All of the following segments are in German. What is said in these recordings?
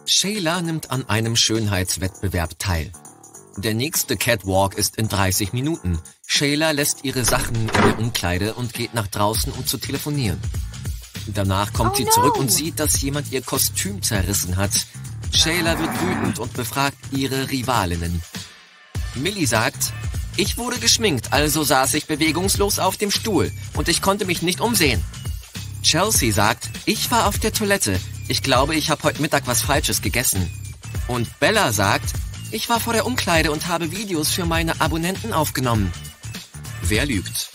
Shayla nimmt an einem Schönheitswettbewerb teil. Der nächste Catwalk ist in 30 Minuten. Shayla lässt ihre Sachen in der Umkleide und geht nach draußen, um zu telefonieren. Danach kommt sie zurück und sieht, dass jemand ihr Kostüm zerrissen hat. Shayla wird wütend und befragt ihre Rivalinnen. Millie sagt, ich wurde geschminkt, also saß ich bewegungslos auf dem Stuhl und ich konnte mich nicht umsehen. Chelsea sagt, ich war auf der Toilette. Ich glaube, ich habe heute Mittag was Falsches gegessen. Und Bella sagt, ich war vor der Umkleide und habe Videos für meine Abonnenten aufgenommen. Wer lügt?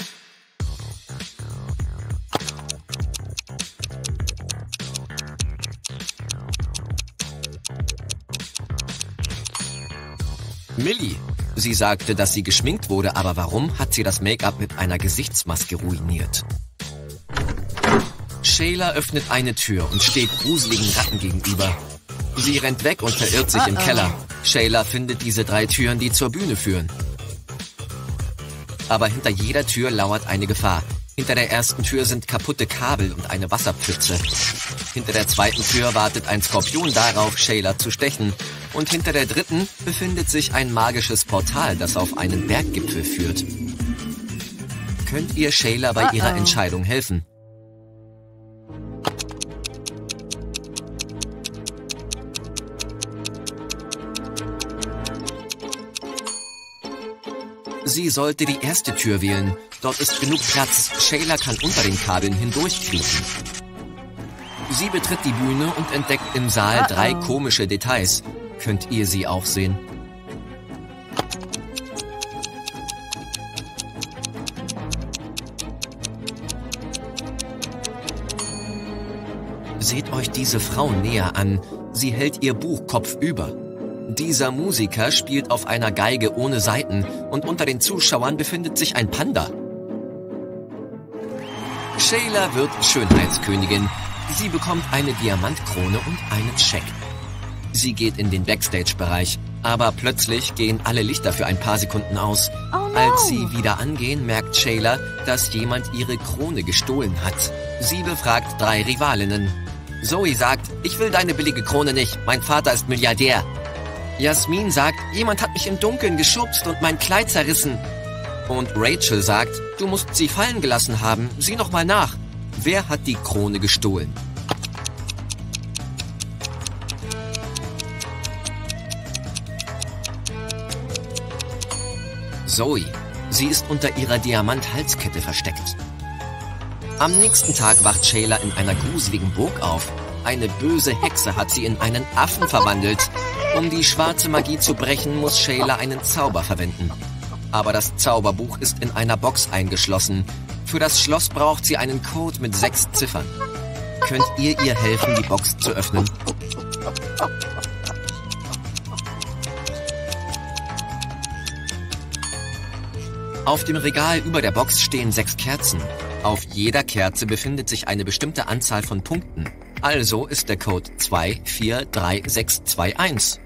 Millie. Sie sagte, dass sie geschminkt wurde, aber warum hat sie das Make-up mit einer Gesichtsmaske ruiniert? Shayla öffnet eine Tür und steht gruseligen Ratten gegenüber. Sie rennt weg und verirrt sich im Keller. Shayla findet diese 3 Türen, die zur Bühne führen. Aber hinter jeder Tür lauert eine Gefahr. Hinter der ersten Tür sind kaputte Kabel und eine Wasserpfütze. Hinter der zweiten Tür wartet ein Skorpion darauf, Shayla zu stechen. Und hinter der dritten befindet sich ein magisches Portal, das auf einen Berggipfel führt. Könnt ihr Shayla bei ihrer Entscheidung helfen? Sie sollte die erste Tür wählen. Dort ist genug Platz. Shayla kann unter den Kabeln hindurchkriechen. Sie betritt die Bühne und entdeckt im Saal 3 komische Details. Könnt ihr sie auch sehen? Seht euch diese Frau näher an. Sie hält ihr Buch kopfüber. Dieser Musiker spielt auf einer Geige ohne Saiten und unter den Zuschauern befindet sich ein Panda. Shayla wird Schönheitskönigin. Sie bekommt eine Diamantkrone und einen Scheck. Sie geht in den Backstage-Bereich, aber plötzlich gehen alle Lichter für ein paar Sekunden aus. Als sie wieder angehen, merkt Shayla, dass jemand ihre Krone gestohlen hat. Sie befragt 3 Rivalinnen. Zoe sagt, ich will deine billige Krone nicht, mein Vater ist Milliardär. Jasmin sagt, jemand hat mich im Dunkeln geschubst und mein Kleid zerrissen. Und Rachel sagt, du musst sie fallen gelassen haben, sieh noch mal nach. Wer hat die Krone gestohlen? Zoe. Sie ist unter ihrer Diamant-Halskette versteckt. Am nächsten Tag wacht Shayla in einer gruseligen Burg auf. Eine böse Hexe hat sie in einen Affen verwandelt. Um die schwarze Magie zu brechen, muss Shayla einen Zauber verwenden. Aber das Zauberbuch ist in einer Box eingeschlossen. Für das Schloss braucht sie einen Code mit 6 Ziffern. Könnt ihr helfen, die Box zu öffnen? Auf dem Regal über der Box stehen 6 Kerzen. Auf jeder Kerze befindet sich eine bestimmte Anzahl von Punkten. Also ist der Code 243621.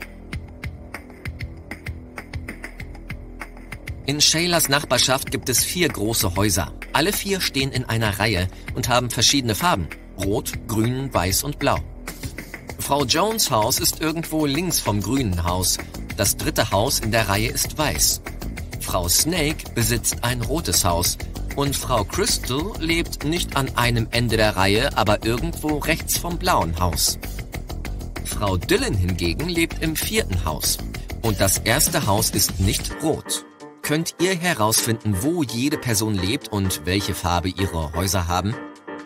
In Shaylas Nachbarschaft gibt es 4 große Häuser. Alle 4 stehen in einer Reihe und haben verschiedene Farben. Rot, grün, weiß und blau. Frau Jones' Haus ist irgendwo links vom grünen Haus. Das 3. Haus in der Reihe ist weiß. Frau Snake besitzt ein rotes Haus. Und Frau Crystal lebt nicht an einem Ende der Reihe, aber irgendwo rechts vom blauen Haus. Frau Dillon hingegen lebt im 4. Haus. Und das 1. Haus ist nicht rot. Könnt ihr herausfinden, wo jede Person lebt und welche Farbe ihre Häuser haben?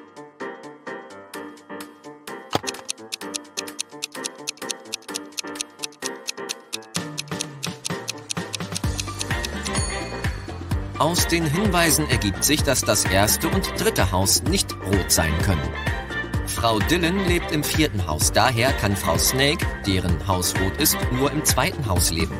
Aus den Hinweisen ergibt sich, dass das 1. und 3. Haus nicht rot sein können. Frau Dillon lebt im 4. Haus, daher kann Frau Snake, deren Haus rot ist, nur im 2. Haus leben.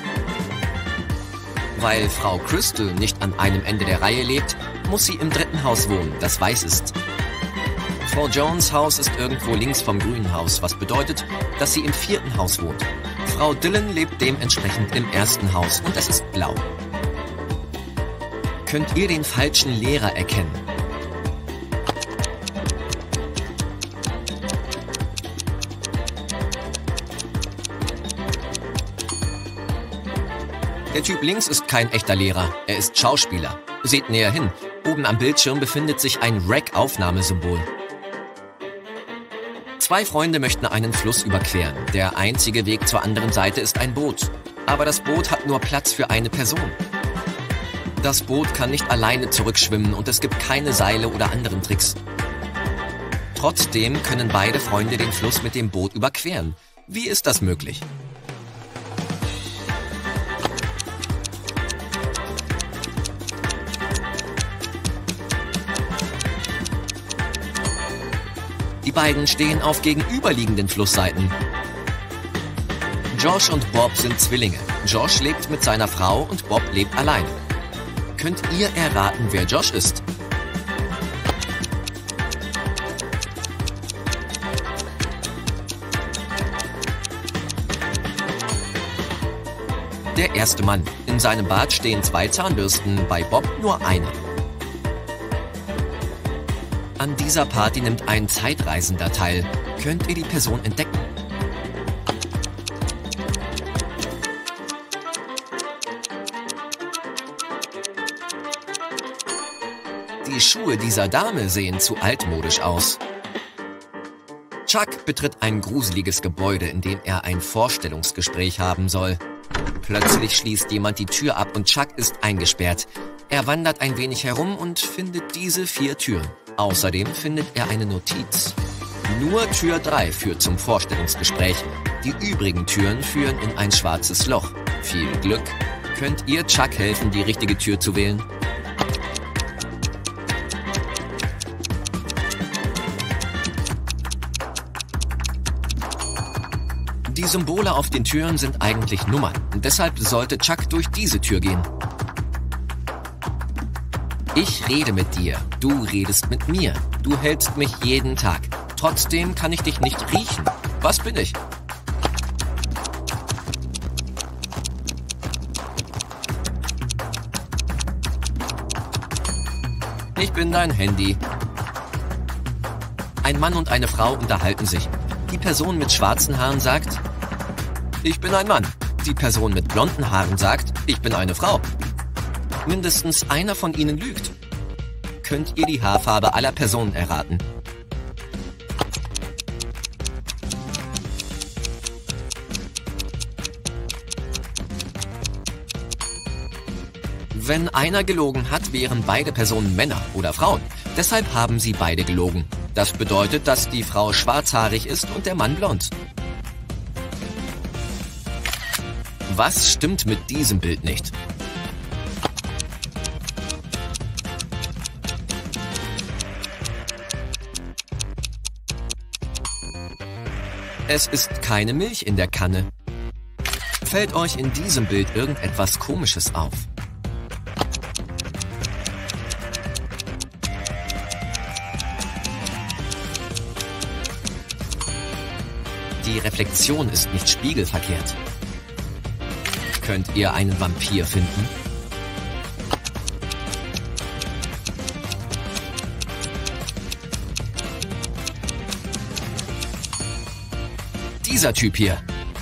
Weil Frau Crystal nicht an einem Ende der Reihe lebt, muss sie im 3. Haus wohnen, das weiß ist. Frau Jones' Haus ist irgendwo links vom grünen Haus, was bedeutet, dass sie im 4. Haus wohnt. Frau Dillon lebt dementsprechend im 1. Haus und es ist blau. Könnt ihr den falschen Lehrer erkennen? Der Typ links ist kein echter Lehrer, er ist Schauspieler. Seht näher hin, oben am Bildschirm befindet sich ein REC-Aufnahmesymbol. Zwei Freunde möchten einen Fluss überqueren. Der einzige Weg zur anderen Seite ist ein Boot. Aber das Boot hat nur Platz für eine Person. Das Boot kann nicht alleine zurückschwimmen und es gibt keine Seile oder anderen Tricks. Trotzdem können beide Freunde den Fluss mit dem Boot überqueren. Wie ist das möglich? Die beiden stehen auf gegenüberliegenden Flussseiten. Josh und Bob sind Zwillinge. Josh lebt mit seiner Frau und Bob lebt allein. Könnt ihr erraten, wer Josh ist? Der erste Mann. In seinem Bad stehen 2 Zahnbürsten, bei Bob nur eine. An dieser Party nimmt ein Zeitreisender teil. Könnt ihr die Person entdecken? Die Schuhe dieser Dame sehen zu altmodisch aus. Chuck betritt ein gruseliges Gebäude, in dem er ein Vorstellungsgespräch haben soll. Plötzlich schließt jemand die Tür ab und Chuck ist eingesperrt. Er wandert ein wenig herum und findet diese 4 Türen. Außerdem findet er eine Notiz. Nur Tür 3 führt zum Vorstellungsgespräch. Die übrigen Türen führen in ein schwarzes Loch. Viel Glück. Könnt ihr Chuck helfen, die richtige Tür zu wählen? Die Symbole auf den Türen sind eigentlich Nummern. Und deshalb sollte Chuck durch diese Tür gehen. Ich rede mit dir, du redest mit mir. Du hältst mich jeden Tag. Trotzdem kann ich dich nicht riechen. Was bin ich? Ich bin dein Handy. Ein Mann und eine Frau unterhalten sich. Die Person mit schwarzen Haaren sagt, ich bin ein Mann. Die Person mit blonden Haaren sagt, ich bin eine Frau. Mindestens einer von ihnen lügt. Könnt ihr die Haarfarbe aller Personen erraten? Wenn einer gelogen hat, wären beide Personen Männer oder Frauen. Deshalb haben sie beide gelogen. Das bedeutet, dass die Frau schwarzhaarig ist und der Mann blond. Was stimmt mit diesem Bild nicht? Es ist keine Milch in der Kanne. Fällt euch in diesem Bild irgendetwas Komisches auf? Die Reflexion ist nicht spiegelverkehrt. Könnt ihr einen Vampir finden? Dieser Typ hier.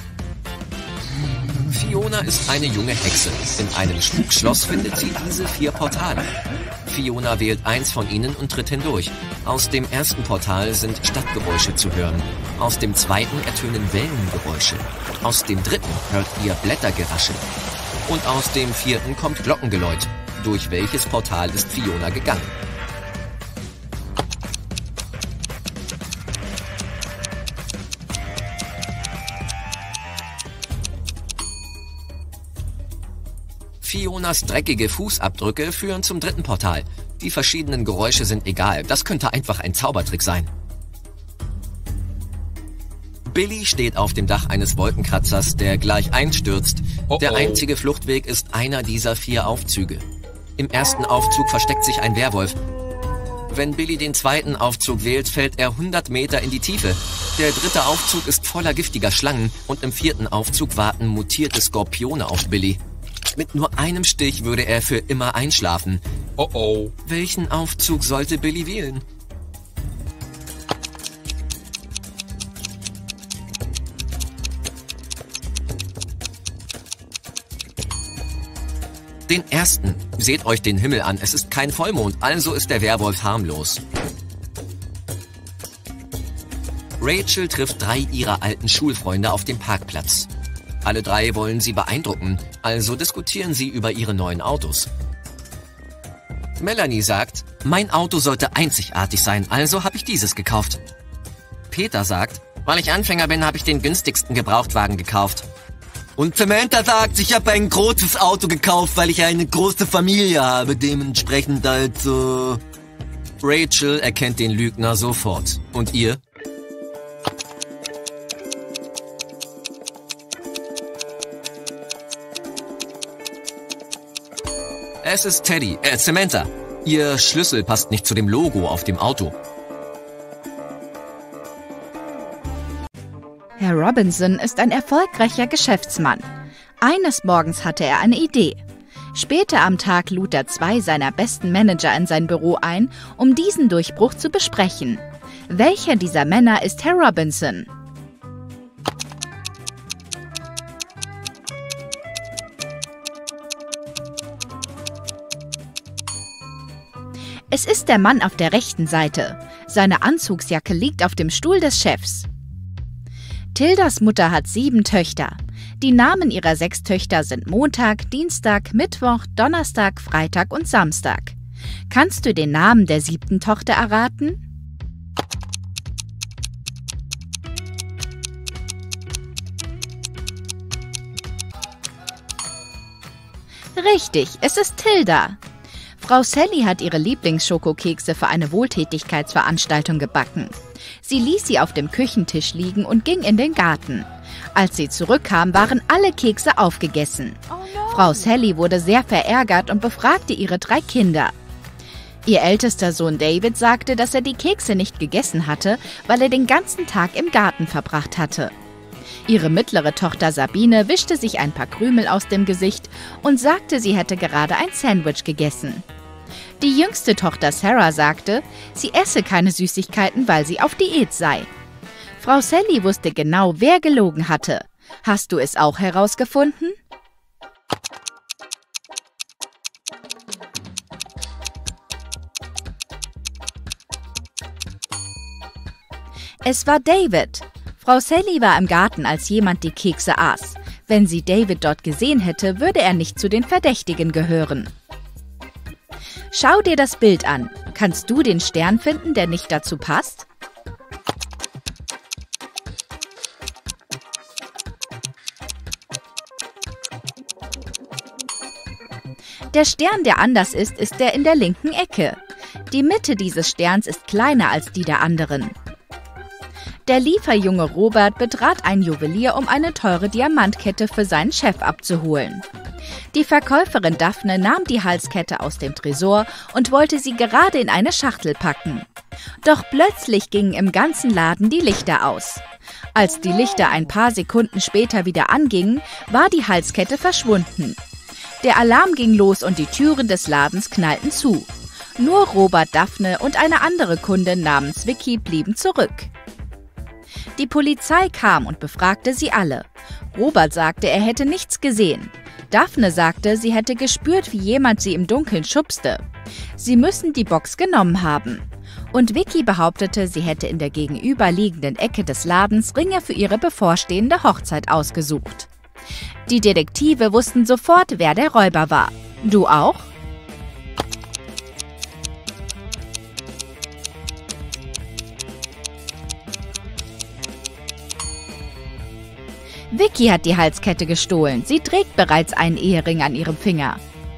Fiona ist eine junge Hexe. In einem Spukschloss findet sie diese 4 Portale. Fiona wählt eins von ihnen und tritt hindurch. Aus dem ersten Portal sind Stadtgeräusche zu hören. Aus dem zweiten ertönen Wellengeräusche. Aus dem dritten hört ihr Blättergeraschel. Und aus dem vierten kommt Glockengeläut. Durch welches Portal ist Fiona gegangen? Fionas dreckige Fußabdrücke führen zum dritten Portal. Die verschiedenen Geräusche sind egal. Das könnte einfach ein Zaubertrick sein. Billy steht auf dem Dach eines Wolkenkratzers, der gleich einstürzt. Der einzige Fluchtweg ist einer dieser 4 Aufzüge. Im ersten Aufzug versteckt sich ein Werwolf. Wenn Billy den zweiten Aufzug wählt, fällt er 100 Meter in die Tiefe. Der dritte Aufzug ist voller giftiger Schlangen und im vierten Aufzug warten mutierte Skorpione auf Billy. Mit nur einem Stich würde er für immer einschlafen. Welchen Aufzug sollte Billy wählen? Den ersten. Seht euch den Himmel an, es ist kein Vollmond, also ist der Werwolf harmlos. Rachel trifft 3 ihrer alten Schulfreunde auf dem Parkplatz. Alle 3 wollen sie beeindrucken, also diskutieren sie über ihre neuen Autos. Melanie sagt, mein Auto sollte einzigartig sein, also habe ich dieses gekauft. Peter sagt, weil ich Anfänger bin, habe ich den günstigsten Gebrauchtwagen gekauft. Und Samantha sagt, ich habe ein großes Auto gekauft, weil ich eine große Familie habe, dementsprechend also... Rachel erkennt den Lügner sofort. Und ihr? Es ist Teddy, Samantha. Ihr Schlüssel passt nicht zu dem Logo auf dem Auto. Herr Robinson ist ein erfolgreicher Geschäftsmann. Eines Morgens hatte er eine Idee. Später am Tag lud er 2 seiner besten Manager in sein Büro ein, um diesen Durchbruch zu besprechen. Welcher dieser Männer ist Herr Robinson? Es ist der Mann auf der rechten Seite. Seine Anzugsjacke liegt auf dem Stuhl des Chefs. Tildas Mutter hat 7 Töchter. Die Namen ihrer 6 Töchter sind Montag, Dienstag, Mittwoch, Donnerstag, Freitag und Samstag. Kannst du den Namen der 7. Tochter erraten? Richtig, es ist Tilda. Frau Sally hat ihre Lieblingsschokokekse für eine Wohltätigkeitsveranstaltung gebacken. Sie ließ sie auf dem Küchentisch liegen und ging in den Garten. Als sie zurückkam, waren alle Kekse aufgegessen. Frau Sally wurde sehr verärgert und befragte ihre 3 Kinder. Ihr ältester Sohn David sagte, dass er die Kekse nicht gegessen hatte, weil er den ganzen Tag im Garten verbracht hatte. Ihre mittlere Tochter Sabine wischte sich ein paar Krümel aus dem Gesicht und sagte, sie hätte gerade ein Sandwich gegessen. Die jüngste Tochter Sarah sagte, sie esse keine Süßigkeiten, weil sie auf Diät sei. Frau Sally wusste genau, wer gelogen hatte. Hast du es auch herausgefunden? Es war David. Frau Sally war im Garten, als jemand die Kekse aß. Wenn sie David dort gesehen hätte, würde er nicht zu den Verdächtigen gehören. Schau dir das Bild an. Kannst du den Stern finden, der nicht dazu passt? Der Stern, der anders ist der in der linken Ecke. Die Mitte dieses Sterns ist kleiner als die der anderen. Der Lieferjunge Robert betrat ein Juwelier, um eine teure Diamantkette für seinen Chef abzuholen. Die Verkäuferin Daphne nahm die Halskette aus dem Tresor und wollte sie gerade in eine Schachtel packen. Doch plötzlich gingen im ganzen Laden die Lichter aus. Als die Lichter ein paar Sekunden später wieder angingen, war die Halskette verschwunden. Der Alarm ging los und die Türen des Ladens knallten zu. Nur Robert, Daphne und eine andere Kundin namens Vicky blieben zurück. Die Polizei kam und befragte sie alle. Robert sagte, er hätte nichts gesehen. Daphne sagte, sie hätte gespürt, wie jemand sie im Dunkeln schubste. Sie müssen die Box genommen haben. Und Vicky behauptete, sie hätte in der gegenüberliegenden Ecke des Ladens Ringe für ihre bevorstehende Hochzeit ausgesucht. Die Detektive wussten sofort, wer der Räuber war. Du auch? Vicky hat die Halskette gestohlen. Sie trägt bereits einen Ehering an ihrem Finger.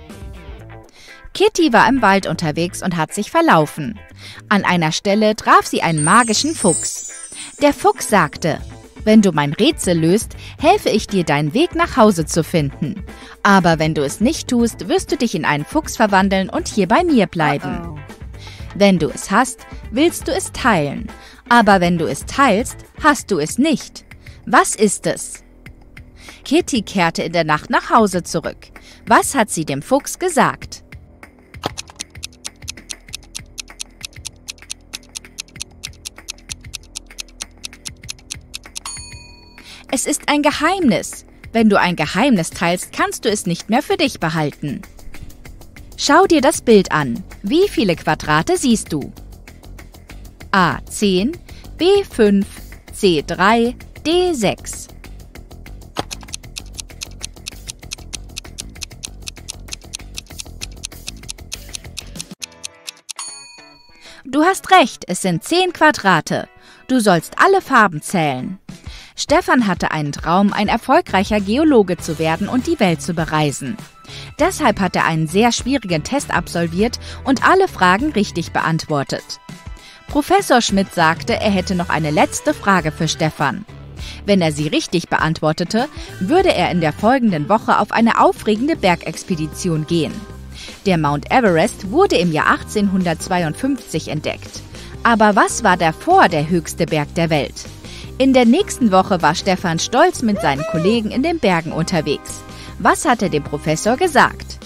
Kitty war im Wald unterwegs und hat sich verlaufen. An einer Stelle traf sie einen magischen Fuchs. Der Fuchs sagte: Wenn du mein Rätsel löst, helfe ich dir, deinen Weg nach Hause zu finden. Aber wenn du es nicht tust, wirst du dich in einen Fuchs verwandeln und hier bei mir bleiben. Wenn du es hast, willst du es teilen. Aber wenn du es teilst, hast du es nicht. Was ist es? Kitty kehrte in der Nacht nach Hause zurück. Was hat sie dem Fuchs gesagt? Es ist ein Geheimnis. Wenn du ein Geheimnis teilst, kannst du es nicht mehr für dich behalten. Schau dir das Bild an. Wie viele Quadrate siehst du? A 10, B 5, C 3, D 6. Du hast recht, es sind 10 Quadrate. Du sollst alle Farben zählen. Stefan hatte einen Traum, ein erfolgreicher Geologe zu werden und die Welt zu bereisen. Deshalb hat er einen sehr schwierigen Test absolviert und alle Fragen richtig beantwortet. Professor Schmidt sagte, er hätte noch eine letzte Frage für Stefan. Wenn er sie richtig beantwortete, würde er in der folgenden Woche auf eine aufregende Bergexpedition gehen. Der Mount Everest wurde im Jahr 1852 entdeckt. Aber was war davor der höchste Berg der Welt? In der nächsten Woche war Stefan stolz mit seinen Kollegen in den Bergen unterwegs. Was hat er dem Professor gesagt?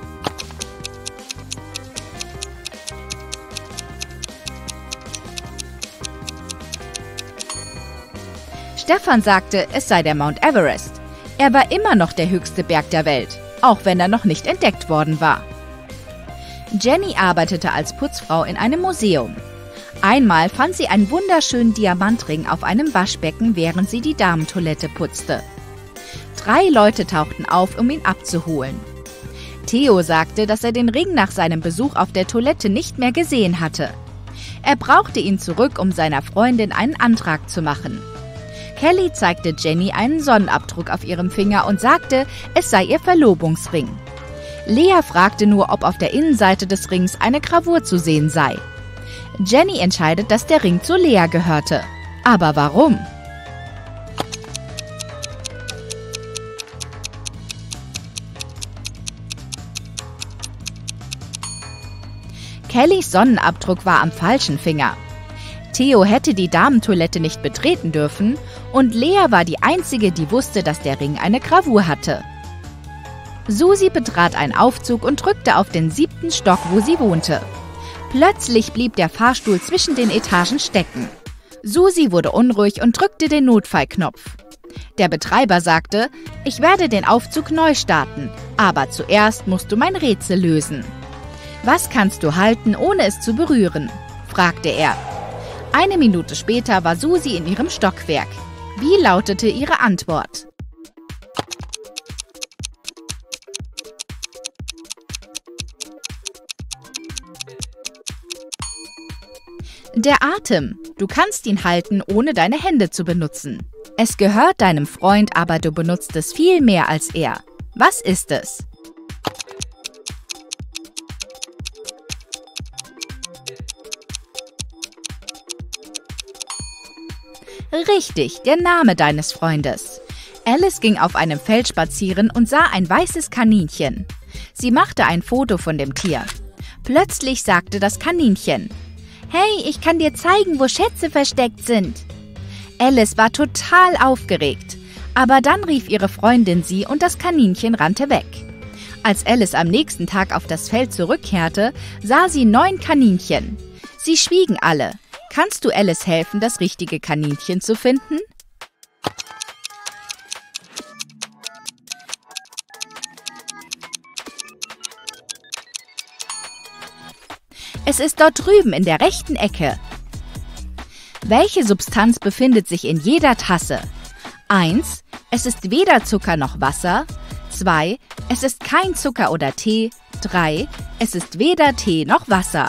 Stefan sagte, es sei der Mount Everest. Er war immer noch der höchste Berg der Welt, auch wenn er noch nicht entdeckt worden war. Jenny arbeitete als Putzfrau in einem Museum. Einmal fand sie einen wunderschönen Diamantring auf einem Waschbecken, während sie die Damentoilette putzte. 3 Leute tauchten auf, um ihn abzuholen. Theo sagte, dass er den Ring nach seinem Besuch auf der Toilette nicht mehr gesehen hatte. Er brauchte ihn zurück, um seiner Freundin einen Antrag zu machen. Kelly zeigte Jenny einen Sonnenabdruck auf ihrem Finger und sagte, es sei ihr Verlobungsring. Lea fragte nur, ob auf der Innenseite des Rings eine Gravur zu sehen sei. Jenny entscheidet, dass der Ring zu Lea gehörte. Aber warum? Kellys Sonnenabdruck war am falschen Finger. Theo hätte die Damentoilette nicht betreten dürfen und Lea war die Einzige, die wusste, dass der Ring eine Gravur hatte. Susi betrat einen Aufzug und drückte auf den 7. Stock, wo sie wohnte. Plötzlich blieb der Fahrstuhl zwischen den Etagen stecken. Susi wurde unruhig und drückte den Notfallknopf. Der Betreiber sagte, ich werde den Aufzug neu starten, aber zuerst musst du mein Rätsel lösen. Was kannst du halten, ohne es zu berühren? Fragte er. 1 Minute später war Susi in ihrem Stockwerk. Wie lautete ihre Antwort? Der Atem. Du kannst ihn halten, ohne deine Hände zu benutzen. Es gehört deinem Freund, aber du benutzt es viel mehr als er. Was ist es? Richtig, der Name deines Freundes. Alice ging auf einem Feld spazieren und sah ein weißes Kaninchen. Sie machte ein Foto von dem Tier. Plötzlich sagte das Kaninchen: Hey, ich kann dir zeigen, wo Schätze versteckt sind. Alice war total aufgeregt, aber dann rief ihre Freundin sie und das Kaninchen rannte weg. Als Alice am nächsten Tag auf das Feld zurückkehrte, sah sie 9 Kaninchen. Sie schwiegen alle. Kannst du Alice helfen, das richtige Kaninchen zu finden? Es ist dort drüben in der rechten Ecke. Welche Substanz befindet sich in jeder Tasse? 1. Es ist weder Zucker noch Wasser. 2. Es ist kein Zucker oder Tee. 3. Es ist weder Tee noch Wasser.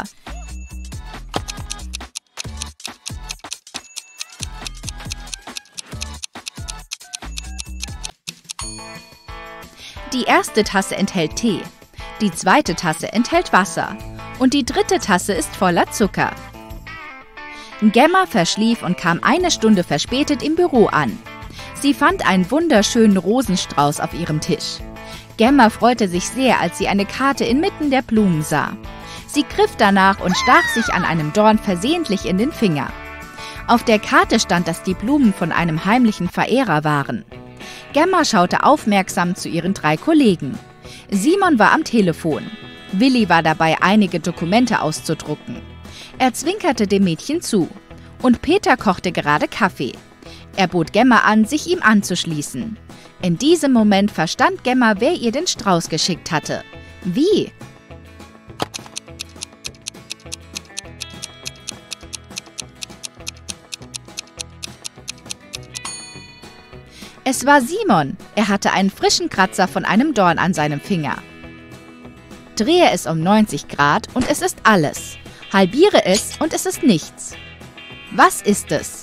Die erste Tasse enthält Tee, die zweite Tasse enthält Wasser und die dritte Tasse ist voller Zucker. Gemma verschlief und kam 1 Stunde verspätet im Büro an. Sie fand einen wunderschönen Rosenstrauß auf ihrem Tisch. Gemma freute sich sehr, als sie eine Karte inmitten der Blumen sah. Sie griff danach und stach sich an einem Dorn versehentlich in den Finger. Auf der Karte stand, dass die Blumen von einem heimlichen Verehrer waren. Gemma schaute aufmerksam zu ihren 3 Kollegen. Simon war am Telefon. Willi war dabei, einige Dokumente auszudrucken. Er zwinkerte dem Mädchen zu. Und Peter kochte gerade Kaffee. Er bot Gemma an, sich ihm anzuschließen. In diesem Moment verstand Gemma, wer ihr den Strauß geschickt hatte. Wie? Es war Simon. Er hatte einen frischen Kratzer von einem Dorn an seinem Finger. Drehe es um 90 Grad und es ist alles. Halbiere es und es ist nichts. Was ist es?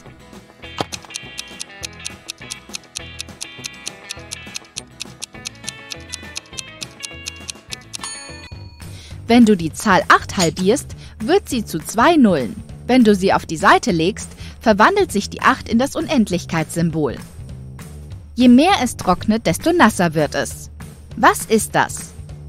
Wenn du die Zahl 8 halbierst, wird sie zu 2 Nullen. Wenn du sie auf die Seite legst, verwandelt sich die 8 in das Unendlichkeitssymbol. Je mehr es trocknet, desto nasser wird es. Was ist das?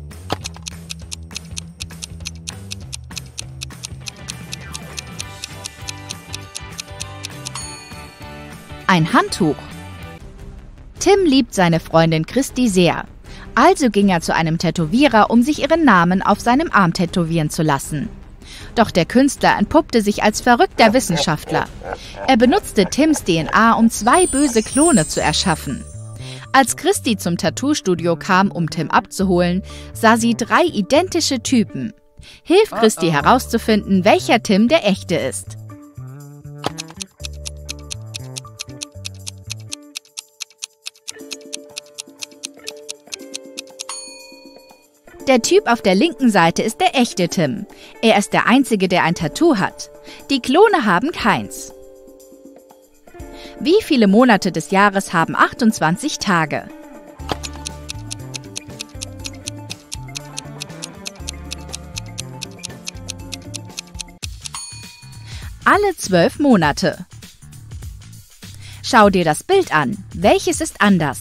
Ein Handtuch. Tim liebt seine Freundin Christi sehr. Also ging er zu einem Tätowierer, um sich ihren Namen auf seinem Arm tätowieren zu lassen. Doch der Künstler entpuppte sich als verrückter Wissenschaftler. Er benutzte Tims DNA, um 2 böse Klone zu erschaffen. Als Christi zum Tattoo-Studio kam, um Tim abzuholen, sah sie 3 identische Typen. Hilf Christi herauszufinden, welcher Tim der echte ist. Der Typ auf der linken Seite ist der echte Tim. Er ist der Einzige, der ein Tattoo hat. Die Klone haben keins. Wie viele Monate des Jahres haben 28 Tage? Alle 12 Monate. Schau dir das Bild an. Welches ist anders?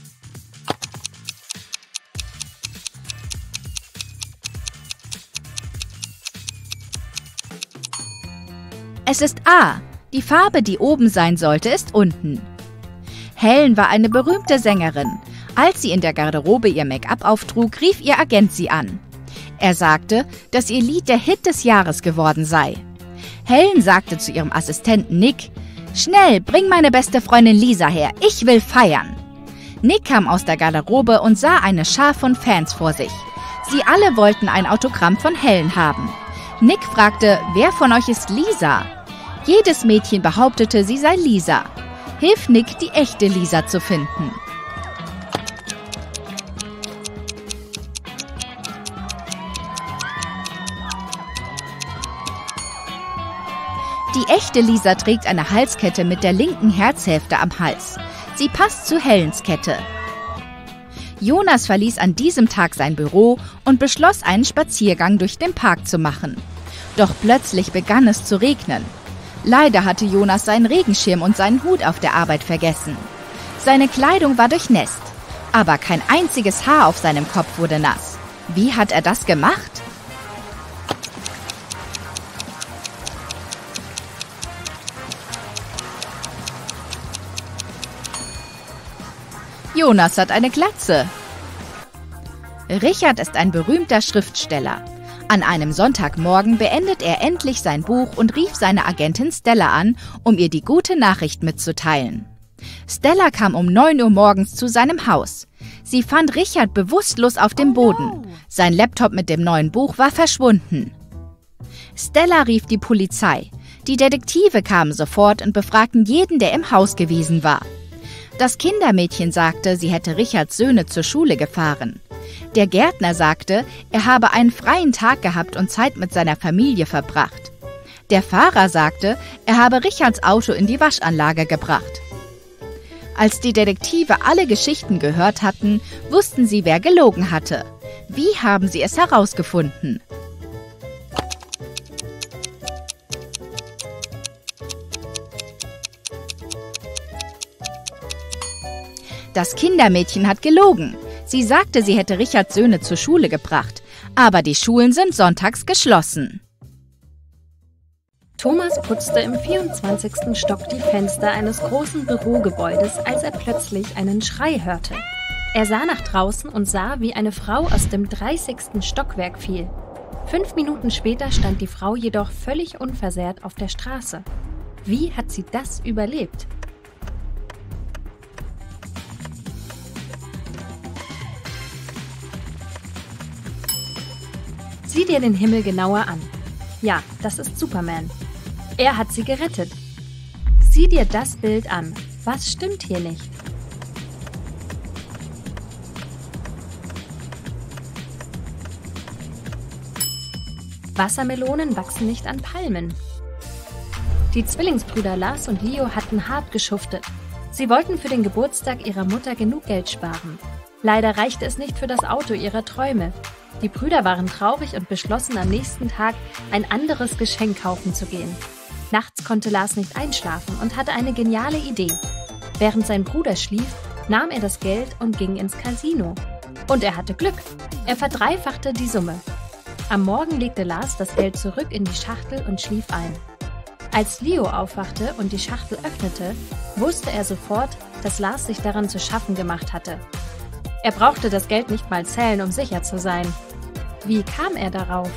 Es ist A. Die Farbe, die oben sein sollte, ist unten. Helen war eine berühmte Sängerin. Als sie in der Garderobe ihr Make-up auftrug, rief ihr Agent sie an. Er sagte, dass ihr Lied der Hit des Jahres geworden sei. Helen sagte zu ihrem Assistenten Nick: »Schnell, bring meine beste Freundin Lisa her, ich will feiern.« Nick kam aus der Garderobe und sah eine Schar von Fans vor sich. Sie alle wollten ein Autogramm von Helen haben. Nick fragte, wer von euch ist Lisa? Jedes Mädchen behauptete, sie sei Lisa. Hilf Nick, die echte Lisa zu finden. Die echte Lisa trägt eine Halskette mit der linken Herzhälfte am Hals. Sie passt zu Helens Kette. Jonas verließ an diesem Tag sein Büro und beschloss, einen Spaziergang durch den Park zu machen. Doch plötzlich begann es zu regnen. Leider hatte Jonas seinen Regenschirm und seinen Hut auf der Arbeit vergessen. Seine Kleidung war durchnässt, aber kein einziges Haar auf seinem Kopf wurde nass. Wie hat er das gemacht? Jonas hat eine Glatze. Richard ist ein berühmter Schriftsteller. An einem Sonntagmorgen beendet er endlich sein Buch und rief seine Agentin Stella an, um ihr die gute Nachricht mitzuteilen. Stella kam um 9 Uhr morgens zu seinem Haus. Sie fand Richard bewusstlos auf dem Boden. Sein Laptop mit dem neuen Buch war verschwunden. Stella rief die Polizei. Die Detektive kamen sofort und befragten jeden, der im Haus gewesen war. Das Kindermädchen sagte, sie hätte Richards Söhne zur Schule gefahren. Der Gärtner sagte, er habe einen freien Tag gehabt und Zeit mit seiner Familie verbracht. Der Fahrer sagte, er habe Richards Auto in die Waschanlage gebracht. Als die Detektive alle Geschichten gehört hatten, wussten sie, wer gelogen hatte. Wie haben sie es herausgefunden? Das Kindermädchen hat gelogen. Sie sagte, sie hätte Richards Söhne zur Schule gebracht, aber die Schulen sind sonntags geschlossen. Thomas putzte im 24. Stock die Fenster eines großen Bürogebäudes, als er plötzlich einen Schrei hörte. Er sah nach draußen und sah, wie eine Frau aus dem 30. Stockwerk fiel. 5 Minuten später stand die Frau jedoch völlig unversehrt auf der Straße. Wie hat sie das überlebt? Sieh dir den Himmel genauer an. Ja, das ist Superman. Er hat sie gerettet. Sieh dir das Bild an. Was stimmt hier nicht? Wassermelonen wachsen nicht an Palmen. Die Zwillingsbrüder Lars und Leo hatten hart geschuftet. Sie wollten für den Geburtstag ihrer Mutter genug Geld sparen. Leider reichte es nicht für das Auto ihrer Träume. Die Brüder waren traurig und beschlossen, am nächsten Tag ein anderes Geschenk kaufen zu gehen. Nachts konnte Lars nicht einschlafen und hatte eine geniale Idee. Während sein Bruder schlief, nahm er das Geld und ging ins Casino. Und er hatte Glück. Er verdreifachte die Summe. Am Morgen legte Lars das Geld zurück in die Schachtel und schlief ein. Als Leo aufwachte und die Schachtel öffnete, wusste er sofort, dass Lars sich daran zu schaffen gemacht hatte. Er brauchte das Geld nicht mal zählen, um sicher zu sein. Wie kam er darauf?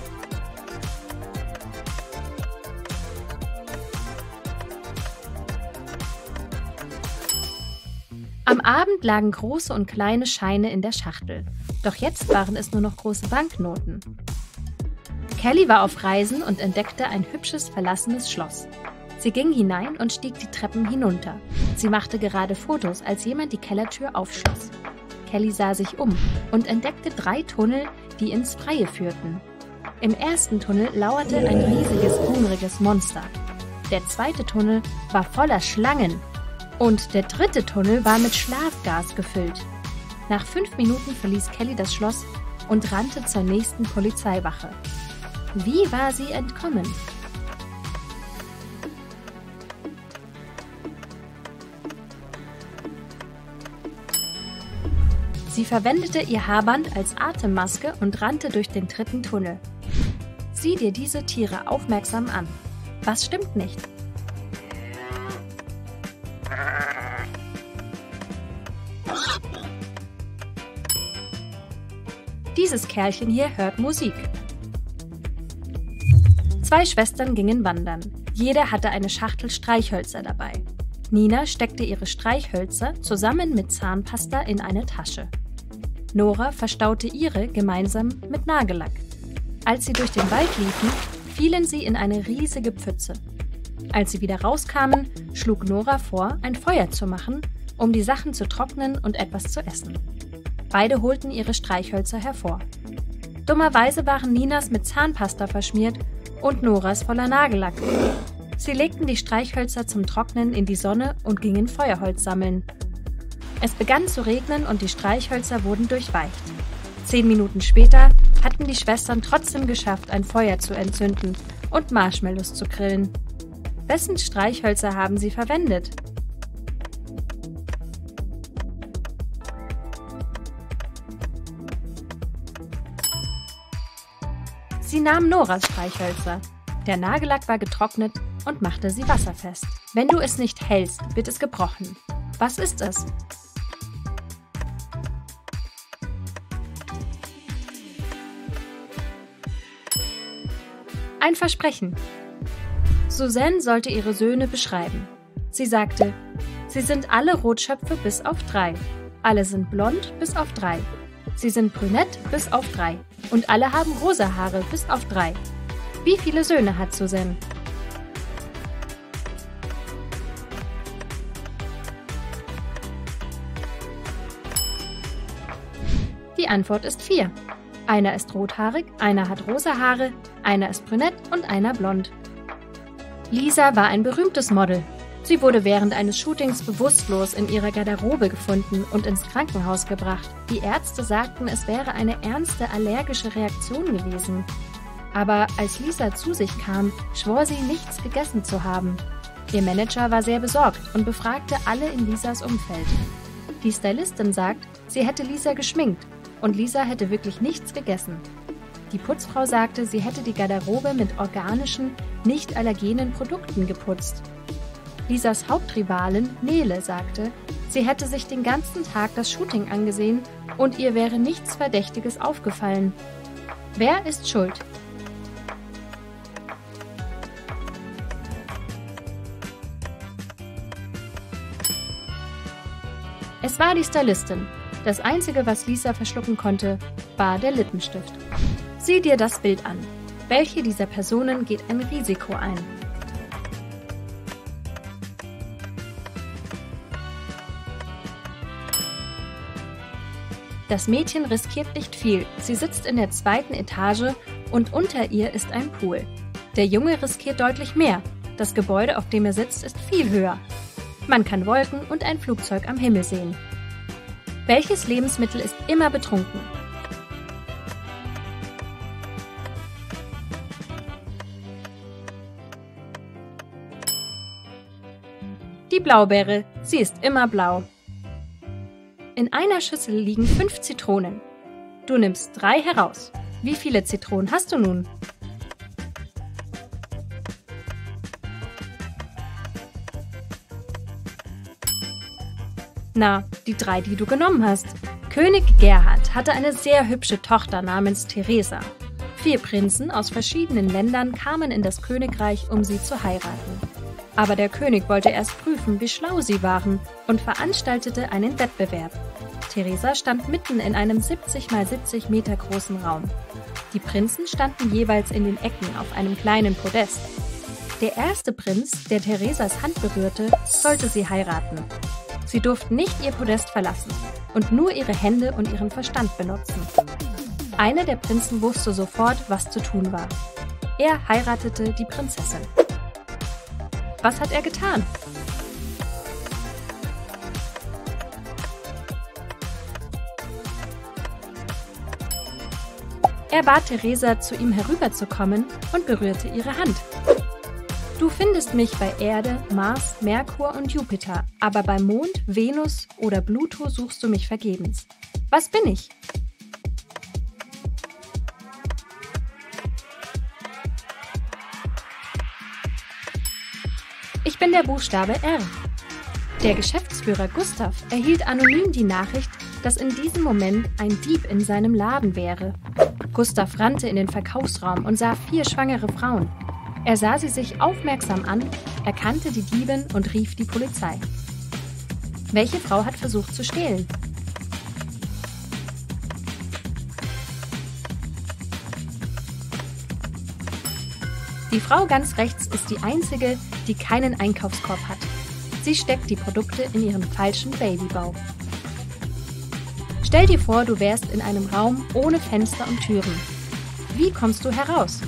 Am Abend lagen große und kleine Scheine in der Schachtel. Doch jetzt waren es nur noch große Banknoten. Kelly war auf Reisen und entdeckte ein hübsches, verlassenes Schloss. Sie ging hinein und stieg die Treppen hinunter. Sie machte gerade Fotos, als jemand die Kellertür aufschloss. Kelly sah sich um und entdeckte 3 Tunnel, die ins Freie führten. Im ersten Tunnel lauerte ein riesiges, hungriges Monster. Der zweite Tunnel war voller Schlangen. Und der dritte Tunnel war mit Schlafgas gefüllt. Nach 5 Minuten verließ Kelly das Schloss und rannte zur nächsten Polizeiwache. Wie war sie entkommen? Sie verwendete ihr Haarband als Atemmaske und rannte durch den dritten Tunnel. Sieh dir diese Tiere aufmerksam an. Was stimmt nicht? Dieses Kerlchen hier hört Musik. 2 Schwestern gingen wandern. Jede hatte eine Schachtel Streichhölzer dabei. Nina steckte ihre Streichhölzer zusammen mit Zahnpasta in eine Tasche. Nora verstaute ihre gemeinsam mit Nagellack. Als sie durch den Wald liefen, fielen sie in eine riesige Pfütze. Als sie wieder rauskamen, schlug Nora vor, ein Feuer zu machen, um die Sachen zu trocknen und etwas zu essen. Beide holten ihre Streichhölzer hervor. Dummerweise waren Ninas mit Zahnpasta verschmiert und Noras voller Nagellack. Sie legten die Streichhölzer zum Trocknen in die Sonne und gingen Feuerholz sammeln. Es begann zu regnen und die Streichhölzer wurden durchweicht. 10 Minuten später hatten die Schwestern trotzdem geschafft, ein Feuer zu entzünden und Marshmallows zu grillen. Wessen Streichhölzer haben sie verwendet? Sie nahm Noras Streichhölzer. Der Nagellack war getrocknet und machte sie wasserfest. Wenn du es nicht hältst, wird es gebrochen. Was ist es? Ein Versprechen. Suzanne sollte ihre Söhne beschreiben. Sie sagte, sie sind alle Rotschöpfe bis auf 3. Alle sind blond bis auf 3. Sie sind brünett bis auf 3. Und alle haben rosa Haare bis auf 3. Wie viele Söhne hat Suzanne? Die Antwort ist 4. Einer ist rothaarig, einer hat rosa Haare, einer ist brünett und einer blond. Lisa war ein berühmtes Model. Sie wurde während eines Shootings bewusstlos in ihrer Garderobe gefunden und ins Krankenhaus gebracht. Die Ärzte sagten, es wäre eine ernste allergische Reaktion gewesen. Aber als Lisa zu sich kam, schwor sie, nichts gegessen zu haben. Ihr Manager war sehr besorgt und befragte alle in Lisas Umfeld. Die Stylistin sagt, sie hätte Lisa geschminkt und Lisa hätte wirklich nichts gegessen. Die Putzfrau sagte, sie hätte die Garderobe mit organischen, nicht allergenen Produkten geputzt. Lisas Hauptrivalin, Nele, sagte, sie hätte sich den ganzen Tag das Shooting angesehen und ihr wäre nichts Verdächtiges aufgefallen. Wer ist schuld? Es war die Stylistin. Das Einzige, was Lisa verschlucken konnte, war der Lippenstift. Sieh dir das Bild an. Welche dieser Personen geht ein Risiko ein? Das Mädchen riskiert nicht viel. Sie sitzt in der 2. Etage und unter ihr ist ein Pool. Der Junge riskiert deutlich mehr. Das Gebäude, auf dem er sitzt, ist viel höher. Man kann Wolken und ein Flugzeug am Himmel sehen. Welches Lebensmittel ist immer betrunken? Die Blaubeere, sie ist immer blau. In einer Schüssel liegen 5 Zitronen. Du nimmst 3 heraus. Wie viele Zitronen hast du nun? Na, die 3, die du genommen hast. König Gerhard hatte eine sehr hübsche Tochter namens Theresa. 4 Prinzen aus verschiedenen Ländern kamen in das Königreich, um sie zu heiraten. Aber der König wollte erst prüfen, wie schlau sie waren, und veranstaltete einen Wettbewerb. Theresa stand mitten in einem 70 x 70 Meter großen Raum. Die Prinzen standen jeweils in den Ecken auf einem kleinen Podest. Der erste Prinz, der Theresas Hand berührte, sollte sie heiraten. Sie durften nicht ihr Podest verlassen und nur ihre Hände und ihren Verstand benutzen. Einer der Prinzen wusste sofort, was zu tun war. Er heiratete die Prinzessin. Was hat er getan? Er bat Theresa, zu ihm herüberzukommen und berührte ihre Hand. Du findest mich bei Erde, Mars, Merkur und Jupiter, aber bei Mond, Venus oder Pluto suchst du mich vergebens. Was bin ich? Ich bin der Buchstabe R. Der Geschäftsführer Gustav erhielt anonym die Nachricht, dass in diesem Moment ein Dieb in seinem Laden wäre. Gustav rannte in den Verkaufsraum und sah 4 schwangere Frauen. Er sah sie sich aufmerksam an, erkannte die Diebin und rief die Polizei. Welche Frau hat versucht zu stehlen? Die Frau ganz rechts ist die einzige, die keinen Einkaufskorb hat. Sie steckt die Produkte in ihren falschen Babybauch. Stell dir vor, du wärst in einem Raum ohne Fenster und Türen. Wie kommst du heraus?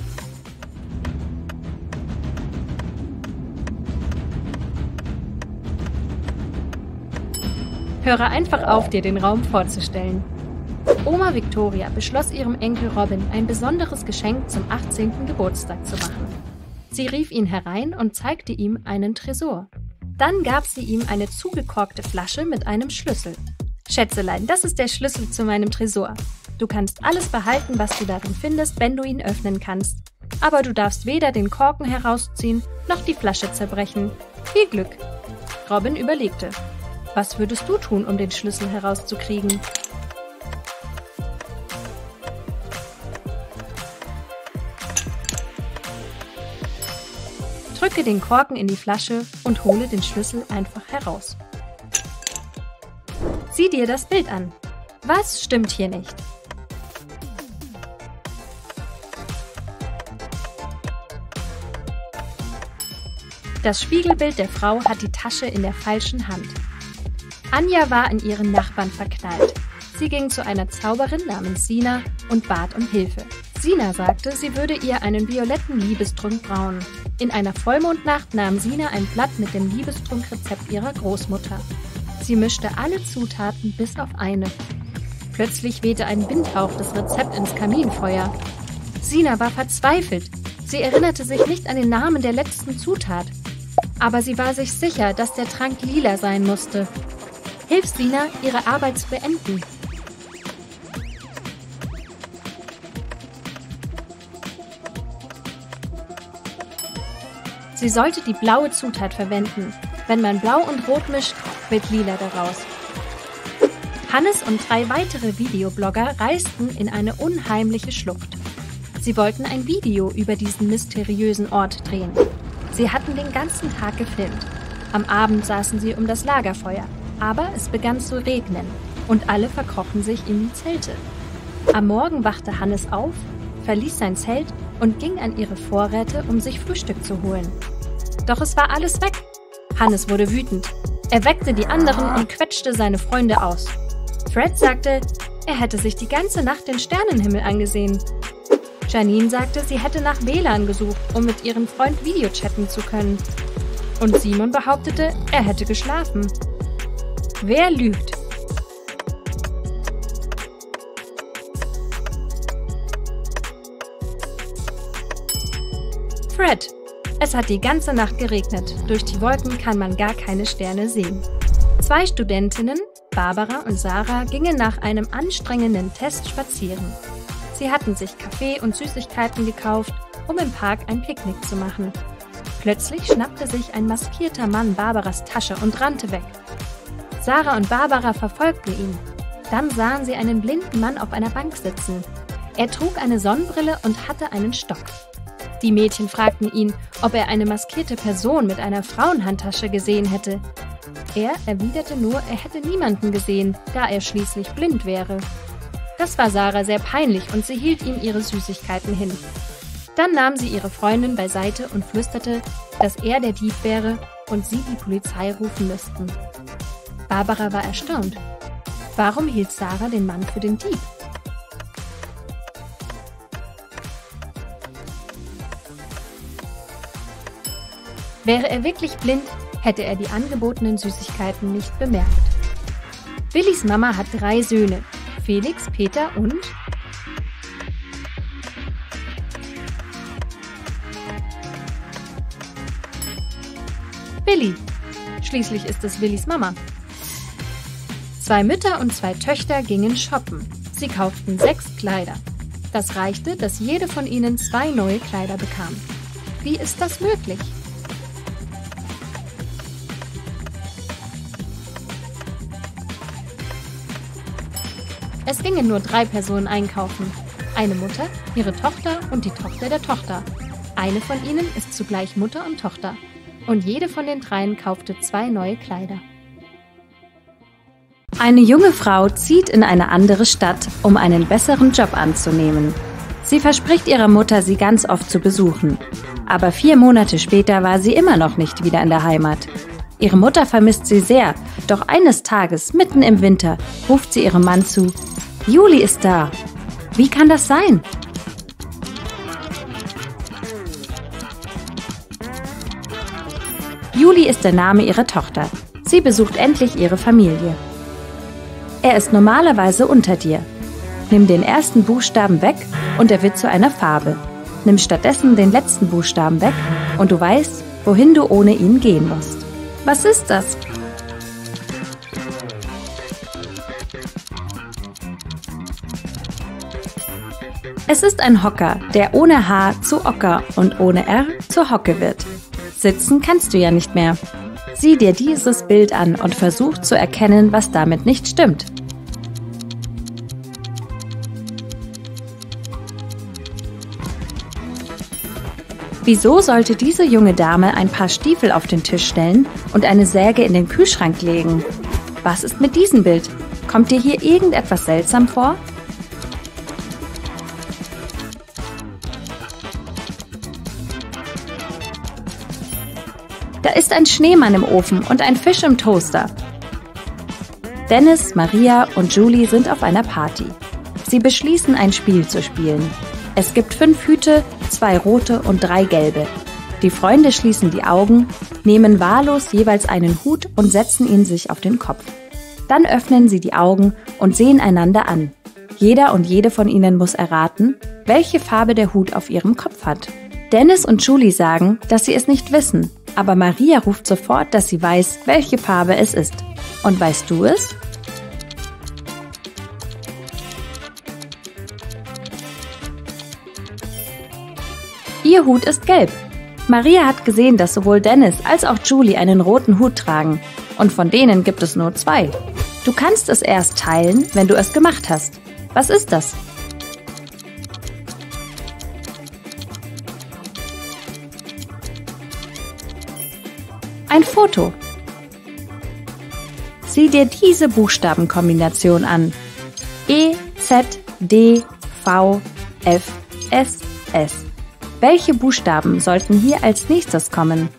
Höre einfach auf, dir den Raum vorzustellen. Oma Victoria beschloss ihrem Enkel Robin ein besonderes Geschenk zum 18. Geburtstag zu machen. Sie rief ihn herein und zeigte ihm einen Tresor. Dann gab sie ihm eine zugekorkte Flasche mit einem Schlüssel. Schätzelein, das ist der Schlüssel zu meinem Tresor. Du kannst alles behalten, was du darin findest, wenn du ihn öffnen kannst. Aber du darfst weder den Korken herausziehen, noch die Flasche zerbrechen. Viel Glück! Robin überlegte. Was würdest du tun, um den Schlüssel herauszukriegen? Drücke den Korken in die Flasche und hole den Schlüssel einfach heraus. Sieh dir das Bild an. Was stimmt hier nicht? Das Spiegelbild der Frau hat die Tasche in der falschen Hand. Anja war in ihren Nachbarn verknallt. Sie ging zu einer Zauberin namens Sina und bat um Hilfe. Sina sagte, sie würde ihr einen violetten Liebestrunk brauen. In einer Vollmondnacht nahm Sina ein Blatt mit dem Liebestrunkrezept ihrer Großmutter. Sie mischte alle Zutaten bis auf eine. Plötzlich wehte ein Windhauch das Rezept ins Kaminfeuer. Sina war verzweifelt. Sie erinnerte sich nicht an den Namen der letzten Zutat. Aber sie war sich sicher, dass der Trank lila sein musste. Hilf Sina, ihre Arbeit zu beenden. Sie sollte die blaue Zutat verwenden. Wenn man blau und rot mischt, wird lila daraus. Hannes und 3 weitere Videoblogger reisten in eine unheimliche Schlucht. Sie wollten ein Video über diesen mysteriösen Ort drehen. Sie hatten den ganzen Tag gefilmt. Am Abend saßen sie um das Lagerfeuer, aber es begann zu regnen und alle verkrochen sich in die Zelte. Am Morgen wachte Hannes auf, verließ sein Zelt und ging an ihre Vorräte, um sich Frühstück zu holen. Doch es war alles weg. Hannes wurde wütend. Er weckte die anderen und quetschte seine Freunde aus. Fred sagte, er hätte sich die ganze Nacht den Sternenhimmel angesehen. Janine sagte, sie hätte nach WLAN gesucht, um mit ihrem Freund Videochatten zu können. Und Simon behauptete, er hätte geschlafen. Wer lügt? Fred. Es hat die ganze Nacht geregnet. Durch die Wolken kann man gar keine Sterne sehen. 2 Studentinnen, Barbara und Sarah, gingen nach einem anstrengenden Test spazieren. Sie hatten sich Kaffee und Süßigkeiten gekauft, um im Park ein Picknick zu machen. Plötzlich schnappte sich ein maskierter Mann Barbaras Tasche und rannte weg. Sarah und Barbara verfolgten ihn. Dann sahen sie einen blinden Mann auf einer Bank sitzen. Er trug eine Sonnenbrille und hatte einen Stock. Die Mädchen fragten ihn, ob er eine maskierte Person mit einer Frauenhandtasche gesehen hätte. Er erwiderte nur, er hätte niemanden gesehen, da er schließlich blind wäre. Das war Sarah sehr peinlich und sie hielt ihm ihre Süßigkeiten hin. Dann nahm sie ihre Freundin beiseite und flüsterte, dass er der Dieb wäre und sie die Polizei rufen müssten. Barbara war erstaunt. Warum hielt Sarah den Mann für den Dieb? Wäre er wirklich blind, hätte er die angebotenen Süßigkeiten nicht bemerkt. Willis Mama hat 3 Söhne, Felix, Peter und Willi. Schließlich ist es Willis Mama. 2 Mütter und 2 Töchter gingen shoppen. Sie kauften 6 Kleider. Das reichte, dass jede von ihnen 2 neue Kleider bekam. Wie ist das möglich? Es gingen nur 3 Personen einkaufen. Eine Mutter, ihre Tochter und die Tochter der Tochter. Eine von ihnen ist zugleich Mutter und Tochter. Und jede von den 3 kaufte 2 neue Kleider. Eine junge Frau zieht in eine andere Stadt, um einen besseren Job anzunehmen. Sie verspricht ihrer Mutter, sie ganz oft zu besuchen. Aber 4 Monate später war sie immer noch nicht wieder in der Heimat. Ihre Mutter vermisst sie sehr, doch eines Tages, mitten im Winter, ruft sie ihrem Mann zu: Juli ist da. Wie kann das sein? Juli ist der Name ihrer Tochter. Sie besucht endlich ihre Familie. Er ist normalerweise unter dir. Nimm den ersten Buchstaben weg und er wird zu einer Farbe. Nimm stattdessen den letzten Buchstaben weg und du weißt, wohin du ohne ihn gehen musst. Was ist das? Es ist ein Hocker, der ohne H zu Ocker und ohne R zur Hocke wird. Sitzen kannst du ja nicht mehr. Sieh dir dieses Bild an und versuch zu erkennen, was damit nicht stimmt. Wieso sollte diese junge Dame ein paar Stiefel auf den Tisch stellen und eine Säge in den Kühlschrank legen? Was ist mit diesem Bild? Kommt dir hier irgendetwas seltsam vor? Da ist ein Schneemann im Ofen und ein Fisch im Toaster. Dennis, Maria und Julie sind auf einer Party. Sie beschließen, ein Spiel zu spielen. Es gibt 5 Hüte, 2 rote und 3 gelbe. Die Freunde schließen die Augen, nehmen wahllos jeweils einen Hut und setzen ihn sich auf den Kopf. Dann öffnen sie die Augen und sehen einander an. Jeder und jede von ihnen muss erraten, welche Farbe der Hut auf ihrem Kopf hat. Dennis und Julie sagen, dass sie es nicht wissen, aber Maria ruft sofort, dass sie weiß, welche Farbe es ist. Und weißt du es? Ihr Hut ist gelb. Maria hat gesehen, dass sowohl Dennis als auch Julie einen roten Hut tragen. Und von denen gibt es nur 2. Du kannst es erst teilen, wenn du es gemacht hast. Was ist das? Ein Foto. Sieh dir diese Buchstabenkombination an. E, Z, D, V, F, S, S. Welche Buchstaben sollten hier als nächstes kommen?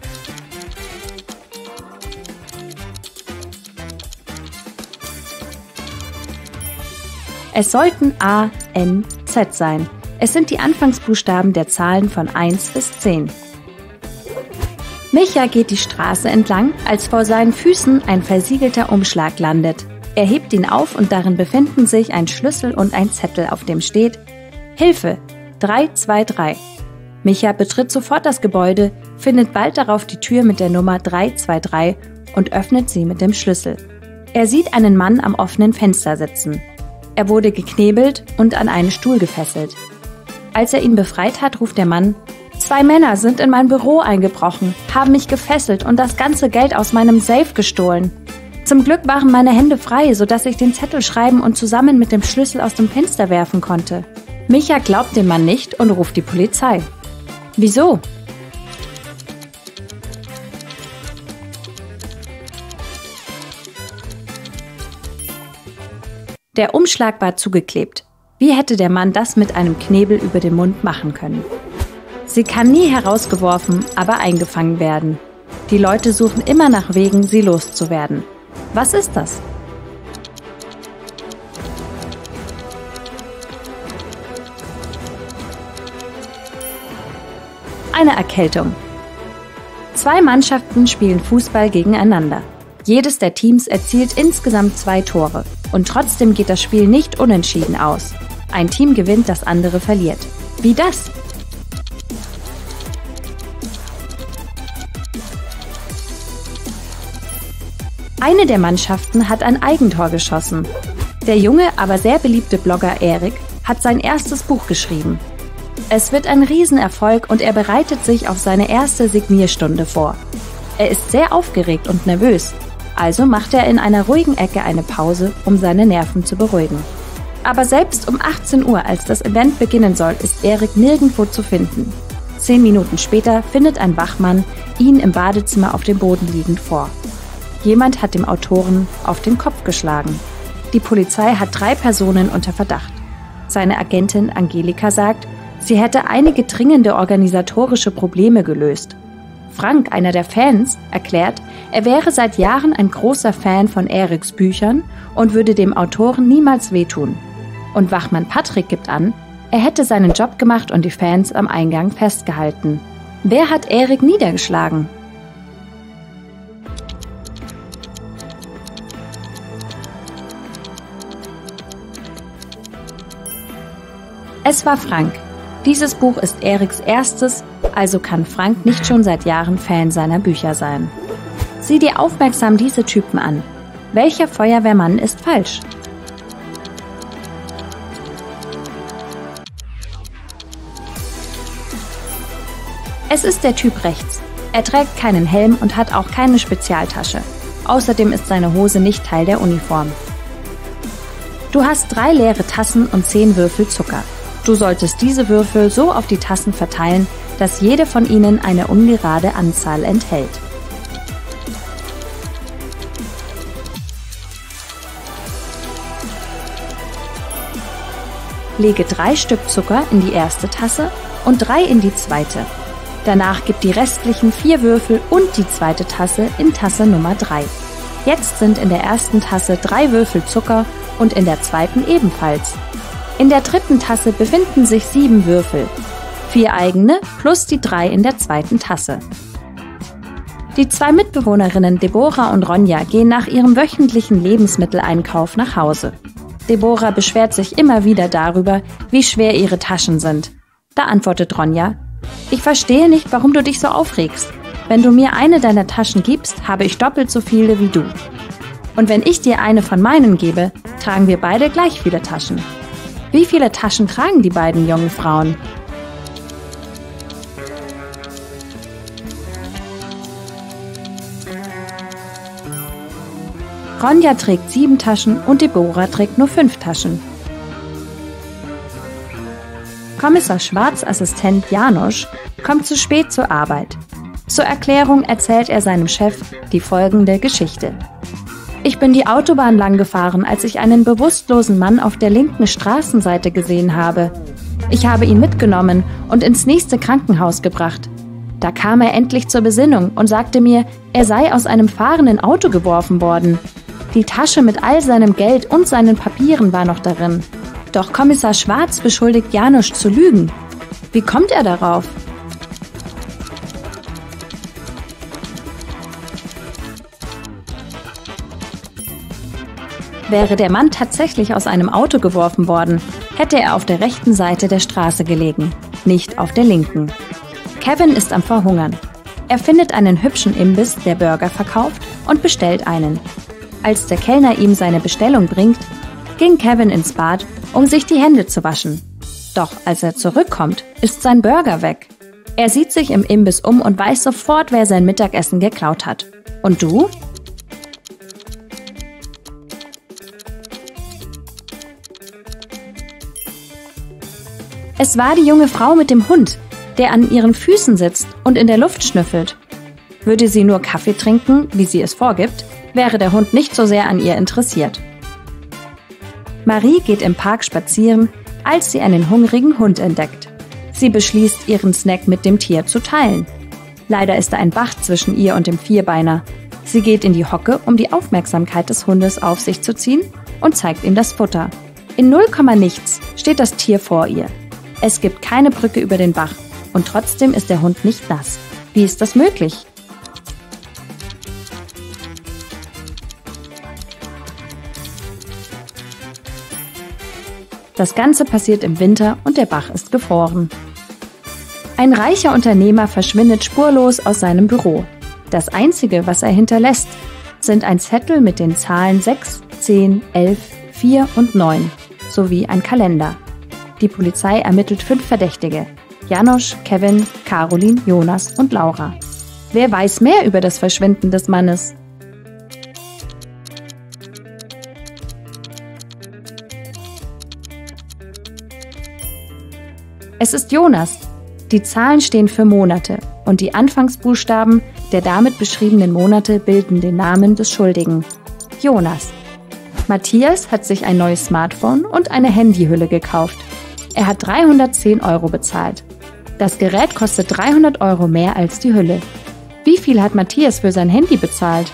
Es sollten A, N, Z sein. Es sind die Anfangsbuchstaben der Zahlen von 1 bis 10. Micha geht die Straße entlang, als vor seinen Füßen ein versiegelter Umschlag landet. Er hebt ihn auf und darin befinden sich ein Schlüssel und ein Zettel, auf dem steht: Hilfe, 323. Micha betritt sofort das Gebäude, findet bald darauf die Tür mit der Nummer 323 und öffnet sie mit dem Schlüssel. Er sieht einen Mann am offenen Fenster sitzen. Er wurde geknebelt und an einen Stuhl gefesselt. Als er ihn befreit hat, ruft der Mann: 2 Männer sind in mein Büro eingebrochen, haben mich gefesselt und das ganze Geld aus meinem Safe gestohlen. Zum Glück waren meine Hände frei, sodass ich den Zettel schreiben und zusammen mit dem Schlüssel aus dem Fenster werfen konnte. Micha glaubt dem Mann nicht und ruft die Polizei. Wieso? Der Umschlag war zugeklebt. Wie hätte der Mann das mit einem Knebel über den Mund machen können? Sie kann nie herausgeworfen, aber eingefangen werden. Die Leute suchen immer nach Wegen, sie loszuwerden. Was ist das? Eine Erkältung. 2 Mannschaften spielen Fußball gegeneinander. Jedes der Teams erzielt insgesamt 2 Tore. Und trotzdem geht das Spiel nicht unentschieden aus. Ein Team gewinnt, das andere verliert. Wie das? Eine der Mannschaften hat ein Eigentor geschossen. Der junge, aber sehr beliebte Blogger Erik hat sein erstes Buch geschrieben. Es wird ein Riesenerfolg und er bereitet sich auf seine erste Signierstunde vor. Er ist sehr aufgeregt und nervös, also macht er in einer ruhigen Ecke eine Pause, um seine Nerven zu beruhigen. Aber selbst um 18 Uhr, als das Event beginnen soll, ist Erik nirgendwo zu finden. 10 Minuten später findet ein Wachmann ihn im Badezimmer auf dem Boden liegend vor. Jemand hat dem Autoren auf den Kopf geschlagen. Die Polizei hat 3 Personen unter Verdacht. Seine Agentin Angelika sagt, sie hätte einige dringende organisatorische Probleme gelöst. Frank, einer der Fans, erklärt, er wäre seit Jahren ein großer Fan von Eriks Büchern und würde dem Autoren niemals wehtun. Und Wachmann Patrick gibt an, er hätte seinen Job gemacht und die Fans am Eingang festgehalten. Wer hat Erik niedergeschlagen? Es war Frank. Dieses Buch ist Eriks erstes, also kann Frank nicht schon seit Jahren Fan seiner Bücher sein. Sieh dir aufmerksam diese Typen an. Welcher Feuerwehrmann ist falsch? Es ist der Typ rechts. Er trägt keinen Helm und hat auch keine Spezialtasche. Außerdem ist seine Hose nicht Teil der Uniform. Du hast 3 leere Tassen und 10 Würfel Zucker. Du solltest diese Würfel so auf die Tassen verteilen, dass jede von ihnen eine ungerade Anzahl enthält. Lege 3 Stück Zucker in die erste Tasse und 3 in die zweite. Danach gib die restlichen 4 Würfel und die zweite Tasse in Tasse Nummer 3. Jetzt sind in der ersten Tasse 3 Würfel Zucker und in der zweiten ebenfalls. In der dritten Tasse befinden sich 7 Würfel, 4 eigene plus die 3 in der zweiten Tasse. Die 2 Mitbewohnerinnen Deborah und Ronja gehen nach ihrem wöchentlichen Lebensmitteleinkauf nach Hause. Deborah beschwert sich immer wieder darüber, wie schwer ihre Taschen sind. Da antwortet Ronja: Ich verstehe nicht, warum du dich so aufregst. Wenn du mir eine deiner Taschen gibst, habe ich doppelt so viele wie du. Und wenn ich dir eine von meinen gebe, tragen wir beide gleich viele Taschen. Wie viele Taschen tragen die beiden jungen Frauen? Ronja trägt 7 Taschen und Deborah trägt nur 5 Taschen. Kommissar Schwarz' Assistent Janusz kommt zu spät zur Arbeit. Zur Erklärung erzählt er seinem Chef die folgende Geschichte. Ich bin die Autobahn lang gefahren, als ich einen bewusstlosen Mann auf der linken Straßenseite gesehen habe. Ich habe ihn mitgenommen und ins nächste Krankenhaus gebracht. Da kam er endlich zur Besinnung und sagte mir, er sei aus einem fahrenden Auto geworfen worden. Die Tasche mit all seinem Geld und seinen Papieren war noch darin. Doch Kommissar Schwarz beschuldigt Janusz zu lügen. Wie kommt er darauf? Wäre der Mann tatsächlich aus einem Auto geworfen worden, hätte er auf der rechten Seite der Straße gelegen, nicht auf der linken. Kevin ist am Verhungern. Er findet einen hübschen Imbiss, der Burger verkauft, und bestellt einen. Als der Kellner ihm seine Bestellung bringt, ging Kevin ins Bad, um sich die Hände zu waschen. Doch als er zurückkommt, ist sein Burger weg. Er sieht sich im Imbiss um und weiß sofort, wer sein Mittagessen geklaut hat. Und du? Es war die junge Frau mit dem Hund, der an ihren Füßen sitzt und in der Luft schnüffelt. Würde sie nur Kaffee trinken, wie sie es vorgibt, wäre der Hund nicht so sehr an ihr interessiert. Marie geht im Park spazieren, als sie einen hungrigen Hund entdeckt. Sie beschließt, ihren Snack mit dem Tier zu teilen. Leider ist da ein Bach zwischen ihr und dem Vierbeiner. Sie geht in die Hocke, um die Aufmerksamkeit des Hundes auf sich zu ziehen, und zeigt ihm das Futter. In 0, nichts steht das Tier vor ihr. Es gibt keine Brücke über den Bach und trotzdem ist der Hund nicht nass. Wie ist das möglich? Das Ganze passiert im Winter und der Bach ist gefroren. Ein reicher Unternehmer verschwindet spurlos aus seinem Büro. Das Einzige, was er hinterlässt, sind ein Zettel mit den Zahlen 6, 10, 11, 4 und 9 sowie ein Kalender. Die Polizei ermittelt 5 Verdächtige: Janusz, Kevin, Caroline, Jonas und Laura. Wer weiß mehr über das Verschwinden des Mannes? Es ist Jonas. Die Zahlen stehen für Monate und die Anfangsbuchstaben der damit beschriebenen Monate bilden den Namen des Schuldigen: Jonas. Matthias hat sich ein neues Smartphone und eine Handyhülle gekauft. Er hat 310 € bezahlt. Das Gerät kostet 300 € mehr als die Hülle. Wie viel hat Matthias für sein Handy bezahlt?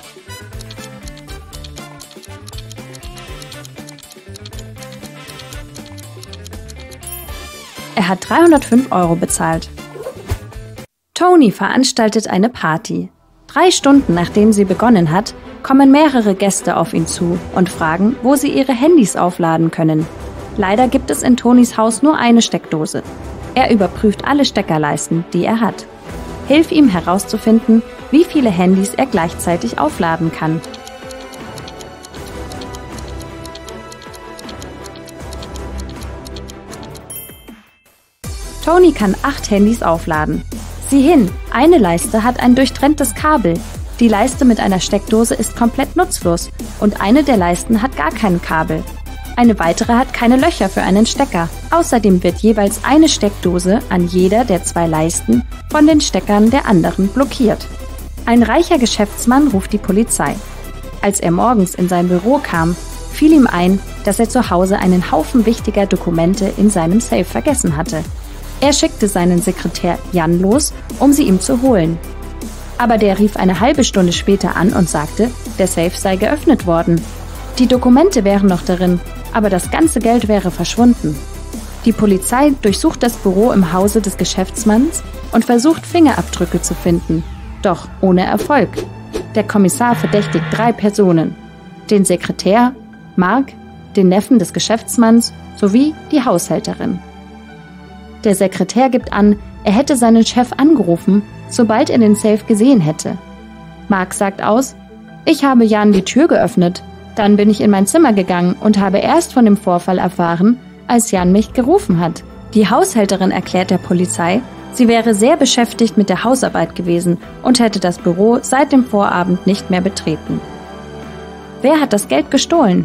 Er hat 305 € bezahlt. Toni veranstaltet eine Party. 3 Stunden nachdem sie begonnen hat, kommen mehrere Gäste auf ihn zu und fragen, wo sie ihre Handys aufladen können. Leider gibt es in Tonis Haus nur eine Steckdose. Er überprüft alle Steckerleisten, die er hat. Hilf ihm herauszufinden, wie viele Handys er gleichzeitig aufladen kann. Toni kann 8 Handys aufladen. Sieh hin, eine Leiste hat ein durchtrenntes Kabel. Die Leiste mit einer Steckdose ist komplett nutzlos und eine der Leisten hat gar kein Kabel. Eine weitere hat keine Löcher für einen Stecker. Außerdem wird jeweils eine Steckdose an jeder der 2 Leisten von den Steckern der anderen blockiert. Ein reicher Geschäftsmann ruft die Polizei. Als er morgens in sein Büro kam, fiel ihm ein, dass er zu Hause einen Haufen wichtiger Dokumente in seinem Safe vergessen hatte. Er schickte seinen Sekretär Jan los, um sie ihm zu holen. Aber der rief eine halbe Stunde später an und sagte, der Safe sei geöffnet worden. Die Dokumente wären noch darin, aber das ganze Geld wäre verschwunden. Die Polizei durchsucht das Büro im Hause des Geschäftsmanns und versucht, Fingerabdrücke zu finden. Doch ohne Erfolg. Der Kommissar verdächtigt 3 Personen: den Sekretär, Mark, den Neffen des Geschäftsmanns sowie die Haushälterin. Der Sekretär gibt an, er hätte seinen Chef angerufen, sobald er den Safe gesehen hätte. Mark sagt aus: Ich habe Jan die Tür geöffnet. Dann bin ich in mein Zimmer gegangen und habe erst von dem Vorfall erfahren, als Jan mich gerufen hat. Die Haushälterin erklärt der Polizei, sie wäre sehr beschäftigt mit der Hausarbeit gewesen und hätte das Büro seit dem Vorabend nicht mehr betreten. Wer hat das Geld gestohlen?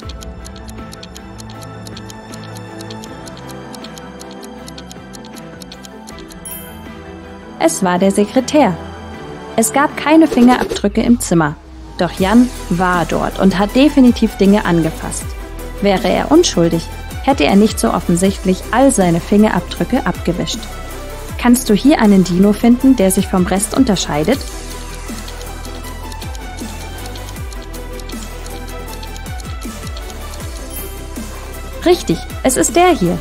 Es war der Sekretär. Es gab keine Fingerabdrücke im Zimmer. Doch Jan war dort und hat definitiv Dinge angefasst. Wäre er unschuldig, hätte er nicht so offensichtlich all seine Fingerabdrücke abgewischt. Kannst du hier einen Dino finden, der sich vom Rest unterscheidet? Richtig, es ist der hier.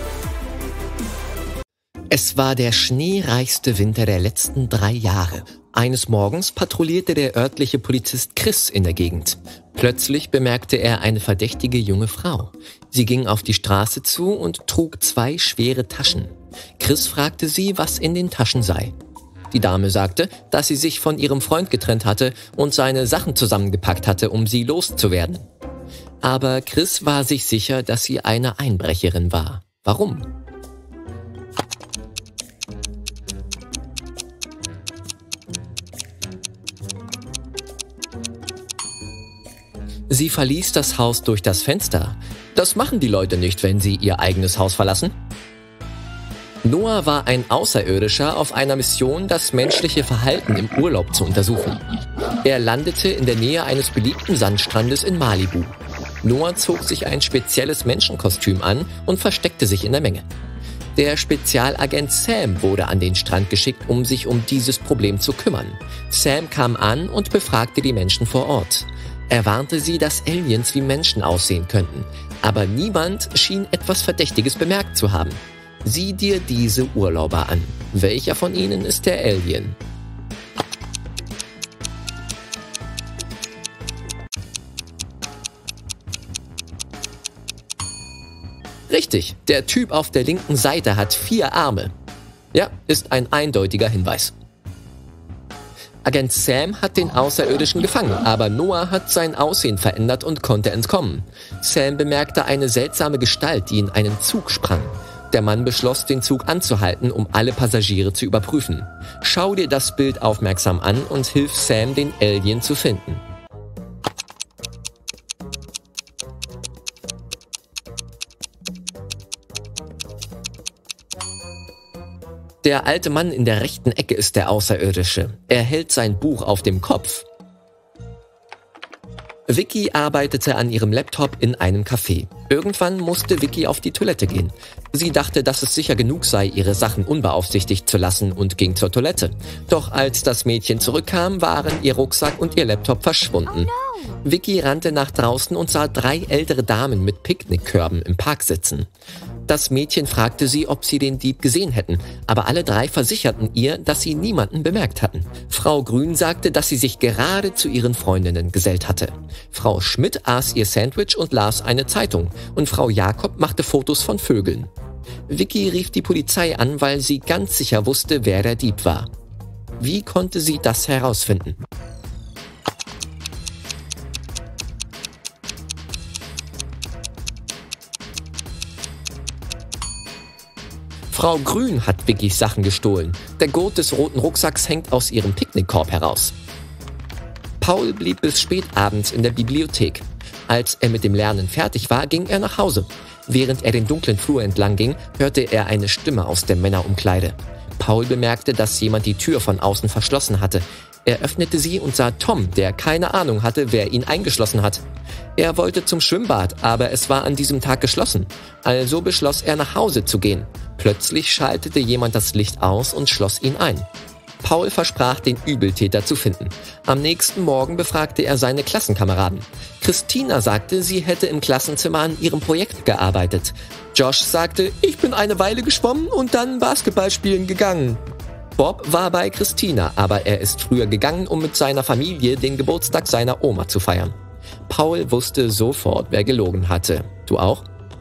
Es war der schneereichste Winter der letzten 3 Jahre. Eines Morgens patrouillierte der örtliche Polizist Chris in der Gegend. Plötzlich bemerkte er eine verdächtige junge Frau. Sie ging auf die Straße zu und trug 2 schwere Taschen. Chris fragte sie, was in den Taschen sei. Die Dame sagte, dass sie sich von ihrem Freund getrennt hatte und seine Sachen zusammengepackt hatte, um sie loszuwerden. Aber Chris war sich sicher, dass sie eine Einbrecherin war. Warum? Sie verließ das Haus durch das Fenster. Das machen die Leute nicht, wenn sie ihr eigenes Haus verlassen. Noah war ein Außerirdischer auf einer Mission, das menschliche Verhalten im Urlaub zu untersuchen. Er landete in der Nähe eines beliebten Sandstrandes in Malibu. Noah zog sich ein spezielles Menschenkostüm an und versteckte sich in der Menge. Der Spezialagent Sam wurde an den Strand geschickt, um sich um dieses Problem zu kümmern. Sam kam an und befragte die Menschen vor Ort. Er warnte sie, dass Aliens wie Menschen aussehen könnten. Aber niemand schien etwas Verdächtiges bemerkt zu haben. Sieh dir diese Urlauber an. Welcher von ihnen ist der Alien? Richtig, der Typ auf der linken Seite hat 4 Arme. Ja, ist ein eindeutiger Hinweis. Agent Sam hat den Außerirdischen gefangen, aber Noah hat sein Aussehen verändert und konnte entkommen. Sam bemerkte eine seltsame Gestalt, die in einen Zug sprang. Der Mann beschloss, den Zug anzuhalten, um alle Passagiere zu überprüfen. Schau dir das Bild aufmerksam an und hilf Sam, den Alien zu finden. Der alte Mann in der rechten Ecke ist der Außerirdische. Er hält sein Buch auf dem Kopf. Vicky arbeitete an ihrem Laptop in einem Café. Irgendwann musste Vicky auf die Toilette gehen. Sie dachte, dass es sicher genug sei, ihre Sachen unbeaufsichtigt zu lassen und ging zur Toilette. Doch als das Mädchen zurückkam, waren ihr Rucksack und ihr Laptop verschwunden. Vicky rannte nach draußen und sah 3 ältere Damen mit Picknickkörben im Park sitzen. Das Mädchen fragte sie, ob sie den Dieb gesehen hätten, aber alle 3 versicherten ihr, dass sie niemanden bemerkt hatten. Frau Grün sagte, dass sie sich gerade zu ihren Freundinnen gesellt hatte. Frau Schmidt aß ihr Sandwich und las eine Zeitung und Frau Jakob machte Fotos von Vögeln. Vicky rief die Polizei an, weil sie ganz sicher wusste, wer der Dieb war. Wie konnte sie das herausfinden? Frau Grün hat Vickys Sachen gestohlen. Der Gurt des roten Rucksacks hängt aus ihrem Picknickkorb heraus. Paul blieb bis spät abends in der Bibliothek. Als er mit dem Lernen fertig war, ging er nach Hause. Während er den dunklen Flur entlang ging, hörte er eine Stimme aus der Männerumkleide. Paul bemerkte, dass jemand die Tür von außen verschlossen hatte. Er öffnete sie und sah Tom, der keine Ahnung hatte, wer ihn eingeschlossen hat. Er wollte zum Schwimmbad, aber es war an diesem Tag geschlossen. Also beschloss er, nach Hause zu gehen. Plötzlich schaltete jemand das Licht aus und schloss ihn ein. Paul versprach, den Übeltäter zu finden. Am nächsten Morgen befragte er seine Klassenkameraden. Christina sagte, sie hätte im Klassenzimmer an ihrem Projekt gearbeitet. Josh sagte, ich bin eine Weile geschwommen und dann Basketball spielen gegangen. Bob war bei Christina, aber er ist früher gegangen, um mit seiner Familie den Geburtstag seiner Oma zu feiern. Paul wusste sofort, wer gelogen hatte. Du auch?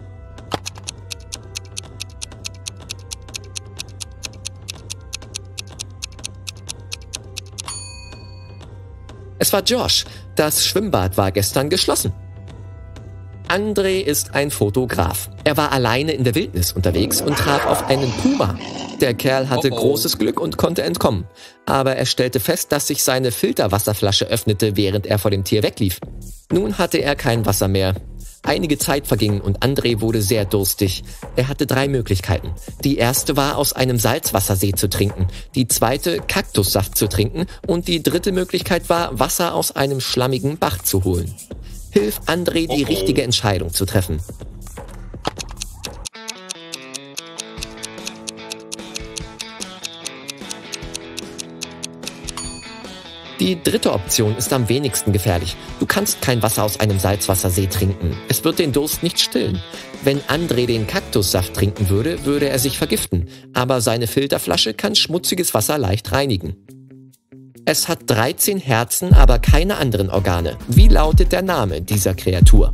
Es war Josh. Das Schwimmbad war gestern geschlossen. André ist ein Fotograf. Er war alleine in der Wildnis unterwegs und traf auf einen Puma. Der Kerl hatte großes Glück und konnte entkommen. Aber er stellte fest, dass sich seine Filterwasserflasche öffnete, während er vor dem Tier weglief. Nun hatte er kein Wasser mehr. Einige Zeit verging und André wurde sehr durstig. Er hatte 3 Möglichkeiten. Die erste war, aus einem Salzwassersee zu trinken. Die zweite, Kaktussaft zu trinken. Und die dritte Möglichkeit war, Wasser aus einem schlammigen Bach zu holen. Hilf André, die richtige Entscheidung zu treffen. Die dritte Option ist am wenigsten gefährlich. Du kannst kein Wasser aus einem Salzwassersee trinken. Es wird den Durst nicht stillen. Wenn André den Kaktussaft trinken würde, würde er sich vergiften. Aber seine Filterflasche kann schmutziges Wasser leicht reinigen. Es hat 13 Herzen, aber keine anderen Organe. Wie lautet der Name dieser Kreatur?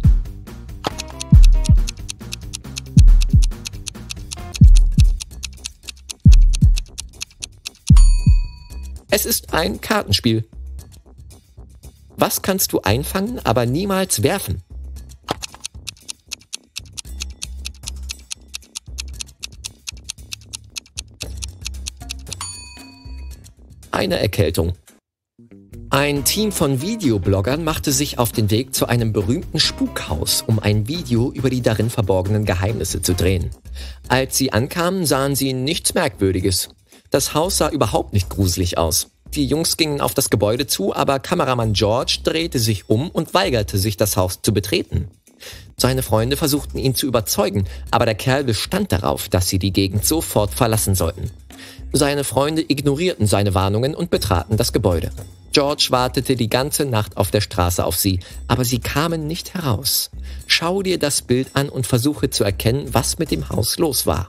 Es ist ein Kartenspiel. Was kannst du einfangen, aber niemals werfen? Eine Erkältung. Ein Team von Videobloggern machte sich auf den Weg zu einem berühmten Spukhaus, um ein Video über die darin verborgenen Geheimnisse zu drehen. Als sie ankamen, sahen sie nichts Merkwürdiges. Das Haus sah überhaupt nicht gruselig aus. Die Jungs gingen auf das Gebäude zu, aber Kameramann George drehte sich um und weigerte sich, das Haus zu betreten. Seine Freunde versuchten ihn zu überzeugen, aber der Kerl bestand darauf, dass sie die Gegend sofort verlassen sollten. Seine Freunde ignorierten seine Warnungen und betraten das Gebäude. George wartete die ganze Nacht auf der Straße auf sie, aber sie kamen nicht heraus. Schau dir das Bild an und versuche zu erkennen, was mit dem Haus los war.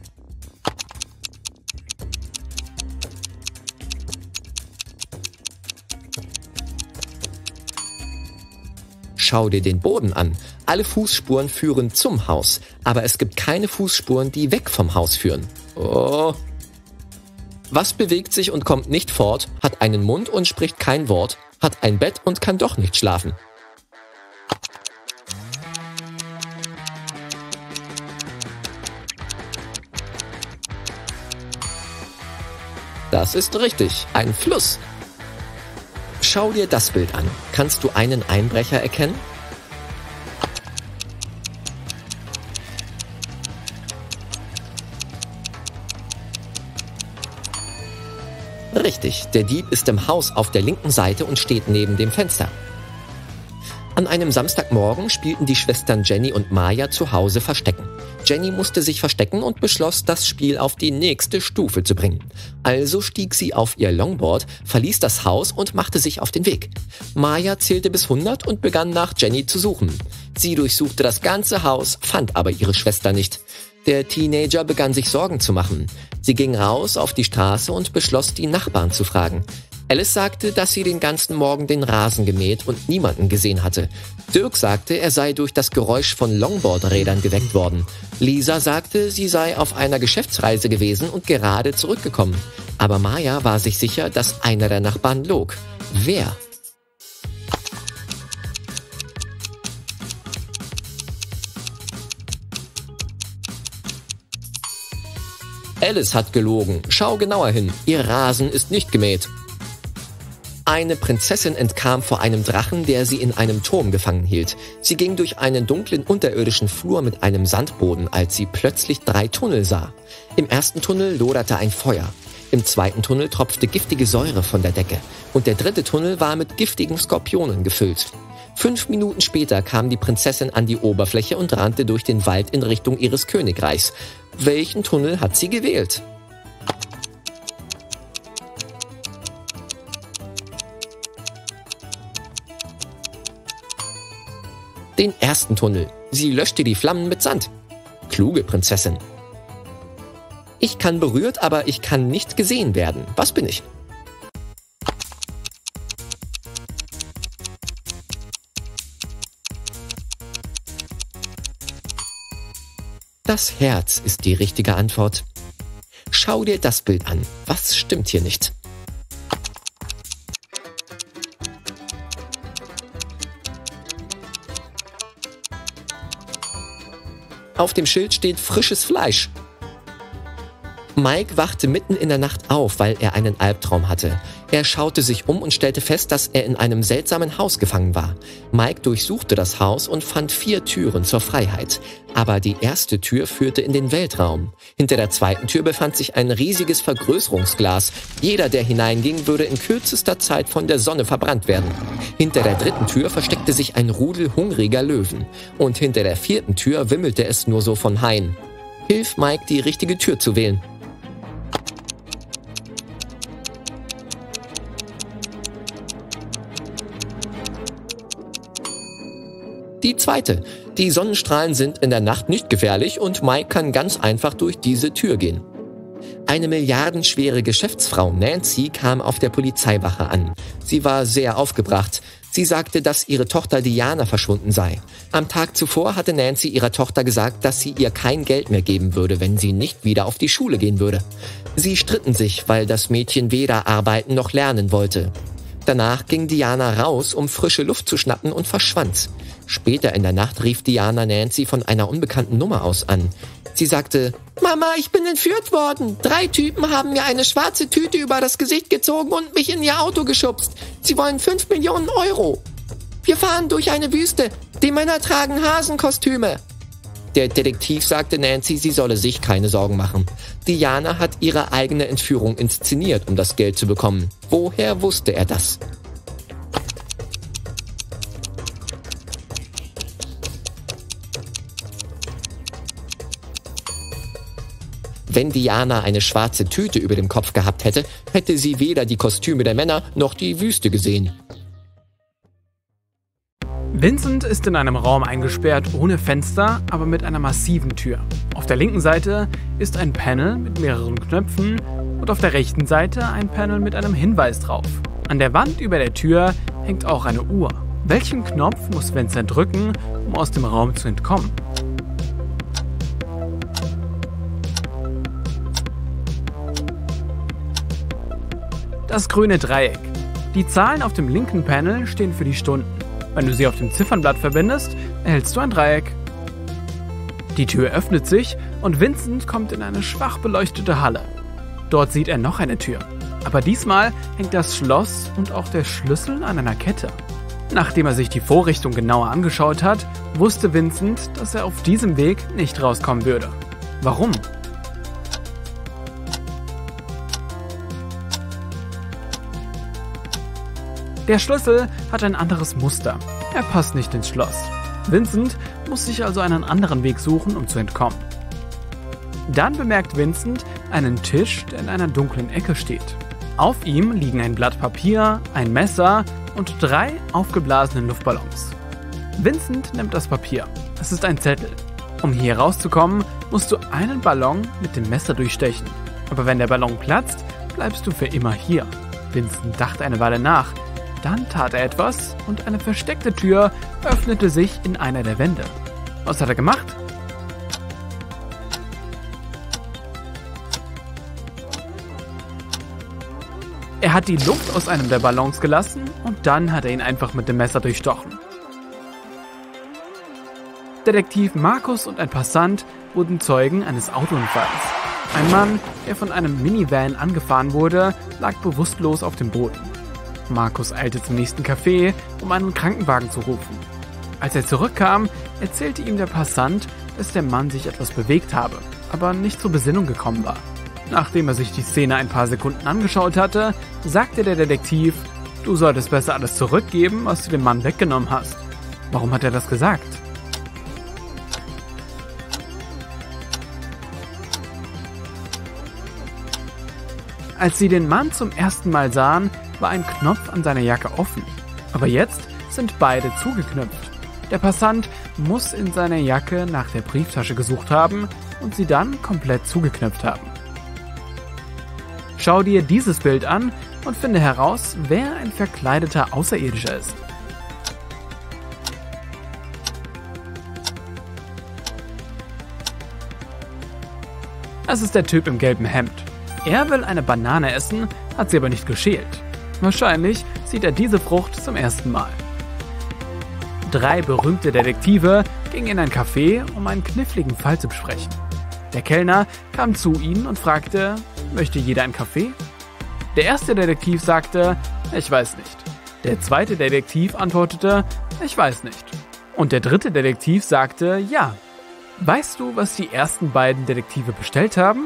Schau dir den Boden an. Alle Fußspuren führen zum Haus, aber es gibt keine Fußspuren, die weg vom Haus führen. Oh. Was bewegt sich und kommt nicht fort, hat einen Mund und spricht kein Wort, hat ein Bett und kann doch nicht schlafen? Das ist richtig, ein Fluss. Schau dir das Bild an. Kannst du einen Einbrecher erkennen? Richtig, der Dieb ist im Haus auf der linken Seite und steht neben dem Fenster. An einem Samstagmorgen spielten die Schwestern Jenny und Maya zu Hause Verstecken. Jenny musste sich verstecken und beschloss, das Spiel auf die nächste Stufe zu bringen. Also stieg sie auf ihr Longboard, verließ das Haus und machte sich auf den Weg. Maya zählte bis 100 und begann nach Jenny zu suchen. Sie durchsuchte das ganze Haus, fand aber ihre Schwester nicht. Der Teenager begann sich Sorgen zu machen. Sie ging raus auf die Straße und beschloss, die Nachbarn zu fragen. Alice sagte, dass sie den ganzen Morgen den Rasen gemäht und niemanden gesehen hatte. Dirk sagte, er sei durch das Geräusch von Longboardrädern geweckt worden. Lisa sagte, sie sei auf einer Geschäftsreise gewesen und gerade zurückgekommen. Aber Maya war sich sicher, dass einer der Nachbarn log. Wer? Alice hat gelogen. Schau genauer hin. Ihr Rasen ist nicht gemäht. Eine Prinzessin entkam vor einem Drachen, der sie in einem Turm gefangen hielt. Sie ging durch einen dunklen unterirdischen Flur mit einem Sandboden, als sie plötzlich 3 Tunnel sah. Im ersten Tunnel loderte ein Feuer. Im zweiten Tunnel tropfte giftige Säure von der Decke. Und der dritte Tunnel war mit giftigen Skorpionen gefüllt. 5 Minuten später kam die Prinzessin an die Oberfläche und rannte durch den Wald in Richtung ihres Königreichs. Welchen Tunnel hat sie gewählt? Den ersten Tunnel. Sie löschte die Flammen mit Sand. Kluge Prinzessin. Ich kann berührt, aber ich kann nicht gesehen werden. Was bin ich? Das Herz ist die richtige Antwort. Schau dir das Bild an. Was stimmt hier nicht? Auf dem Schild steht frisches Fleisch. Mike wachte mitten in der Nacht auf, weil er einen Albtraum hatte. Er schaute sich um und stellte fest, dass er in einem seltsamen Haus gefangen war. Mike durchsuchte das Haus und fand 4 Türen zur Freiheit. Aber die erste Tür führte in den Weltraum. Hinter der zweiten Tür befand sich ein riesiges Vergrößerungsglas. Jeder, der hineinging, würde in kürzester Zeit von der Sonne verbrannt werden. Hinter der dritten Tür versteckte sich ein Rudel hungriger Löwen. Und hinter der 4. Tür wimmelte es nur so von Haien. Hilf Mike, die richtige Tür zu wählen. Die zweite. Die Sonnenstrahlen sind in der Nacht nicht gefährlich und Mike kann ganz einfach durch diese Tür gehen. Eine milliardenschwere Geschäftsfrau Nancy kam auf der Polizeiwache an. Sie war sehr aufgebracht. Sie sagte, dass ihre Tochter Diana verschwunden sei. Am Tag zuvor hatte Nancy ihrer Tochter gesagt, dass sie ihr kein Geld mehr geben würde, wenn sie nicht wieder auf die Schule gehen würde. Sie stritten sich, weil das Mädchen weder arbeiten noch lernen wollte. Danach ging Diana raus, um frische Luft zu schnappen und verschwand. Später in der Nacht rief Diana Nancy von einer unbekannten Nummer aus an. Sie sagte, Mama, ich bin entführt worden. 3 Typen haben mir eine schwarze Tüte über das Gesicht gezogen und mich in ihr Auto geschubst. Sie wollen 5 Millionen Euro. Wir fahren durch eine Wüste. Die Männer tragen Hasenkostüme. Der Detektiv sagte Nancy, sie solle sich keine Sorgen machen. Diana hat ihre eigene Entführung inszeniert, um das Geld zu bekommen. Woher wusste er das? Wenn Diana eine schwarze Tüte über dem Kopf gehabt hätte, hätte sie weder die Kostüme der Männer noch die Wüste gesehen. Vincent ist in einem Raum eingesperrt, ohne Fenster, aber mit einer massiven Tür. Auf der linken Seite ist ein Panel mit mehreren Knöpfen und auf der rechten Seite ein Panel mit einem Hinweis drauf. An der Wand über der Tür hängt auch eine Uhr. Welchen Knopf muss Vincent drücken, um aus dem Raum zu entkommen? Das grüne Dreieck. Die Zahlen auf dem linken Panel stehen für die Stunden. Wenn du sie auf dem Ziffernblatt verbindest, erhältst du ein Dreieck. Die Tür öffnet sich und Vincent kommt in eine schwach beleuchtete Halle. Dort sieht er noch eine Tür. Aber diesmal hängt das Schloss und auch der Schlüssel an einer Kette. Nachdem er sich die Vorrichtung genauer angeschaut hat, wusste Vincent, dass er auf diesem Weg nicht rauskommen würde. Warum? Der Schlüssel hat ein anderes Muster. Er passt nicht ins Schloss. Vincent muss sich also einen anderen Weg suchen, um zu entkommen. Dann bemerkt Vincent einen Tisch, der in einer dunklen Ecke steht. Auf ihm liegen ein Blatt Papier, ein Messer und 3 aufgeblasene Luftballons. Vincent nimmt das Papier. Es ist ein Zettel. Um hier rauszukommen, musst du einen Ballon mit dem Messer durchstechen. Aber wenn der Ballon platzt, bleibst du für immer hier. Vincent dachte eine Weile nach. Dann tat er etwas und eine versteckte Tür öffnete sich in einer der Wände. Was hat er gemacht? Er hat die Luft aus einem der Ballons gelassen und dann hat er ihn einfach mit dem Messer durchstochen. Detektiv Markus und ein Passant wurden Zeugen eines Autounfalls. Ein Mann, der von einem Minivan angefahren wurde, lag bewusstlos auf dem Boden. Markus eilte zum nächsten Café, um einen Krankenwagen zu rufen. Als er zurückkam, erzählte ihm der Passant, dass der Mann sich etwas bewegt habe, aber nicht zur Besinnung gekommen war. Nachdem er sich die Szene ein paar Sekunden angeschaut hatte, sagte der Detektiv, du solltest besser alles zurückgeben, was du dem Mann weggenommen hast. Warum hat er das gesagt? Als sie den Mann zum ersten Mal sahen, war ein Knopf an seiner Jacke offen. Aber jetzt sind beide zugeknöpft. Der Passant muss in seiner Jacke nach der Brieftasche gesucht haben und sie dann komplett zugeknöpft haben. Schau dir dieses Bild an und finde heraus, wer ein verkleideter Außerirdischer ist. Es ist der Typ im gelben Hemd. Er will eine Banane essen, hat sie aber nicht geschält. Wahrscheinlich sieht er diese Frucht zum ersten Mal. 3 berühmte Detektive gingen in ein Café, um einen kniffligen Fall zu besprechen. Der Kellner kam zu ihnen und fragte, möchte jeder einen Kaffee? Der erste Detektiv sagte, ich weiß nicht. Der zweite Detektiv antwortete, ich weiß nicht. Und der dritte Detektiv sagte, ja. Weißt du, was die ersten beiden Detektive bestellt haben?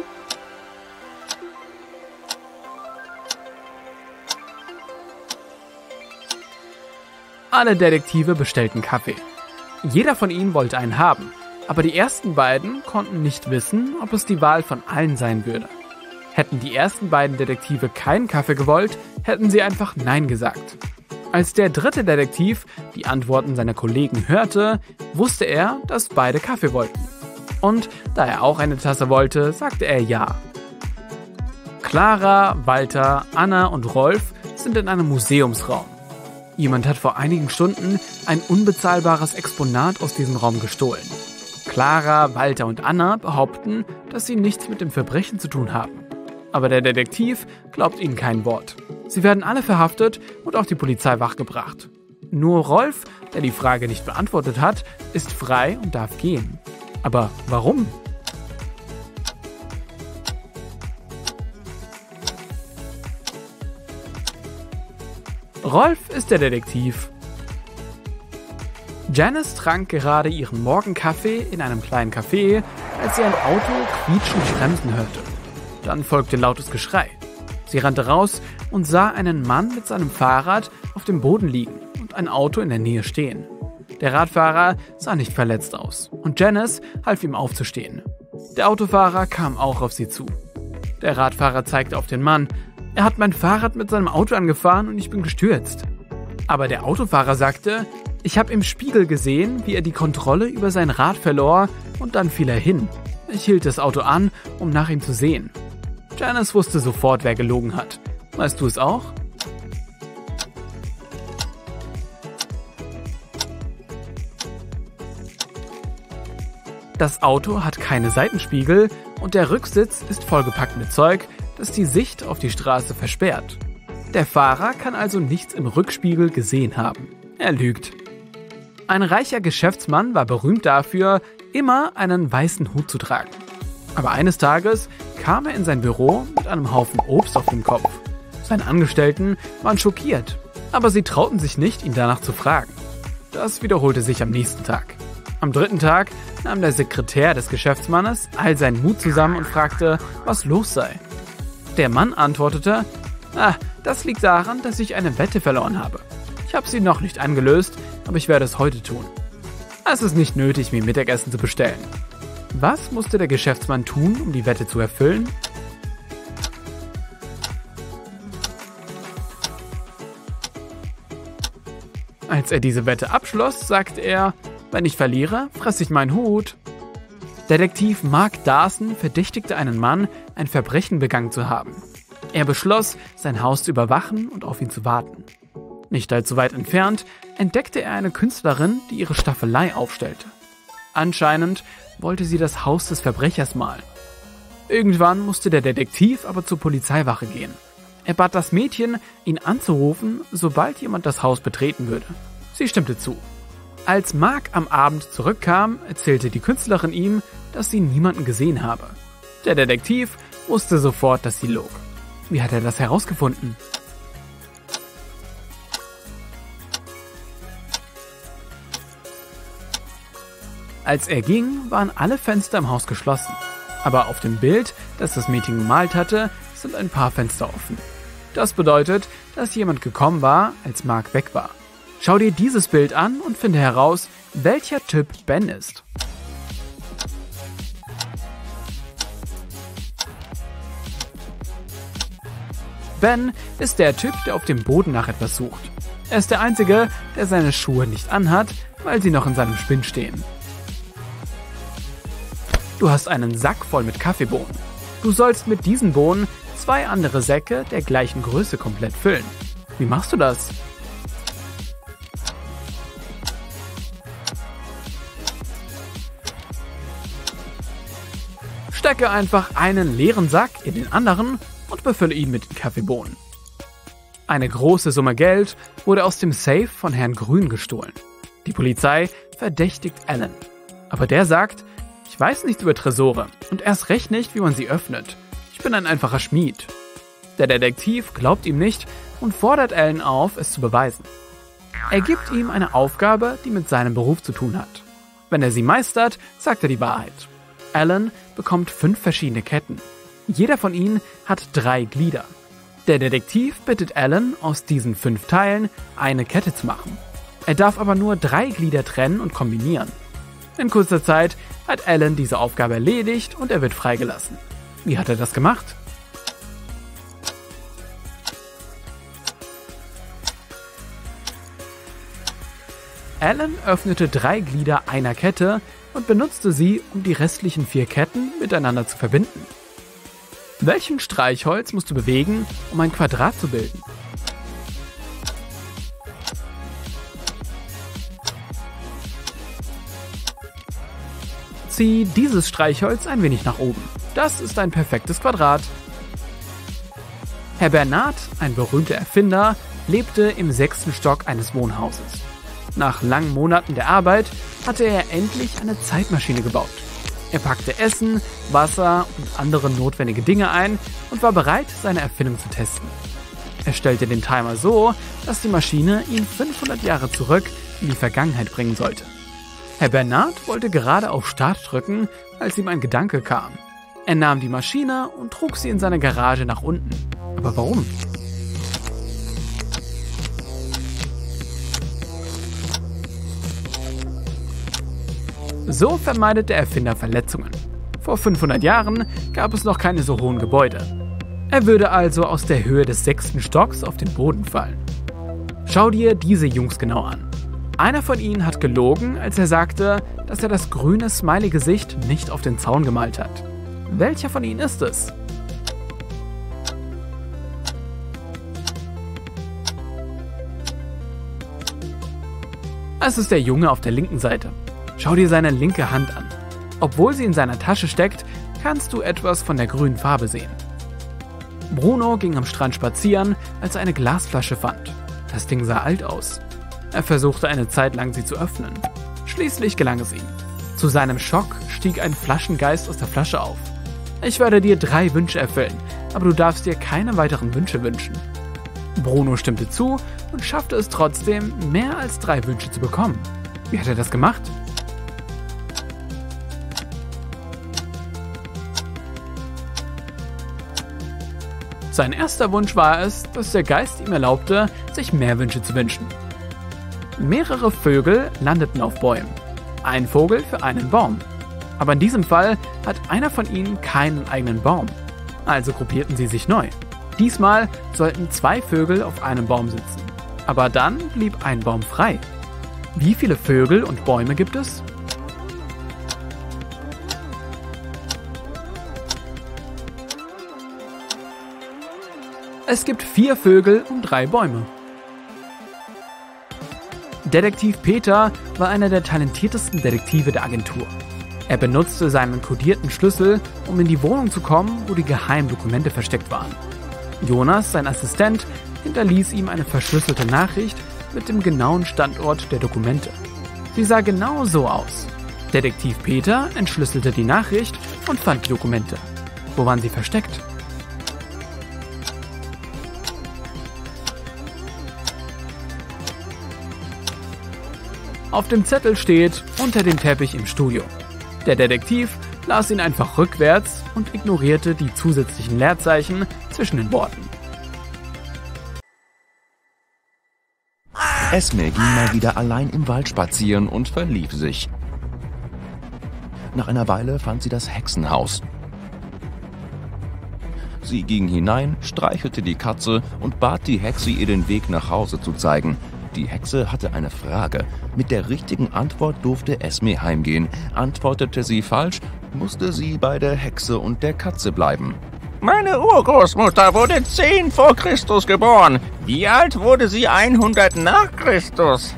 Alle Detektive bestellten Kaffee. Jeder von ihnen wollte einen haben, aber die ersten beiden konnten nicht wissen, ob es die Wahl von allen sein würde. Hätten die ersten beiden Detektive keinen Kaffee gewollt, hätten sie einfach Nein gesagt. Als der dritte Detektiv die Antworten seiner Kollegen hörte, wusste er, dass beide Kaffee wollten. Und da er auch eine Tasse wollte, sagte er ja. Clara, Walter, Anna und Rolf sind in einem Museumsraum. Jemand hat vor einigen Stunden ein unbezahlbares Exponat aus diesem Raum gestohlen. Clara, Walter und Anna behaupten, dass sie nichts mit dem Verbrechen zu tun haben. Aber der Detektiv glaubt ihnen kein Wort. Sie werden alle verhaftet und auch die Polizei wachgebracht. Nur Rolf, der die Frage nicht beantwortet hat, ist frei und darf gehen. Aber warum? Rolf ist der Detektiv. Janice trank gerade ihren Morgenkaffee in einem kleinen Café, als sie ein Auto quietschend bremsen hörte. Dann folgte lautes Geschrei. Sie rannte raus und sah einen Mann mit seinem Fahrrad auf dem Boden liegen und ein Auto in der Nähe stehen. Der Radfahrer sah nicht verletzt aus und Janice half ihm aufzustehen. Der Autofahrer kam auch auf sie zu. Der Radfahrer zeigte auf den Mann. Er hat mein Fahrrad mit seinem Auto angefahren und ich bin gestürzt. Aber der Autofahrer sagte, ich habe im Spiegel gesehen, wie er die Kontrolle über sein Rad verlor und dann fiel er hin. Ich hielt das Auto an, um nach ihm zu sehen. Janice wusste sofort, wer gelogen hat. Weißt du es auch? Das Auto hat keine Seitenspiegel und der Rücksitz ist vollgepackt mit Zeug, das die Sicht auf die Straße versperrt. Der Fahrer kann also nichts im Rückspiegel gesehen haben. Er lügt. Ein reicher Geschäftsmann war berühmt dafür, immer einen weißen Hut zu tragen. Aber eines Tages kam er in sein Büro mit einem Haufen Obst auf dem Kopf. Seine Angestellten waren schockiert, aber sie trauten sich nicht, ihn danach zu fragen. Das wiederholte sich am nächsten Tag. Am dritten Tag nahm der Sekretär des Geschäftsmannes all seinen Mut zusammen und fragte, was los sei. Der Mann antwortete, das liegt daran, dass ich eine Wette verloren habe. Ich habe sie noch nicht angelöst, aber ich werde es heute tun. Es ist nicht nötig, mir Mittagessen zu bestellen. Was musste der Geschäftsmann tun, um die Wette zu erfüllen? Als er diese Wette abschloss, sagte er, wenn ich verliere, fresse ich meinen Hut. Detektiv Mark Dawson verdächtigte einen Mann, ein Verbrechen begangen zu haben. Er beschloss, sein Haus zu überwachen und auf ihn zu warten. Nicht allzu weit entfernt entdeckte er eine Künstlerin, die ihre Staffelei aufstellte. Anscheinend wollte sie das Haus des Verbrechers malen. Irgendwann musste der Detektiv aber zur Polizeiwache gehen. Er bat das Mädchen, ihn anzurufen, sobald jemand das Haus betreten würde. Sie stimmte zu. Als Mark am Abend zurückkam, erzählte die Künstlerin ihm, dass sie niemanden gesehen habe. Der Detektiv wusste sofort, dass sie log. Wie hat er das herausgefunden? Als er ging, waren alle Fenster im Haus geschlossen. Aber auf dem Bild, das das Mädchen gemalt hatte, sind ein paar Fenster offen. Das bedeutet, dass jemand gekommen war, als Mark weg war. Schau dir dieses Bild an und finde heraus, welcher Typ Ben ist. Ben ist der Typ, der auf dem Boden nach etwas sucht. Er ist der Einzige, der seine Schuhe nicht anhat, weil sie noch in seinem Spind stehen. Du hast einen Sack voll mit Kaffeebohnen. Du sollst mit diesen Bohnen 2 andere Säcke der gleichen Größe komplett füllen. Wie machst du das? Stecke einfach einen leeren Sack in den anderen und befülle ihn mit den Kaffeebohnen. Eine große Summe Geld wurde aus dem Safe von Herrn Grün gestohlen. Die Polizei verdächtigt Alan. Aber der sagt, ich weiß nichts über Tresore und erst recht nicht, wie man sie öffnet. Ich bin ein einfacher Schmied. Der Detektiv glaubt ihm nicht und fordert Alan auf, es zu beweisen. Er gibt ihm eine Aufgabe, die mit seinem Beruf zu tun hat. Wenn er sie meistert, sagt er die Wahrheit. Alan bekommt 5 verschiedene Ketten. Jeder von ihnen hat 3 Glieder. Der Detektiv bittet Alan, aus diesen 5 Teilen eine Kette zu machen. Er darf aber nur 3 Glieder trennen und kombinieren. In kurzer Zeit hat Alan diese Aufgabe erledigt und er wird freigelassen. Wie hat er das gemacht? Alan öffnete 3 Glieder einer Kette und benutzte sie, um die restlichen 4 Ketten miteinander zu verbinden. Welchen Streichholz musst du bewegen, um ein Quadrat zu bilden? Zieh dieses Streichholz ein wenig nach oben. Das ist ein perfektes Quadrat. Herr Bernard, ein berühmter Erfinder, lebte im 6. Stock eines Wohnhauses. Nach langen Monaten der Arbeit hatte er endlich eine Zeitmaschine gebaut. Er packte Essen, Wasser und andere notwendige Dinge ein und war bereit, seine Erfindung zu testen. Er stellte den Timer so, dass die Maschine ihn 500 Jahre zurück in die Vergangenheit bringen sollte. Herr Bernard wollte gerade auf Start drücken, als ihm ein Gedanke kam. Er nahm die Maschine und trug sie in seine Garage nach unten. Aber warum? So vermeidet der Erfinder Verletzungen. Vor 500 Jahren gab es noch keine so hohen Gebäude. Er würde also aus der Höhe des 6. Stocks auf den Boden fallen. Schau dir diese Jungs genau an. Einer von ihnen hat gelogen, als er sagte, dass er das grüne Smiley-Gesicht nicht auf den Zaun gemalt hat. Welcher von ihnen ist es? Es ist der Junge auf der linken Seite. Schau dir seine linke Hand an. Obwohl sie in seiner Tasche steckt, kannst du etwas von der grünen Farbe sehen. Bruno ging am Strand spazieren, als er eine Glasflasche fand. Das Ding sah alt aus. Er versuchte eine Zeit lang, sie zu öffnen. Schließlich gelang es ihm. Zu seinem Schock stieg ein Flaschengeist aus der Flasche auf. Ich werde dir 3 Wünsche erfüllen, aber du darfst dir keine weiteren Wünsche wünschen. Bruno stimmte zu und schaffte es trotzdem, mehr als 3 Wünsche zu bekommen. Wie hat er das gemacht? Sein erster Wunsch war es, dass der Geist ihm erlaubte, sich mehr Wünsche zu wünschen. Mehrere Vögel landeten auf Bäumen. Ein Vogel für einen Baum. Aber in diesem Fall hat einer von ihnen keinen eigenen Baum. Also gruppierten sie sich neu. Diesmal sollten 2 Vögel auf einem Baum sitzen. Aber dann blieb ein Baum frei. Wie viele Vögel und Bäume gibt es? Es gibt 4 Vögel und 3 Bäume. Detektiv Peter war einer der talentiertesten Detektive der Agentur. Er benutzte seinen kodierten Schlüssel, um in die Wohnung zu kommen, wo die geheimen Dokumente versteckt waren. Jonas, sein Assistent, hinterließ ihm eine verschlüsselte Nachricht mit dem genauen Standort der Dokumente. Sie sah genau so aus. Detektiv Peter entschlüsselte die Nachricht und fand die Dokumente. Wo waren sie versteckt? Auf dem Zettel steht unter dem Teppich im Studio. Der Detektiv las ihn einfach rückwärts und ignorierte die zusätzlichen Leerzeichen zwischen den Worten. Esme ging mal wieder allein im Wald spazieren und verlief sich. Nach einer Weile fand sie das Hexenhaus. Sie ging hinein, streichelte die Katze und bat die Hexe, ihr den Weg nach Hause zu zeigen. Die Hexe hatte eine Frage. Mit der richtigen Antwort durfte Esme heimgehen. Antwortete sie falsch, musste sie bei der Hexe und der Katze bleiben. Meine Urgroßmutter wurde 10 vor Christus geboren. Wie alt wurde sie 100 nach Christus?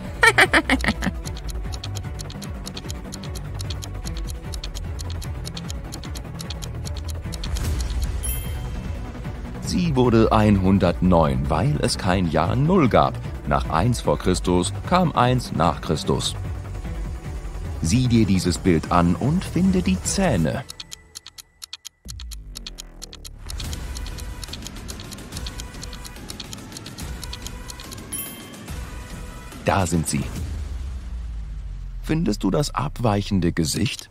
Sie wurde 109, weil es kein Jahr 0 gab. Nach 1 vor Christus kam 1 nach Christus. Sieh dir dieses Bild an und finde die Zähne. Da sind sie. Findest du das abweichende Gesicht?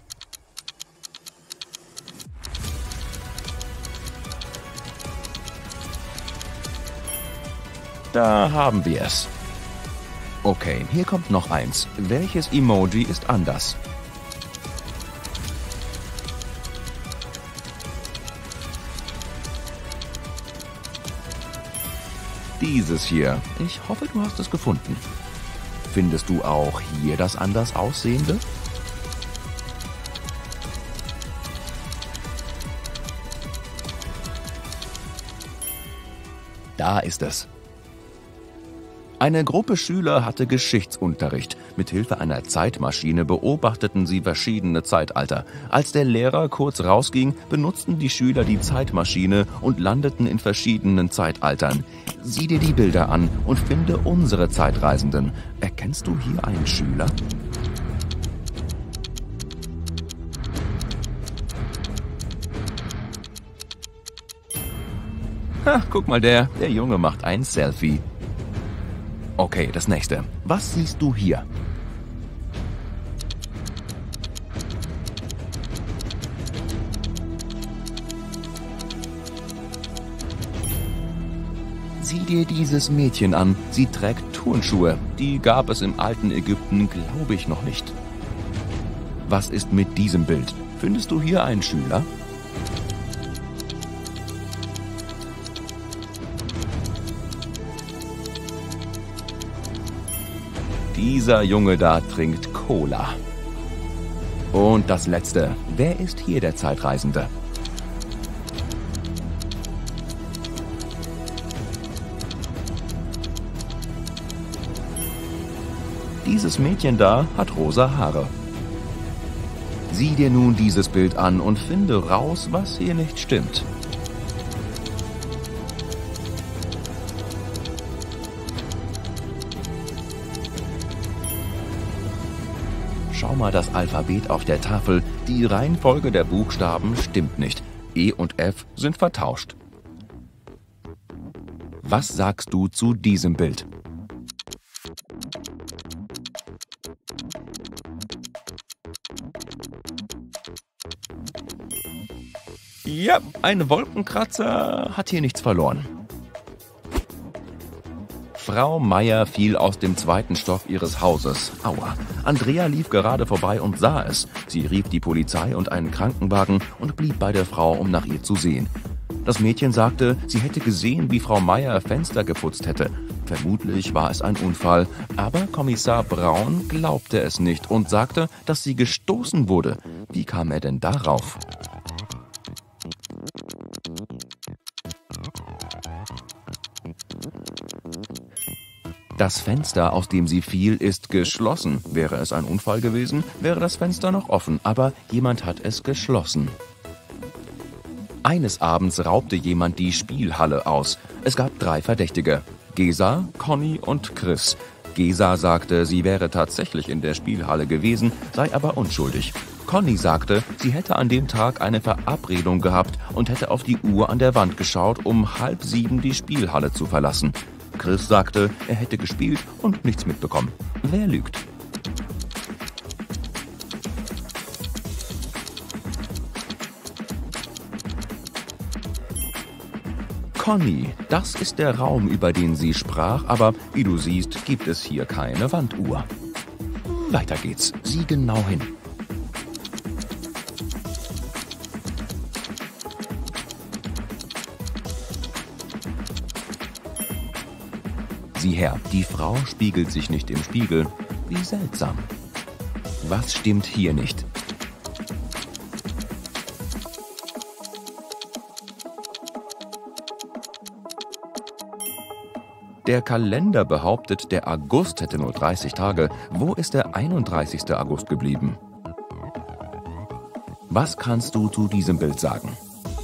Da haben wir es. Okay, hier kommt noch eins. Welches Emoji ist anders? Dieses hier. Ich hoffe, du hast es gefunden. Findest du auch hier das anders Aussehende? Da ist es. Eine Gruppe Schüler hatte Geschichtsunterricht. Mithilfe einer Zeitmaschine beobachteten sie verschiedene Zeitalter. Als der Lehrer kurz rausging, benutzten die Schüler die Zeitmaschine und landeten in verschiedenen Zeitaltern. Sieh dir die Bilder an und finde unsere Zeitreisenden. Erkennst du hier einen Schüler? Ha, guck mal, der Junge macht ein Selfie. Okay, das nächste. Was siehst du hier? Sieh dir dieses Mädchen an. Sie trägt Turnschuhe. Die gab es im alten Ägypten, glaube ich, noch nicht. Was ist mit diesem Bild? Findest du hier einen Schüler? Dieser Junge da trinkt Cola. Und das Letzte. Wer ist hier der Zeitreisende? Dieses Mädchen da hat rosa Haare. Sieh dir nun dieses Bild an und finde raus, was hier nicht stimmt. Schau mal das Alphabet auf der Tafel. Die Reihenfolge der Buchstaben stimmt nicht. E und F sind vertauscht. Was sagst du zu diesem Bild? Ja, ein Wolkenkratzer hat hier nichts verloren. Frau Meier fiel aus dem 2. Stock ihres Hauses. Aua. Andrea lief gerade vorbei und sah es. Sie rief die Polizei und einen Krankenwagen und blieb bei der Frau, um nach ihr zu sehen. Das Mädchen sagte, sie hätte gesehen, wie Frau Meier Fenster geputzt hätte. Vermutlich war es ein Unfall, aber Kommissar Braun glaubte es nicht und sagte, dass sie gestoßen wurde. Wie kam er denn darauf? Das Fenster, aus dem sie fiel, ist geschlossen. Wäre es ein Unfall gewesen, wäre das Fenster noch offen, aber jemand hat es geschlossen. Eines Abends raubte jemand die Spielhalle aus. Es gab 3 Verdächtige: Gesa, Conny und Chris. Gesa sagte, sie wäre tatsächlich in der Spielhalle gewesen, sei aber unschuldig. Conny sagte, sie hätte an dem Tag eine Verabredung gehabt und hätte auf die Uhr an der Wand geschaut, um 6:30 die Spielhalle zu verlassen. Chris sagte, er hätte gespielt und nichts mitbekommen. Wer lügt? Conny, das ist der Raum, über den sie sprach, aber wie du siehst, gibt es hier keine Wanduhr. Weiter geht's. Sieh genau hin. Sieh her, die Frau spiegelt sich nicht im Spiegel. Wie seltsam. Was stimmt hier nicht? Der Kalender behauptet, der August hätte nur 30 Tage. Wo ist der 31. August geblieben? Was kannst du zu diesem Bild sagen?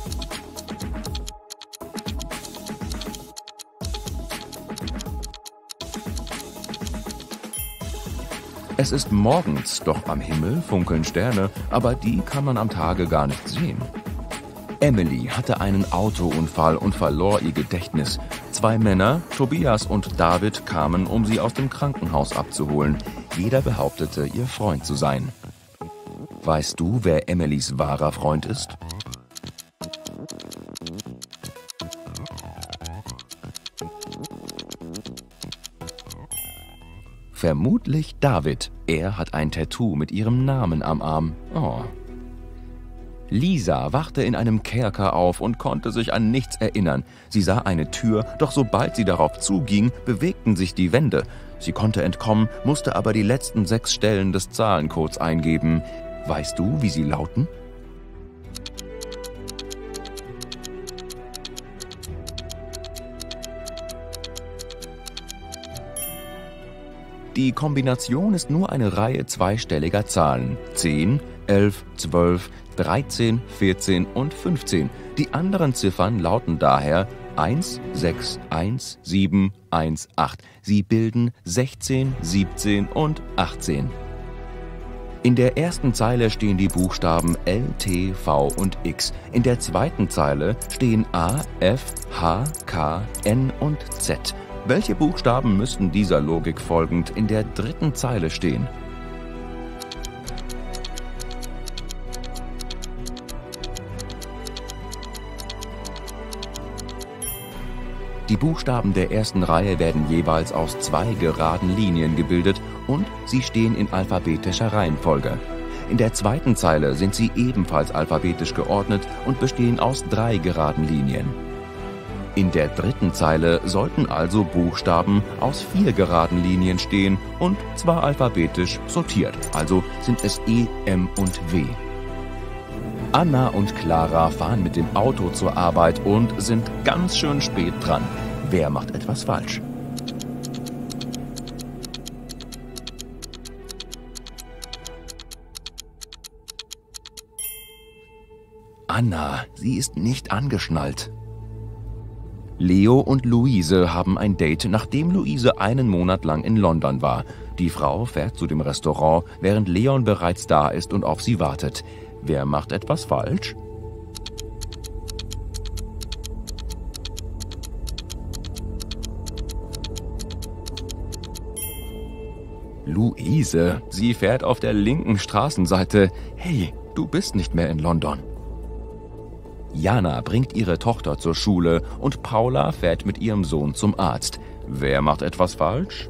Es ist morgens, doch am Himmel funkeln Sterne, aber die kann man am Tage gar nicht sehen. Emily hatte einen Autounfall und verlor ihr Gedächtnis. 2 Männer, Tobias und David, kamen, um sie aus dem Krankenhaus abzuholen. Jeder behauptete, ihr Freund zu sein. Weißt du, wer Emilys wahrer Freund ist? Vermutlich David. Er hat ein Tattoo mit ihrem Namen am Arm. Oh. Lisa wachte in einem Kerker auf und konnte sich an nichts erinnern. Sie sah eine Tür, doch sobald sie darauf zuging, bewegten sich die Wände. Sie konnte entkommen, musste aber die letzten 6 Stellen des Zahlencodes eingeben. Weißt du, wie sie lauten? Die Kombination ist nur eine Reihe zweistelliger Zahlen. 10, 11, 12, 13, 14 und 15. Die anderen Ziffern lauten daher 1, 6, 1, 7, 1, 8. Sie bilden 16, 17 und 18. In der ersten Zeile stehen die Buchstaben L, T, V und X. In der zweiten Zeile stehen A, F, H, K, N und Z. Welche Buchstaben müssten dieser Logik folgend in der dritten Zeile stehen? Die Buchstaben der ersten Reihe werden jeweils aus 2 geraden Linien gebildet und sie stehen in alphabetischer Reihenfolge. In der zweiten Zeile sind sie ebenfalls alphabetisch geordnet und bestehen aus 3 geraden Linien. In der dritten Zeile sollten also Buchstaben aus 4 geraden Linien stehen und zwar alphabetisch sortiert, also sind es E, M und W. Anna und Clara fahren mit dem Auto zur Arbeit und sind ganz schön spät dran. Wer macht etwas falsch? Anna, sie ist nicht angeschnallt. Leo und Luise haben ein Date, nachdem Luise einen Monat lang in London war. Die Frau fährt zu dem Restaurant, während Leon bereits da ist und auf sie wartet. Wer macht etwas falsch? Luise, sie fährt auf der linken Straßenseite. Hey, du bist nicht mehr in London. Jana bringt ihre Tochter zur Schule und Paula fährt mit ihrem Sohn zum Arzt. Wer macht etwas falsch?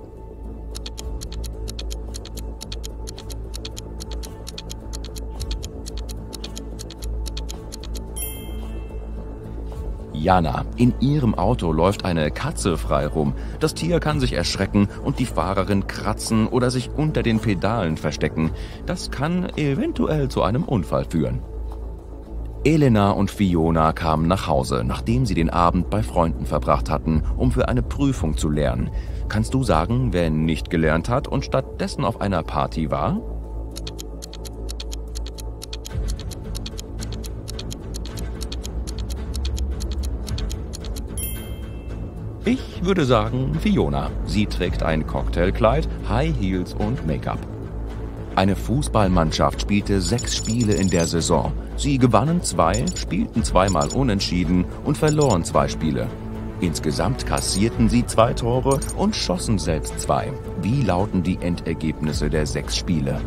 Jana, in ihrem Auto läuft eine Katze frei rum. Das Tier kann sich erschrecken und die Fahrerin kratzen oder sich unter den Pedalen verstecken. Das kann eventuell zu einem Unfall führen. Elena und Fiona kamen nach Hause, nachdem sie den Abend bei Freunden verbracht hatten, um für eine Prüfung zu lernen. Kannst du sagen, wer nicht gelernt hat und stattdessen auf einer Party war? Ich würde sagen Fiona. Sie trägt ein Cocktailkleid, High Heels und Make-up. Eine Fußballmannschaft spielte 6 Spiele in der Saison. Sie gewannen 2, spielten 2-mal unentschieden und verloren 2 Spiele. Insgesamt kassierten sie 2 Tore und schossen selbst 2. Wie lauten die Endergebnisse der 6 Spiele?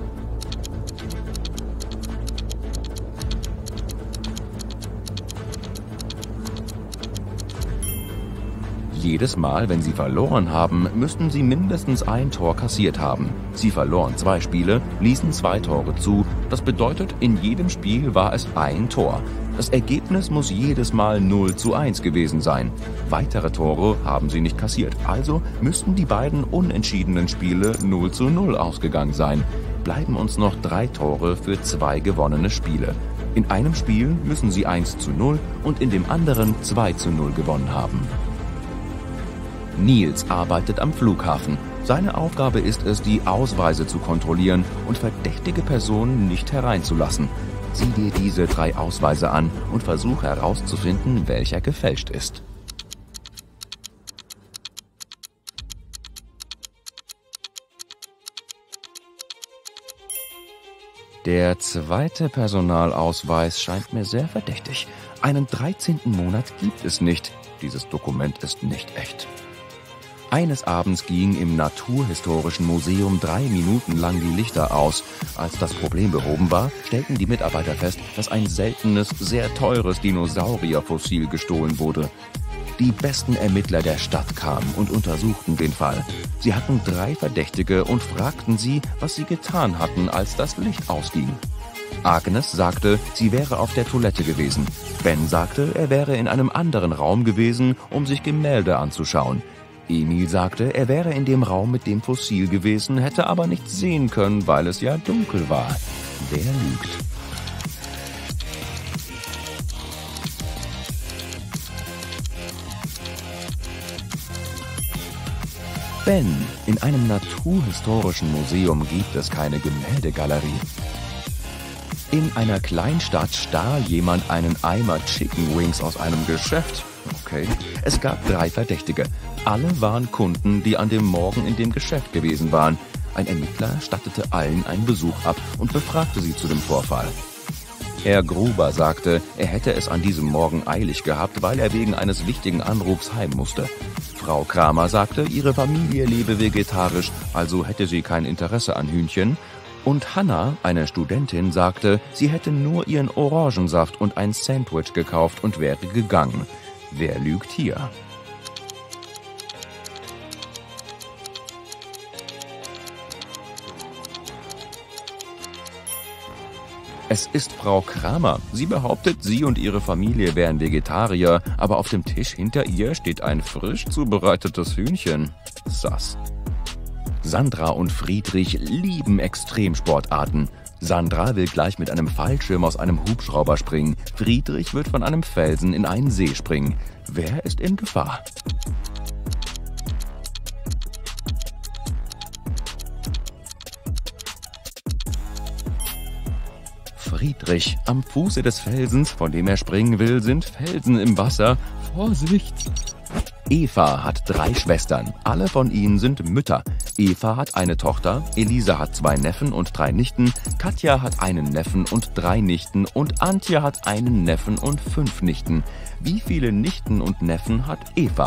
Jedes Mal, wenn sie verloren haben, müssten sie mindestens 1 Tor kassiert haben. Sie verloren 2 Spiele, ließen 2 Tore zu. Das bedeutet, in jedem Spiel war es 1 Tor. Das Ergebnis muss jedes Mal 0:1 gewesen sein. Weitere Tore haben sie nicht kassiert, also müssten die beiden unentschiedenen Spiele 0:0 ausgegangen sein. Bleiben uns noch 3 Tore für 2 gewonnene Spiele. In einem Spiel müssen sie 1:0 und in dem anderen 2:0 gewonnen haben. Nils arbeitet am Flughafen. Seine Aufgabe ist es, die Ausweise zu kontrollieren und verdächtige Personen nicht hereinzulassen. Sieh dir diese 3 Ausweise an und versuch herauszufinden, welcher gefälscht ist. Der zweite Personalausweis scheint mir sehr verdächtig. Einen 13. Monat gibt es nicht. Dieses Dokument ist nicht echt. Eines Abends gingen im Naturhistorischen Museum 3 Minuten lang die Lichter aus. Als das Problem behoben war, stellten die Mitarbeiter fest, dass ein seltenes, sehr teures Dinosaurierfossil gestohlen wurde. Die besten Ermittler der Stadt kamen und untersuchten den Fall. Sie hatten 3 Verdächtige und fragten sie, was sie getan hatten, als das Licht ausging. Agnes sagte, sie wäre auf der Toilette gewesen. Ben sagte, er wäre in einem anderen Raum gewesen, um sich Gemälde anzuschauen. Emil sagte, er wäre in dem Raum mit dem Fossil gewesen, hätte aber nichts sehen können, weil es ja dunkel war. Wer lügt? Ben, in einem naturhistorischen Museum gibt es keine Gemäldegalerie. In einer Kleinstadt stahl jemand einen Eimer Chicken Wings aus einem Geschäft. Okay. Es gab 3 Verdächtige. Alle waren Kunden, die an dem Morgen in dem Geschäft gewesen waren. Ein Ermittler stattete allen einen Besuch ab und befragte sie zu dem Vorfall. Herr Gruber sagte, er hätte es an diesem Morgen eilig gehabt, weil er wegen eines wichtigen Anrufs heim musste. Frau Kramer sagte, ihre Familie lebe vegetarisch, also hätte sie kein Interesse an Hühnchen. Und Hannah, eine Studentin, sagte, sie hätte nur ihren Orangensaft und ein Sandwich gekauft und wäre gegangen. Wer lügt hier? Es ist Frau Kramer. Sie behauptet, sie und ihre Familie wären Vegetarier, aber auf dem Tisch hinter ihr steht ein frisch zubereitetes Hühnchen. Sass. Sandra und Friedrich lieben Extremsportarten. Sandra will gleich mit einem Fallschirm aus einem Hubschrauber springen. Friedrich wird von einem Felsen in einen See springen. Wer ist in Gefahr? Friedrich. Am Fuße des Felsens, von dem er springen will, sind Felsen im Wasser. Vorsicht! Eva hat 3 Schwestern. Alle von ihnen sind Mütter. Eva hat eine Tochter, Elisa hat 2 Neffen und 3 Nichten, Katja hat einen Neffen und 3 Nichten und Antje hat einen Neffen und 5 Nichten. Wie viele Nichten und Neffen hat Eva?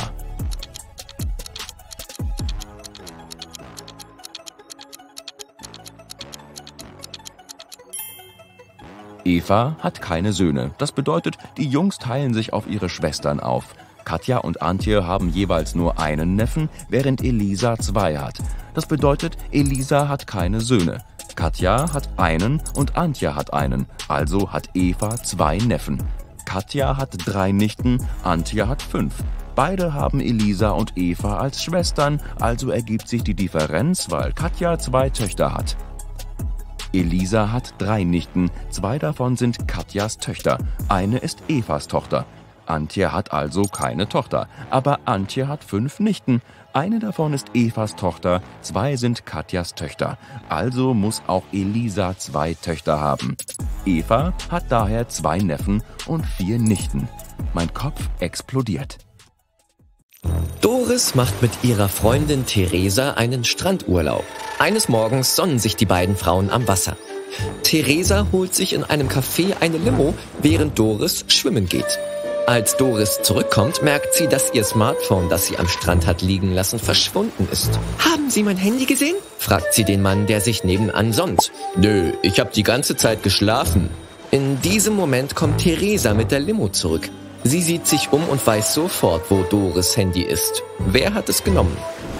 Eva hat keine Söhne. Das bedeutet, die Jungs teilen sich auf ihre Schwestern auf. Katja und Antje haben jeweils nur einen Neffen, während Elisa 2 hat. Das bedeutet, Elisa hat keine Söhne. Katja hat einen und Antje hat einen, also hat Eva 2 Neffen. Katja hat 3 Nichten, Antje hat 5. Beide haben Elisa und Eva als Schwestern, also ergibt sich die Differenz, weil Katja 2 Töchter hat. Elisa hat 3 Nichten, 2 davon sind Katjas Töchter, eine ist Evas Tochter. Antje hat also keine Tochter, aber Antje hat 5 Nichten. Eine davon ist Evas Tochter, 2 sind Katjas Töchter. Also muss auch Elisa 2 Töchter haben. Eva hat daher 2 Neffen und 4 Nichten. Mein Kopf explodiert. Doris macht mit ihrer Freundin Theresa einen Strandurlaub. Eines Morgens sonnen sich die beiden Frauen am Wasser. Theresa holt sich in einem Café eine Limo, während Doris schwimmen geht. Als Doris zurückkommt, merkt sie, dass ihr Smartphone, das sie am Strand hat liegen lassen, verschwunden ist. »Haben Sie mein Handy gesehen?« fragt sie den Mann, der sich nebenan sonnt. »Nö, ich habe die ganze Zeit geschlafen.« In diesem Moment kommt Theresa mit der Limo zurück. Sie sieht sich um und weiß sofort, wo Doris' Handy ist. Wer hat es genommen?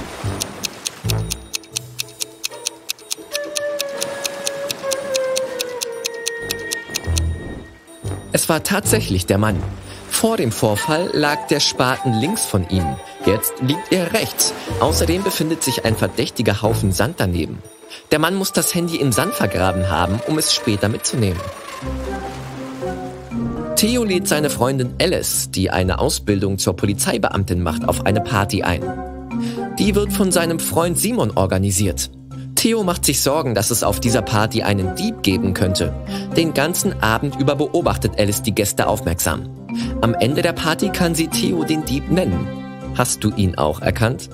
Es war tatsächlich der Mann. Vor dem Vorfall lag der Spaten links von ihm. Jetzt liegt er rechts. Außerdem befindet sich ein verdächtiger Haufen Sand daneben. Der Mann muss das Handy im Sand vergraben haben, um es später mitzunehmen. Theo lädt seine Freundin Alice, die eine Ausbildung zur Polizeibeamtin macht, auf eine Party ein. Die wird von seinem Freund Simon organisiert. Theo macht sich Sorgen, dass es auf dieser Party einen Dieb geben könnte. Den ganzen Abend über beobachtet Alice die Gäste aufmerksam. Am Ende der Party kann sie Theo den Dieb nennen. Hast du ihn auch erkannt?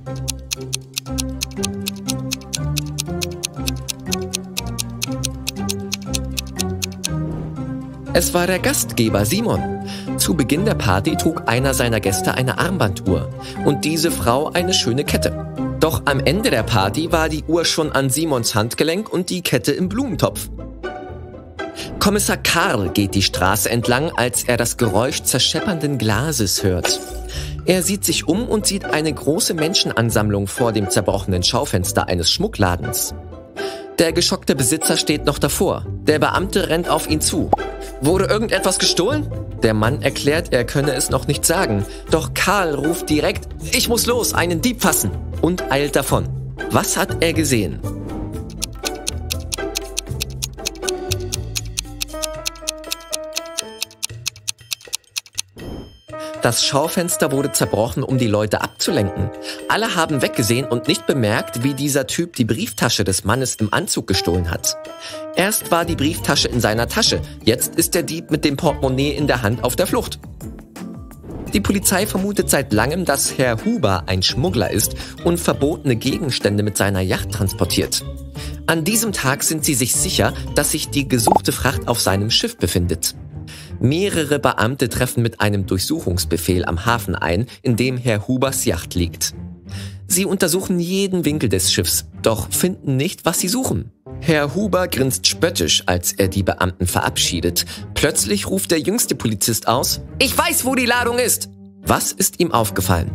Es war der Gastgeber Simon. Zu Beginn der Party trug einer seiner Gäste eine Armbanduhr und diese Frau eine schöne Kette. Doch am Ende der Party war die Uhr schon an Simons Handgelenk und die Kette im Blumentopf. Kommissar Karl geht die Straße entlang, als er das Geräusch zerscheppernden Glases hört. Er sieht sich um und sieht eine große Menschenansammlung vor dem zerbrochenen Schaufenster eines Schmuckladens. Der geschockte Besitzer steht noch davor. Der Beamte rennt auf ihn zu. Wurde irgendetwas gestohlen? Der Mann erklärt, er könne es noch nicht sagen. Doch Karl ruft direkt, ich muss los, einen Dieb fassen, und eilt davon. Was hat er gesehen? Das Schaufenster wurde zerbrochen, um die Leute abzulenken. Alle haben weggesehen und nicht bemerkt, wie dieser Typ die Brieftasche des Mannes im Anzug gestohlen hat. Erst war die Brieftasche in seiner Tasche, jetzt ist der Dieb mit dem Portemonnaie in der Hand auf der Flucht. Die Polizei vermutet seit langem, dass Herr Huber ein Schmuggler ist und verbotene Gegenstände mit seiner Yacht transportiert. An diesem Tag sind sie sich sicher, dass sich die gesuchte Fracht auf seinem Schiff befindet. Mehrere Beamte treffen mit einem Durchsuchungsbefehl am Hafen ein, in dem Herr Hubers Yacht liegt. Sie untersuchen jeden Winkel des Schiffs, doch finden nicht, was sie suchen. Herr Huber grinst spöttisch, als er die Beamten verabschiedet. Plötzlich ruft der jüngste Polizist aus, ich weiß, wo die Ladung ist! Was ist ihm aufgefallen?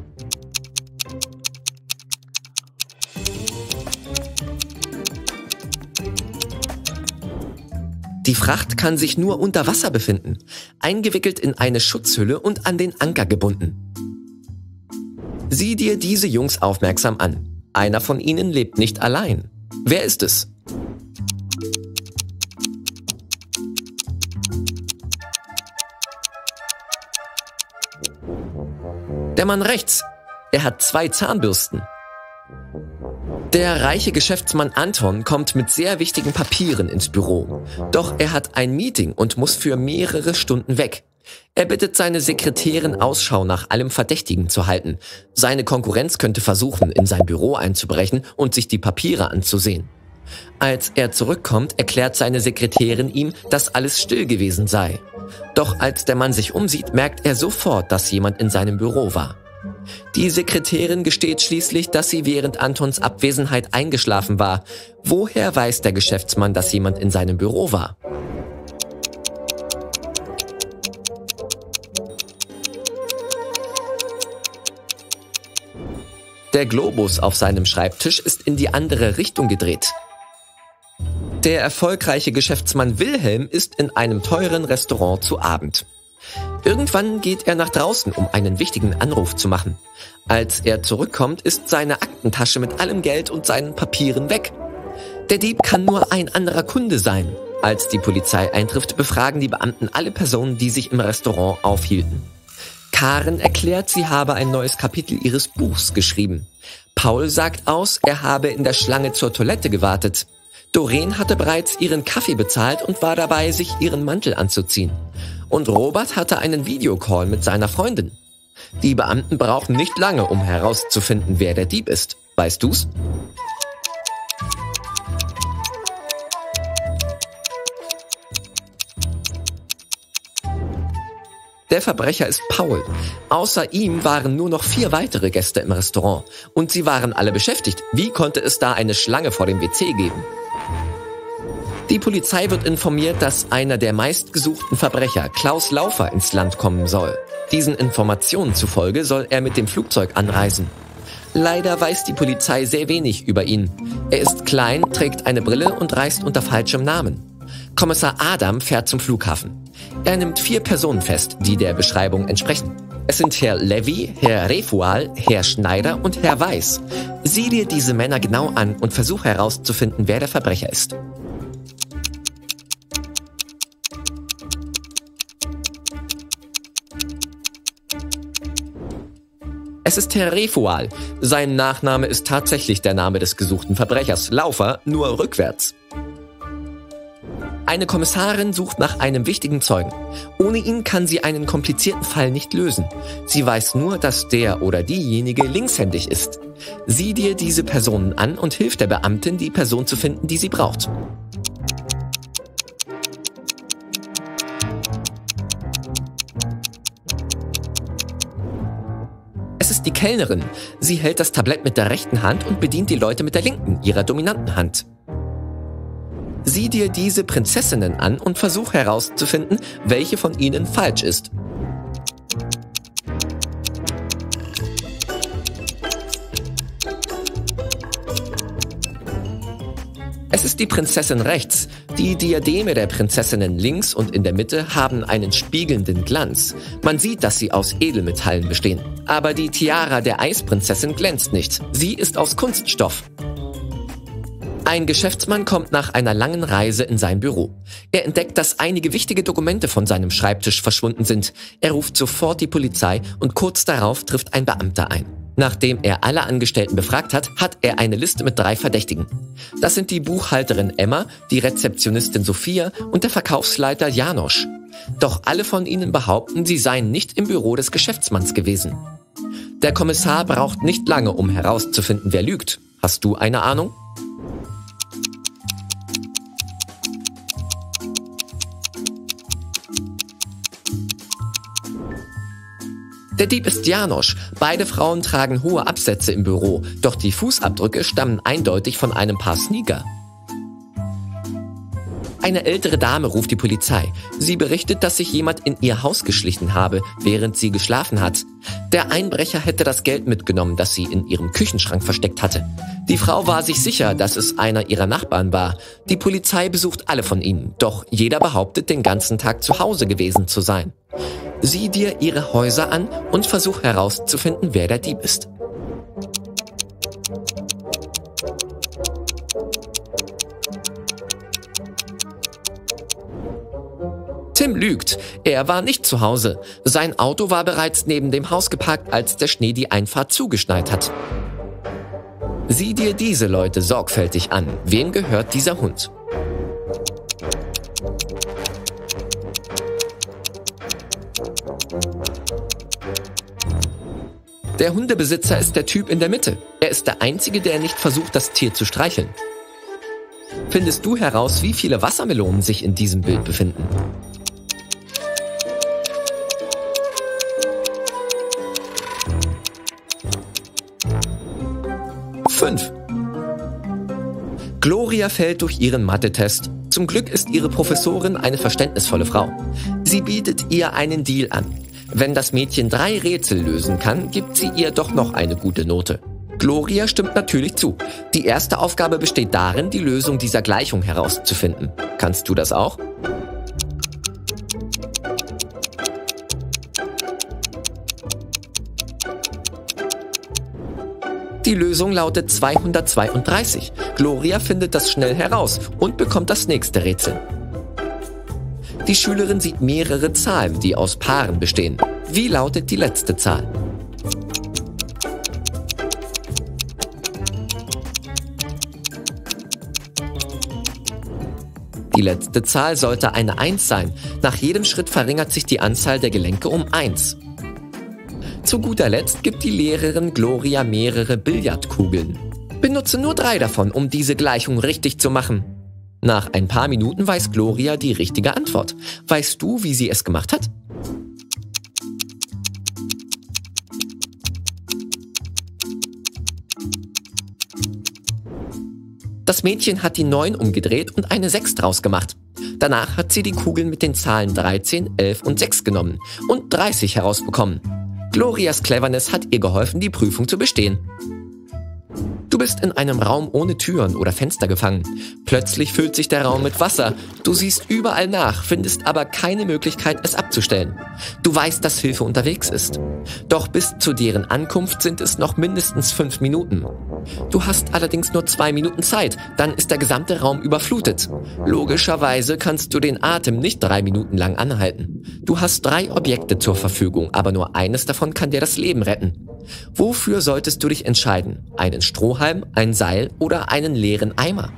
Die Fracht kann sich nur unter Wasser befinden, eingewickelt in eine Schutzhülle und an den Anker gebunden. Sieh dir diese Jungs aufmerksam an. Einer von ihnen lebt nicht allein. Wer ist es? Der Mann rechts. Er hat 2 Zahnbürsten. Der reiche Geschäftsmann Anton kommt mit sehr wichtigen Papieren ins Büro. Doch er hat ein Meeting und muss für mehrere Stunden weg. Er bittet seine Sekretärin, Ausschau nach allem Verdächtigen zu halten. Seine Konkurrenz könnte versuchen, in sein Büro einzubrechen und sich die Papiere anzusehen. Als er zurückkommt, erklärt seine Sekretärin ihm, dass alles still gewesen sei. Doch als der Mann sich umsieht, merkt er sofort, dass jemand in seinem Büro war. Die Sekretärin gesteht schließlich, dass sie während Antons Abwesenheit eingeschlafen war. Woher weiß der Geschäftsmann, dass jemand in seinem Büro war? Der Globus auf seinem Schreibtisch ist in die andere Richtung gedreht. Der erfolgreiche Geschäftsmann Wilhelm ist in einem teuren Restaurant zu Abend. Irgendwann geht er nach draußen, um einen wichtigen Anruf zu machen. Als er zurückkommt, ist seine Aktentasche mit allem Geld und seinen Papieren weg. Der Dieb kann nur ein anderer Kunde sein. Als die Polizei eintrifft, befragen die Beamten alle Personen, die sich im Restaurant aufhielten. Karen erklärt, sie habe ein neues Kapitel ihres Buchs geschrieben. Paul sagt aus, er habe in der Schlange zur Toilette gewartet. Doreen hatte bereits ihren Kaffee bezahlt und war dabei, sich ihren Mantel anzuziehen. Und Robert hatte einen Videocall mit seiner Freundin. Die Beamten brauchen nicht lange, um herauszufinden, wer der Dieb ist. Weißt du's? Der Verbrecher ist Paul. Außer ihm waren nur noch 4 weitere Gäste im Restaurant. Und sie waren alle beschäftigt. Wie konnte es da eine Schlange vor dem WC geben? Die Polizei wird informiert, dass einer der meistgesuchten Verbrecher, Klaus Laufer, ins Land kommen soll. Diesen Informationen zufolge soll er mit dem Flugzeug anreisen. Leider weiß die Polizei sehr wenig über ihn. Er ist klein, trägt eine Brille und reist unter falschem Namen. Kommissar Adam fährt zum Flughafen. Er nimmt 4 Personen fest, die der Beschreibung entsprechen. Es sind Herr Levy, Herr Refual, Herr Schneider und Herr Weiß. Sieh dir diese Männer genau an und versuch herauszufinden, wer der Verbrecher ist. Es ist Herr Refual. Sein Nachname ist tatsächlich der Name des gesuchten Verbrechers. Laufer, nur rückwärts. Eine Kommissarin sucht nach einem wichtigen Zeugen. Ohne ihn kann sie einen komplizierten Fall nicht lösen. Sie weiß nur, dass der oder diejenige linkshändig ist. Sieh dir diese Personen an und hilf der Beamtin, die Person zu finden, die sie braucht. Es ist die Kellnerin. Sie hält das Tablett mit der rechten Hand und bedient die Leute mit der linken, ihrer dominanten Hand. Sieh dir diese Prinzessinnen an und versuch herauszufinden, welche von ihnen falsch ist. ist die Prinzessin rechts. Die Diademe der Prinzessinnen links und in der Mitte haben einen spiegelnden Glanz. Man sieht, dass sie aus Edelmetallen bestehen. Aber die Tiara der Eisprinzessin glänzt nicht. Sie ist aus Kunststoff. Ein Geschäftsmann kommt nach einer langen Reise in sein Büro. Er entdeckt, dass einige wichtige Dokumente von seinem Schreibtisch verschwunden sind. Er ruft sofort die Polizei und kurz darauf trifft ein Beamter ein. Nachdem er alle Angestellten befragt hat, hat er eine Liste mit 3 Verdächtigen. Das sind die Buchhalterin Emma, die Rezeptionistin Sophia und der Verkaufsleiter Janosch. Doch alle von ihnen behaupten, sie seien nicht im Büro des Geschäftsmanns gewesen. Der Kommissar braucht nicht lange, um herauszufinden, wer lügt. Hast du eine Ahnung? Der Dieb ist Janosch. Beide Frauen tragen hohe Absätze im Büro, doch die Fußabdrücke stammen eindeutig von einem Paar Sneaker. Eine ältere Dame ruft die Polizei. Sie berichtet, dass sich jemand in ihr Haus geschlichen habe, während sie geschlafen hat. Der Einbrecher hätte das Geld mitgenommen, das sie in ihrem Küchenschrank versteckt hatte. Die Frau war sich sicher, dass es einer ihrer Nachbarn war. Die Polizei besucht alle von ihnen, doch jeder behauptet, den ganzen Tag zu Hause gewesen zu sein. Sieh dir ihre Häuser an und versuch herauszufinden, wer der Dieb ist. Tim lügt. Er war nicht zu Hause. Sein Auto war bereits neben dem Haus geparkt, als der Schnee die Einfahrt zugeschneit hat. Sieh dir diese Leute sorgfältig an. Wem gehört dieser Hund? Der Hundebesitzer ist der Typ in der Mitte. Er ist der Einzige, der nicht versucht, das Tier zu streicheln. Findest du heraus, wie viele Wassermelonen sich in diesem Bild befinden? Fünf. Gloria fällt durch ihren Mathe-Test. Zum Glück ist ihre Professorin eine verständnisvolle Frau. Sie bietet ihr einen Deal an. Wenn das Mädchen 3 Rätsel lösen kann, gibt sie ihr doch noch eine gute Note. Gloria stimmt natürlich zu. Die erste Aufgabe besteht darin, die Lösung dieser Gleichung herauszufinden. Kannst du das auch? Die Lösung lautet 232. Gloria findet das schnell heraus und bekommt das nächste Rätsel. Die Schülerin sieht mehrere Zahlen, die aus Paaren bestehen. Wie lautet die letzte Zahl? Die letzte Zahl sollte eine 1 sein. Nach jedem Schritt verringert sich die Anzahl der Gelenke um 1. Zu guter Letzt gibt die Lehrerin Gloria mehrere Billardkugeln. Benutze nur 3 davon, um diese Gleichung richtig zu machen. Nach ein paar Minuten weiß Gloria die richtige Antwort. Weißt du, wie sie es gemacht hat? Das Mädchen hat die 9 umgedreht und eine 6 draus gemacht. Danach hat sie die Kugeln mit den Zahlen 13, 11 und 6 genommen und 30 herausbekommen. Glorias Cleverness hat ihr geholfen, die Prüfung zu bestehen. Du bist in einem Raum ohne Türen oder Fenster gefangen. Plötzlich füllt sich der Raum mit Wasser. Du siehst überall nach, findest aber keine Möglichkeit, es abzustellen. Du weißt, dass Hilfe unterwegs ist. Doch bis zu deren Ankunft sind es noch mindestens 5 Minuten. Du hast allerdings nur 2 Minuten Zeit, dann ist der gesamte Raum überflutet. Logischerweise kannst du den Atem nicht 3 Minuten lang anhalten. Du hast 3 Objekte zur Verfügung, aber nur eines davon kann dir das Leben retten. Wofür solltest du dich entscheiden? Einen Strohhalm, ein Seil oder einen leeren Eimer?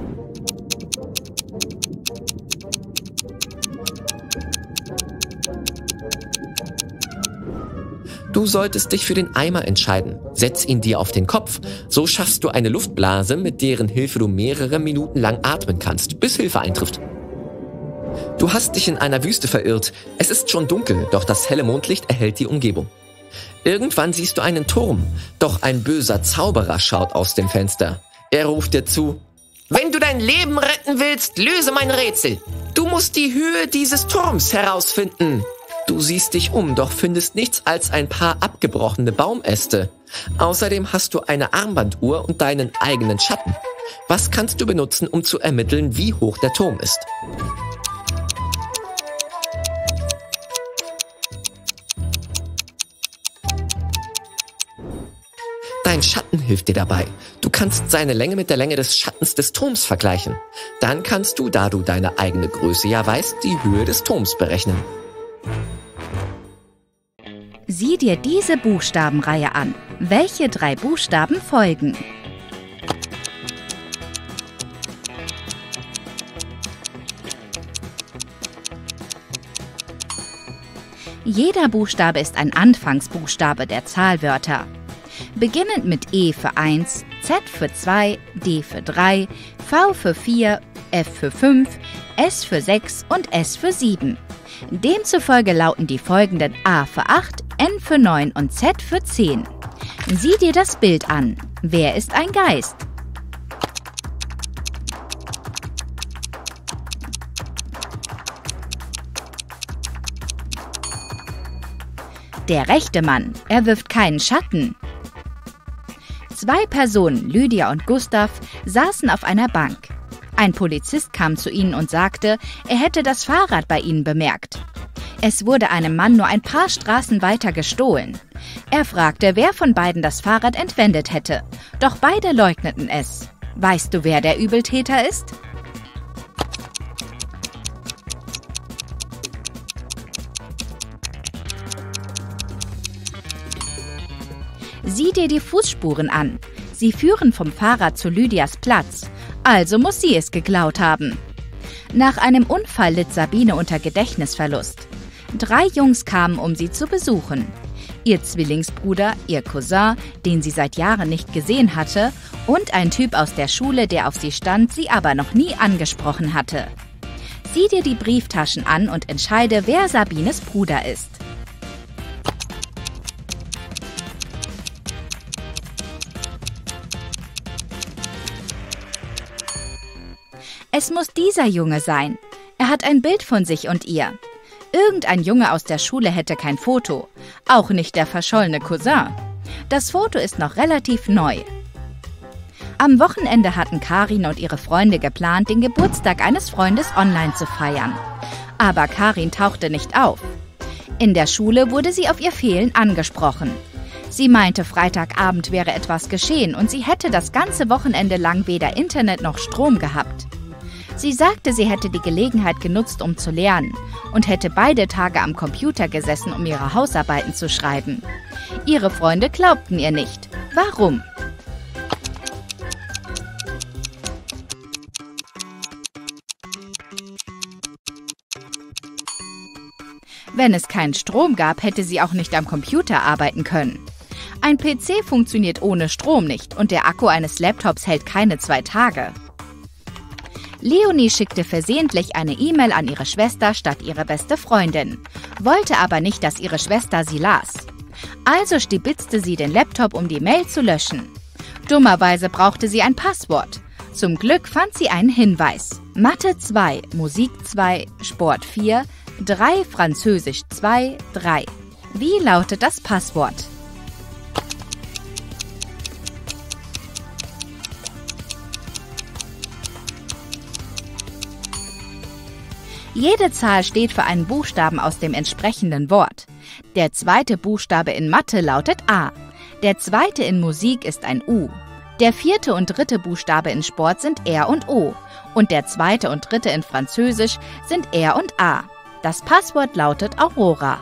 Du solltest dich für den Eimer entscheiden. Setz ihn dir auf den Kopf. So schaffst du eine Luftblase, mit deren Hilfe du mehrere Minuten lang atmen kannst, bis Hilfe eintrifft. Du hast dich in einer Wüste verirrt. Es ist schon dunkel, doch das helle Mondlicht erhellt die Umgebung. Irgendwann siehst du einen Turm, doch ein böser Zauberer schaut aus dem Fenster. Er ruft dir zu: Wenn du dein Leben retten willst, löse mein Rätsel. Du musst die Höhe dieses Turms herausfinden. Du siehst dich um, doch findest nichts als ein paar abgebrochene Baumäste. Außerdem hast du eine Armbanduhr und deinen eigenen Schatten. Was kannst du benutzen, um zu ermitteln, wie hoch der Turm ist? Dein Schatten hilft dir dabei. Du kannst seine Länge mit der Länge des Schattens des Turms vergleichen. Dann kannst du, da du deine eigene Größe ja weißt, die Höhe des Turms berechnen. Sieh dir diese Buchstabenreihe an. Welche 3 Buchstaben folgen? Jeder Buchstabe ist ein Anfangsbuchstabe der Zahlwörter. Beginnend mit E für 1, Z für 2, D für 3, V für 4, F für 5, S für 6 und S für 7. Demzufolge lauten die folgenden A für 8, N für 9 und Z für 10. Sieh dir das Bild an. Wer ist ein Geist? Der rechte Mann, er wirft keinen Schatten. 2 Personen, Lydia und Gustav, saßen auf einer Bank. Ein Polizist kam zu ihnen und sagte, er hätte das Fahrrad bei ihnen bemerkt. Es wurde einem Mann nur ein paar Straßen weiter gestohlen. Er fragte, wer von beiden das Fahrrad entwendet hätte. Doch beide leugneten es. Weißt du, wer der Übeltäter ist? Sieh dir die Fußspuren an. Sie führen vom Fahrrad zu Lydias Platz. Also muss sie es geklaut haben. Nach einem Unfall litt Sabine unter Gedächtnisverlust. 3 Jungs kamen, um sie zu besuchen. Ihr Zwillingsbruder, ihr Cousin, den sie seit Jahren nicht gesehen hatte, und ein Typ aus der Schule, der auf sie stand, sie aber noch nie angesprochen hatte. Sieh dir die Brieftaschen an und entscheide, wer Sabines Bruder ist. Es muss dieser Junge sein. Er hat ein Bild von sich und ihr. Irgendein Junge aus der Schule hätte kein Foto. Auch nicht der verschollene Cousin. Das Foto ist noch relativ neu. Am Wochenende hatten Karin und ihre Freunde geplant, den Geburtstag eines Freundes online zu feiern. Aber Karin tauchte nicht auf. In der Schule wurde sie auf ihr Fehlen angesprochen. Sie meinte, Freitagabend wäre etwas geschehen und sie hätte das ganze Wochenende lang weder Internet noch Strom gehabt. Sie sagte, sie hätte die Gelegenheit genutzt, um zu lernen und hätte beide Tage am Computer gesessen, um ihre Hausarbeiten zu schreiben. Ihre Freunde glaubten ihr nicht. Warum? Wenn es keinen Strom gab, hätte sie auch nicht am Computer arbeiten können. Ein PC funktioniert ohne Strom nicht und der Akku eines Laptops hält keine 2 Tage. Leonie schickte versehentlich eine E-Mail an ihre Schwester statt ihre beste Freundin, wollte aber nicht, dass ihre Schwester sie las. Also stibitzte sie den Laptop, um die Mail zu löschen. Dummerweise brauchte sie ein Passwort. Zum Glück fand sie einen Hinweis. Mathe 2, Musik 2, Sport 4, 3, Französisch 2, 3. Wie lautet das Passwort? Jede Zahl steht für einen Buchstaben aus dem entsprechenden Wort. Der zweite Buchstabe in Mathe lautet A. Der zweite in Musik ist ein U. Der vierte und dritte Buchstabe in Sport sind R und O. Und der zweite und dritte in Französisch sind R und A. Das Passwort lautet Aurora.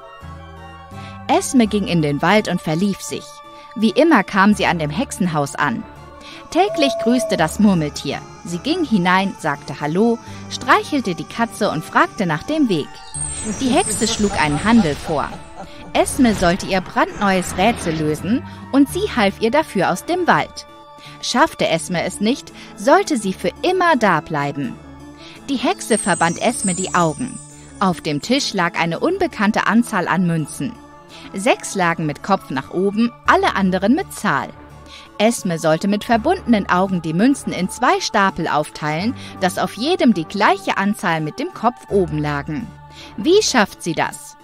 Esme ging in den Wald und verlief sich. Wie immer kam sie an dem Hexenhaus an. Täglich grüßte das Murmeltier. Sie ging hinein, sagte Hallo, streichelte die Katze und fragte nach dem Weg. Die Hexe schlug einen Handel vor. Esme sollte ihr brandneues Rätsel lösen und sie half ihr dafür aus dem Wald. Schaffte Esme es nicht, sollte sie für immer da bleiben. Die Hexe verband Esme die Augen. Auf dem Tisch lag eine unbekannte Anzahl an Münzen. 6 lagen mit Kopf nach oben, alle anderen mit Zahl. Esme sollte mit verbundenen Augen die Münzen in 2 Stapel aufteilen, dass auf jedem die gleiche Anzahl mit dem Kopf oben lagen. Wie schafft sie das?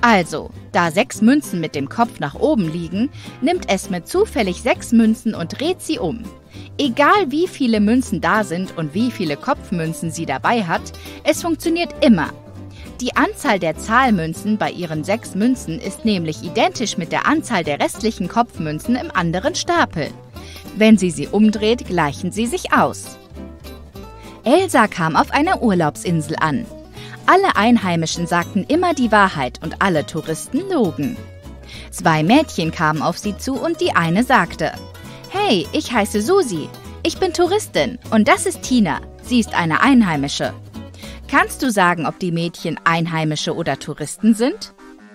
Also, da 6 Münzen mit dem Kopf nach oben liegen, nimmt Esme zufällig 6 Münzen und dreht sie um. Egal wie viele Münzen da sind und wie viele Kopfmünzen sie dabei hat, es funktioniert immer. Die Anzahl der Zahlmünzen bei ihren 6 Münzen ist nämlich identisch mit der Anzahl der restlichen Kopfmünzen im anderen Stapel. Wenn sie umdreht, gleichen sie sich aus. Elsa kam auf einer Urlaubsinsel an. Alle Einheimischen sagten immer die Wahrheit und alle Touristen logen. 2 Mädchen kamen auf sie zu und die eine sagte: »Hey, ich heiße Susi. Ich bin Touristin und das ist Tina. Sie ist eine Einheimische. Kannst du sagen, ob die Mädchen Einheimische oder Touristen sind?«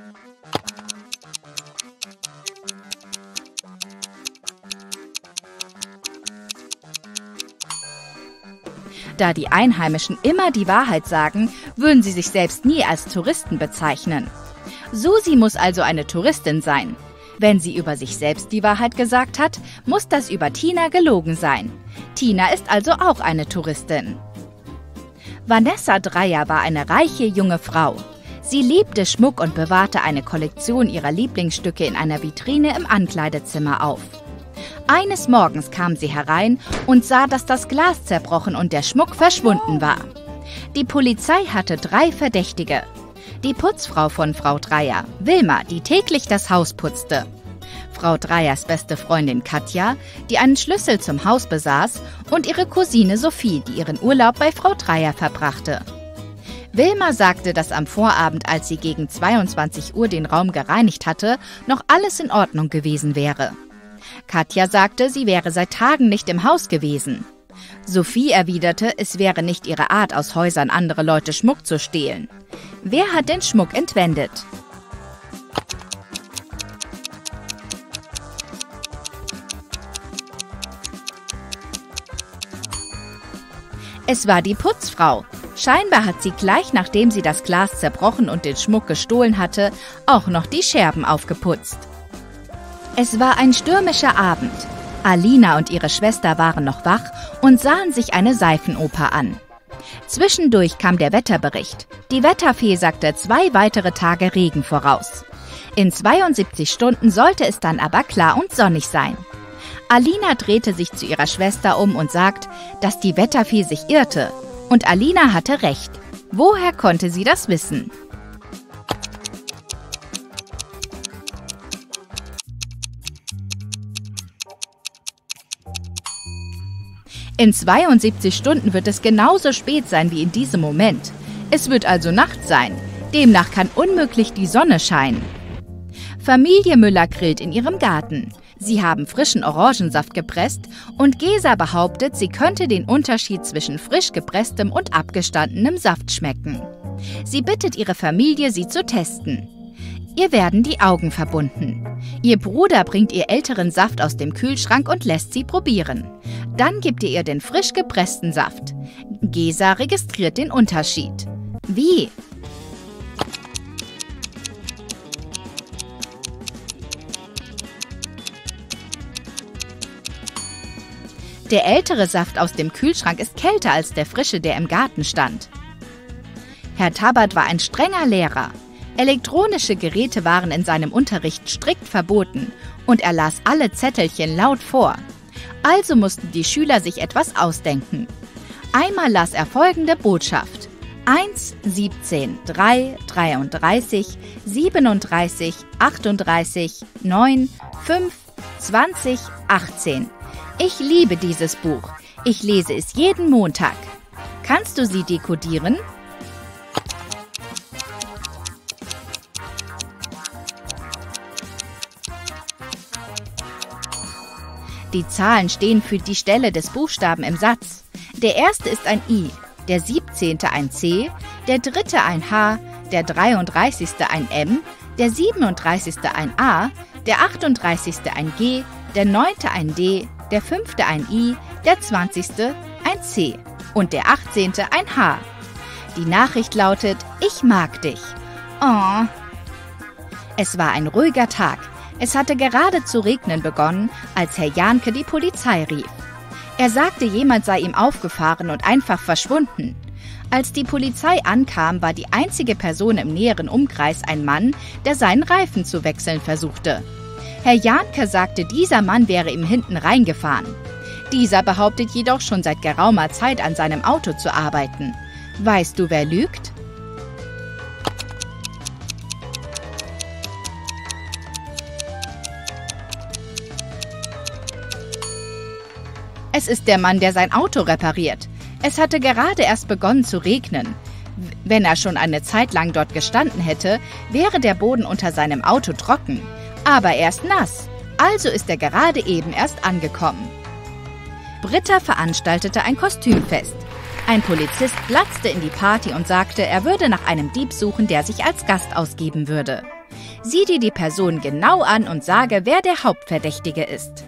Da die Einheimischen immer die Wahrheit sagen, würden sie sich selbst nie als Touristen bezeichnen. Susi muss also eine Touristin sein. Wenn sie über sich selbst die Wahrheit gesagt hat, muss das über Tina gelogen sein. Tina ist also auch eine Touristin. Vanessa Dreyer war eine reiche junge Frau. Sie liebte Schmuck und bewahrte eine Kollektion ihrer Lieblingsstücke in einer Vitrine im Ankleidezimmer auf. Eines Morgens kam sie herein und sah, dass das Glas zerbrochen und der Schmuck verschwunden war. Die Polizei hatte 3 Verdächtige. Die Putzfrau von Frau Dreyer, Wilma, die täglich das Haus putzte. Frau Dreyers beste Freundin Katja, die einen Schlüssel zum Haus besaß, und ihre Cousine Sophie, die ihren Urlaub bei Frau Dreyer verbrachte. Wilma sagte, dass am Vorabend, als sie gegen 22 Uhr den Raum gereinigt hatte, noch alles in Ordnung gewesen wäre. Katja sagte, sie wäre seit Tagen nicht im Haus gewesen. Sophie erwiderte, es wäre nicht ihre Art, aus Häusern andere Leute Schmuck zu stehlen. Wer hat den Schmuck entwendet? Es war die Putzfrau. Scheinbar hat sie gleich nachdem sie das Glas zerbrochen und den Schmuck gestohlen hatte, auch noch die Scherben aufgeputzt. Es war ein stürmischer Abend. Alina und ihre Schwester waren noch wach und sahen sich eine Seifenoper an. Zwischendurch kam der Wetterbericht. Die Wetterfee sagte 2 weitere Tage Regen voraus. In 72 Stunden sollte es dann aber klar und sonnig sein. Alina drehte sich zu ihrer Schwester um und sagt, dass die Wetterfee sich irrte. Und Alina hatte recht. Woher konnte sie das wissen? In 72 Stunden wird es genauso spät sein wie in diesem Moment. Es wird also Nacht sein. Demnach kann unmöglich die Sonne scheinen. Familie Müller grillt in ihrem Garten. Sie haben frischen Orangensaft gepresst und Gesa behauptet, sie könnte den Unterschied zwischen frisch gepresstem und abgestandenem Saft schmecken. Sie bittet ihre Familie, sie zu testen. Ihr werden die Augen verbunden. Ihr Bruder bringt ihr älteren Saft aus dem Kühlschrank und lässt sie probieren. Dann gibt ihr den frisch gepressten Saft. Gesa registriert den Unterschied. Wie? Der ältere Saft aus dem Kühlschrank ist kälter als der frische, der im Garten stand. Herr Tabbert war ein strenger Lehrer. Elektronische Geräte waren in seinem Unterricht strikt verboten und er las alle Zettelchen laut vor. Also mussten die Schüler sich etwas ausdenken. Einmal las er folgende Botschaft: 1, 17, 3, 33, 37, 38, 9, 5, 20, 18. Ich liebe dieses Buch. Ich lese es jeden Montag. Kannst du sie dekodieren? Die Zahlen stehen für die Stelle des Buchstaben im Satz. Der erste ist ein I, der 17. ein C, der dritte ein H, der 33. ein M, der 37. ein A, der 38. ein G, der 9. ein D, der 5. ein I, der 20. ein C und der 18. ein H. Die Nachricht lautet: Ich mag dich. Oh. Es war ein ruhiger Tag. Es hatte gerade zu regnen begonnen, als Herr Jahnke die Polizei rief. Er sagte, jemand sei ihm aufgefahren und einfach verschwunden. Als die Polizei ankam, war die einzige Person im näheren Umkreis ein Mann, der seinen Reifen zu wechseln versuchte. Herr Jahnke sagte, dieser Mann wäre ihm hinten reingefahren. Dieser behauptet jedoch schon seit geraumer Zeit an seinem Auto zu arbeiten. Weißt du, wer lügt? Es ist der Mann, der sein Auto repariert. Es hatte gerade erst begonnen zu regnen. Wenn er schon eine Zeit lang dort gestanden hätte, wäre der Boden unter seinem Auto trocken. Aber er ist nass, also ist er gerade eben erst angekommen. Britta veranstaltete ein Kostümfest. Ein Polizist platzte in die Party und sagte, er würde nach einem Dieb suchen, der sich als Gast ausgeben würde. Sieh dir die Person genau an und sage, wer der Hauptverdächtige ist.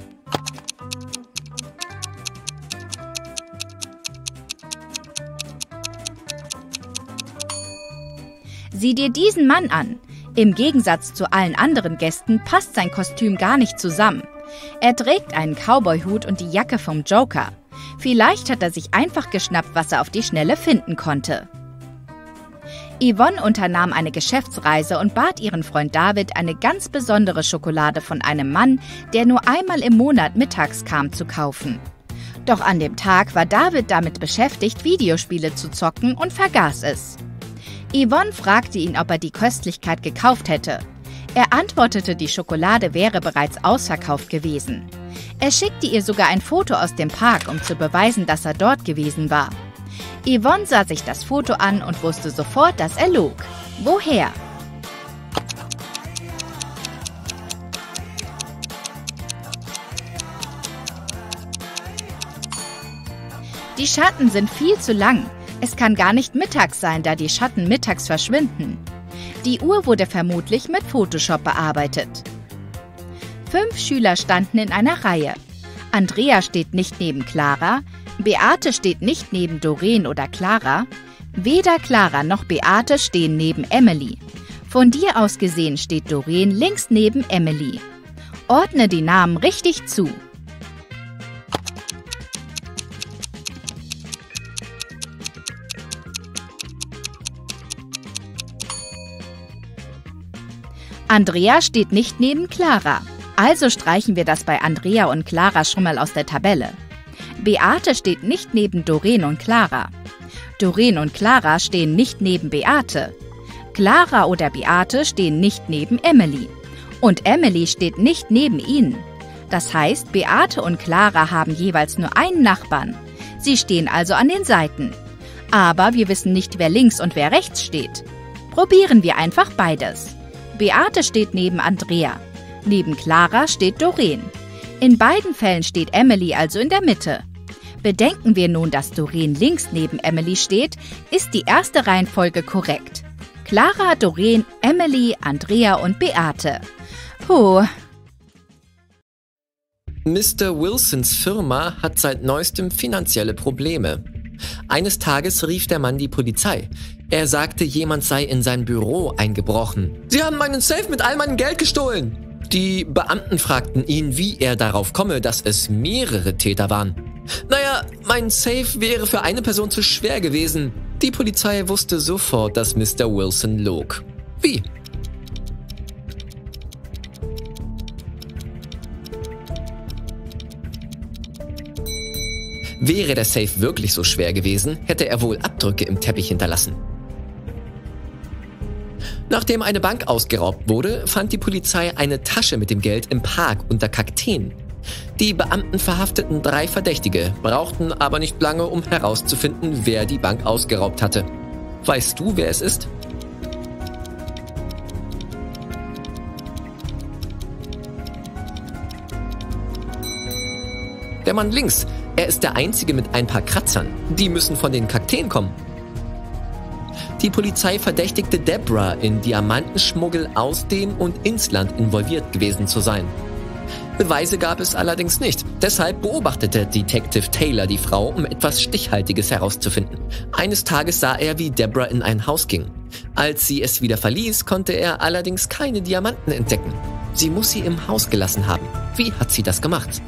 Sieh dir diesen Mann an. Im Gegensatz zu allen anderen Gästen passt sein Kostüm gar nicht zusammen. Er trägt einen Cowboyhut und die Jacke vom Joker. Vielleicht hat er sich einfach geschnappt, was er auf die Schnelle finden konnte. Yvonne unternahm eine Geschäftsreise und bat ihren Freund David, eine ganz besondere Schokolade von einem Mann, der nur einmal im Monat mittags kam, zu kaufen. Doch an dem Tag war David damit beschäftigt, Videospiele zu zocken und vergaß es. Yvonne fragte ihn, ob er die Köstlichkeit gekauft hätte. Er antwortete, die Schokolade wäre bereits ausverkauft gewesen. Er schickte ihr sogar ein Foto aus dem Park, um zu beweisen, dass er dort gewesen war. Yvonne sah sich das Foto an und wusste sofort, dass er log. Woher? Die Schatten sind viel zu lang. Es kann gar nicht mittags sein, da die Schatten mittags verschwinden. Die Uhr wurde vermutlich mit Photoshop bearbeitet. 5 Schüler standen in einer Reihe. Andrea steht nicht neben Clara, Beate steht nicht neben Doreen oder Clara, weder Clara noch Beate stehen neben Emily. Von dir aus gesehen steht Doreen links neben Emily. Ordne die Namen richtig zu. Andrea steht nicht neben Clara. Also streichen wir das bei Andrea und Clara schon mal aus der Tabelle. Beate steht nicht neben Doreen und Clara. Doreen und Clara stehen nicht neben Beate. Clara oder Beate stehen nicht neben Emily. Und Emily steht nicht neben ihnen. Das heißt, Beate und Clara haben jeweils nur einen Nachbarn. Sie stehen also an den Seiten. Aber wir wissen nicht, wer links und wer rechts steht. Probieren wir einfach beides. Beate steht neben Andrea. Neben Clara steht Doreen. In beiden Fällen steht Emily also in der Mitte. Bedenken wir nun, dass Doreen links neben Emily steht, ist die erste Reihenfolge korrekt. Clara, Doreen, Emily, Andrea und Beate. Puh. Mr. Wilsons Firma hat seit neuestem finanzielle Probleme. Eines Tages rief der Mann die Polizei. Er sagte, jemand sei in sein Büro eingebrochen. Sie haben meinen Safe mit all meinem Geld gestohlen. Die Beamten fragten ihn, wie er darauf komme, dass es mehrere Täter waren. Naja, mein Safe wäre für eine Person zu schwer gewesen. Die Polizei wusste sofort, dass Mr. Wilson log. Wie? Wäre der Safe wirklich so schwer gewesen, hätte er wohl Abdrücke im Teppich hinterlassen. Nachdem eine Bank ausgeraubt wurde, fand die Polizei eine Tasche mit dem Geld im Park unter Kakteen. Die Beamten verhafteten 3 Verdächtige, brauchten aber nicht lange, um herauszufinden, wer die Bank ausgeraubt hatte. Weißt du, wer es ist? Der Mann links. Er ist der Einzige mit ein paar Kratzern. Die müssen von den Kakteen kommen. Die Polizei verdächtigte Deborah, in Diamantenschmuggel aus dem und ins Land involviert gewesen zu sein. Beweise gab es allerdings nicht. Deshalb beobachtete Detective Taylor die Frau, um etwas Stichhaltiges herauszufinden. Eines Tages sah er, wie Deborah in ein Haus ging. Als sie es wieder verließ, konnte er allerdings keine Diamanten entdecken. Sie muss sie im Haus gelassen haben. Wie hat sie das gemacht?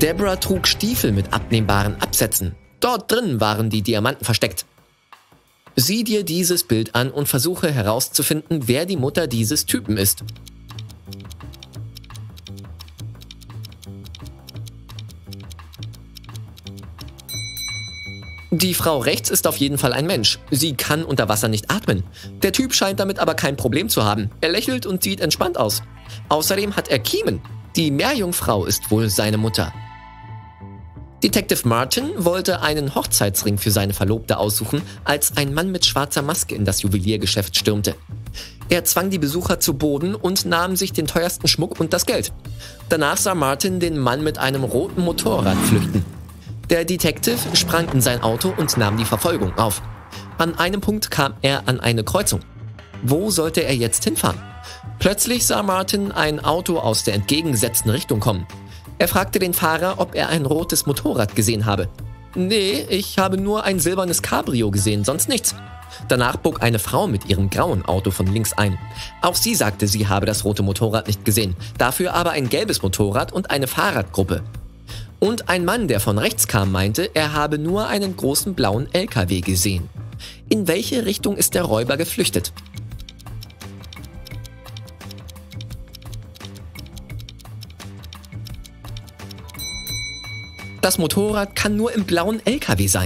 Deborah trug Stiefel mit abnehmbaren Absätzen. Dort drin waren die Diamanten versteckt. Sieh dir dieses Bild an und versuche herauszufinden, wer die Mutter dieses Typen ist. Die Frau rechts ist auf jeden Fall ein Mensch. Sie kann unter Wasser nicht atmen. Der Typ scheint damit aber kein Problem zu haben. Er lächelt und sieht entspannt aus. Außerdem hat er Kiemen. Die Meerjungfrau ist wohl seine Mutter. Detective Martin wollte einen Hochzeitsring für seine Verlobte aussuchen, als ein Mann mit schwarzer Maske in das Juweliergeschäft stürmte. Er zwang die Besucher zu Boden und nahm sich den teuersten Schmuck und das Geld. Danach sah Martin den Mann mit einem roten Motorrad flüchten. Der Detective sprang in sein Auto und nahm die Verfolgung auf. An einem Punkt kam er an eine Kreuzung. Wo sollte er jetzt hinfahren? Plötzlich sah Martin ein Auto aus der entgegengesetzten Richtung kommen. Er fragte den Fahrer, ob er ein rotes Motorrad gesehen habe. Nee, ich habe nur ein silbernes Cabrio gesehen, sonst nichts. Danach bog eine Frau mit ihrem grauen Auto von links ein. Auch sie sagte, sie habe das rote Motorrad nicht gesehen, dafür aber ein gelbes Motorrad und eine Fahrradgruppe. Und ein Mann, der von rechts kam, meinte, er habe nur einen großen blauen LKW gesehen. In welche Richtung ist der Räuber geflüchtet? Das Motorrad kann nur im blauen LKW sein.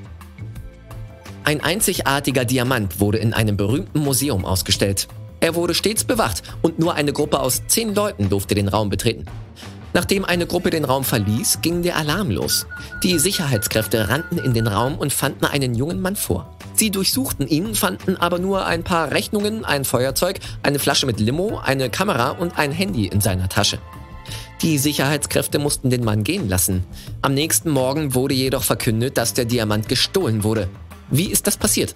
Ein einzigartiger Diamant wurde in einem berühmten Museum ausgestellt. Er wurde stets bewacht und nur eine Gruppe aus 10 Leuten durfte den Raum betreten. Nachdem eine Gruppe den Raum verließ, ging der Alarm los. Die Sicherheitskräfte rannten in den Raum und fanden einen jungen Mann vor. Sie durchsuchten ihn, fanden aber nur ein paar Rechnungen, ein Feuerzeug, eine Flasche mit Limo, eine Kamera und ein Handy in seiner Tasche. Die Sicherheitskräfte mussten den Mann gehen lassen. Am nächsten Morgen wurde jedoch verkündet, dass der Diamant gestohlen wurde. Wie ist das passiert?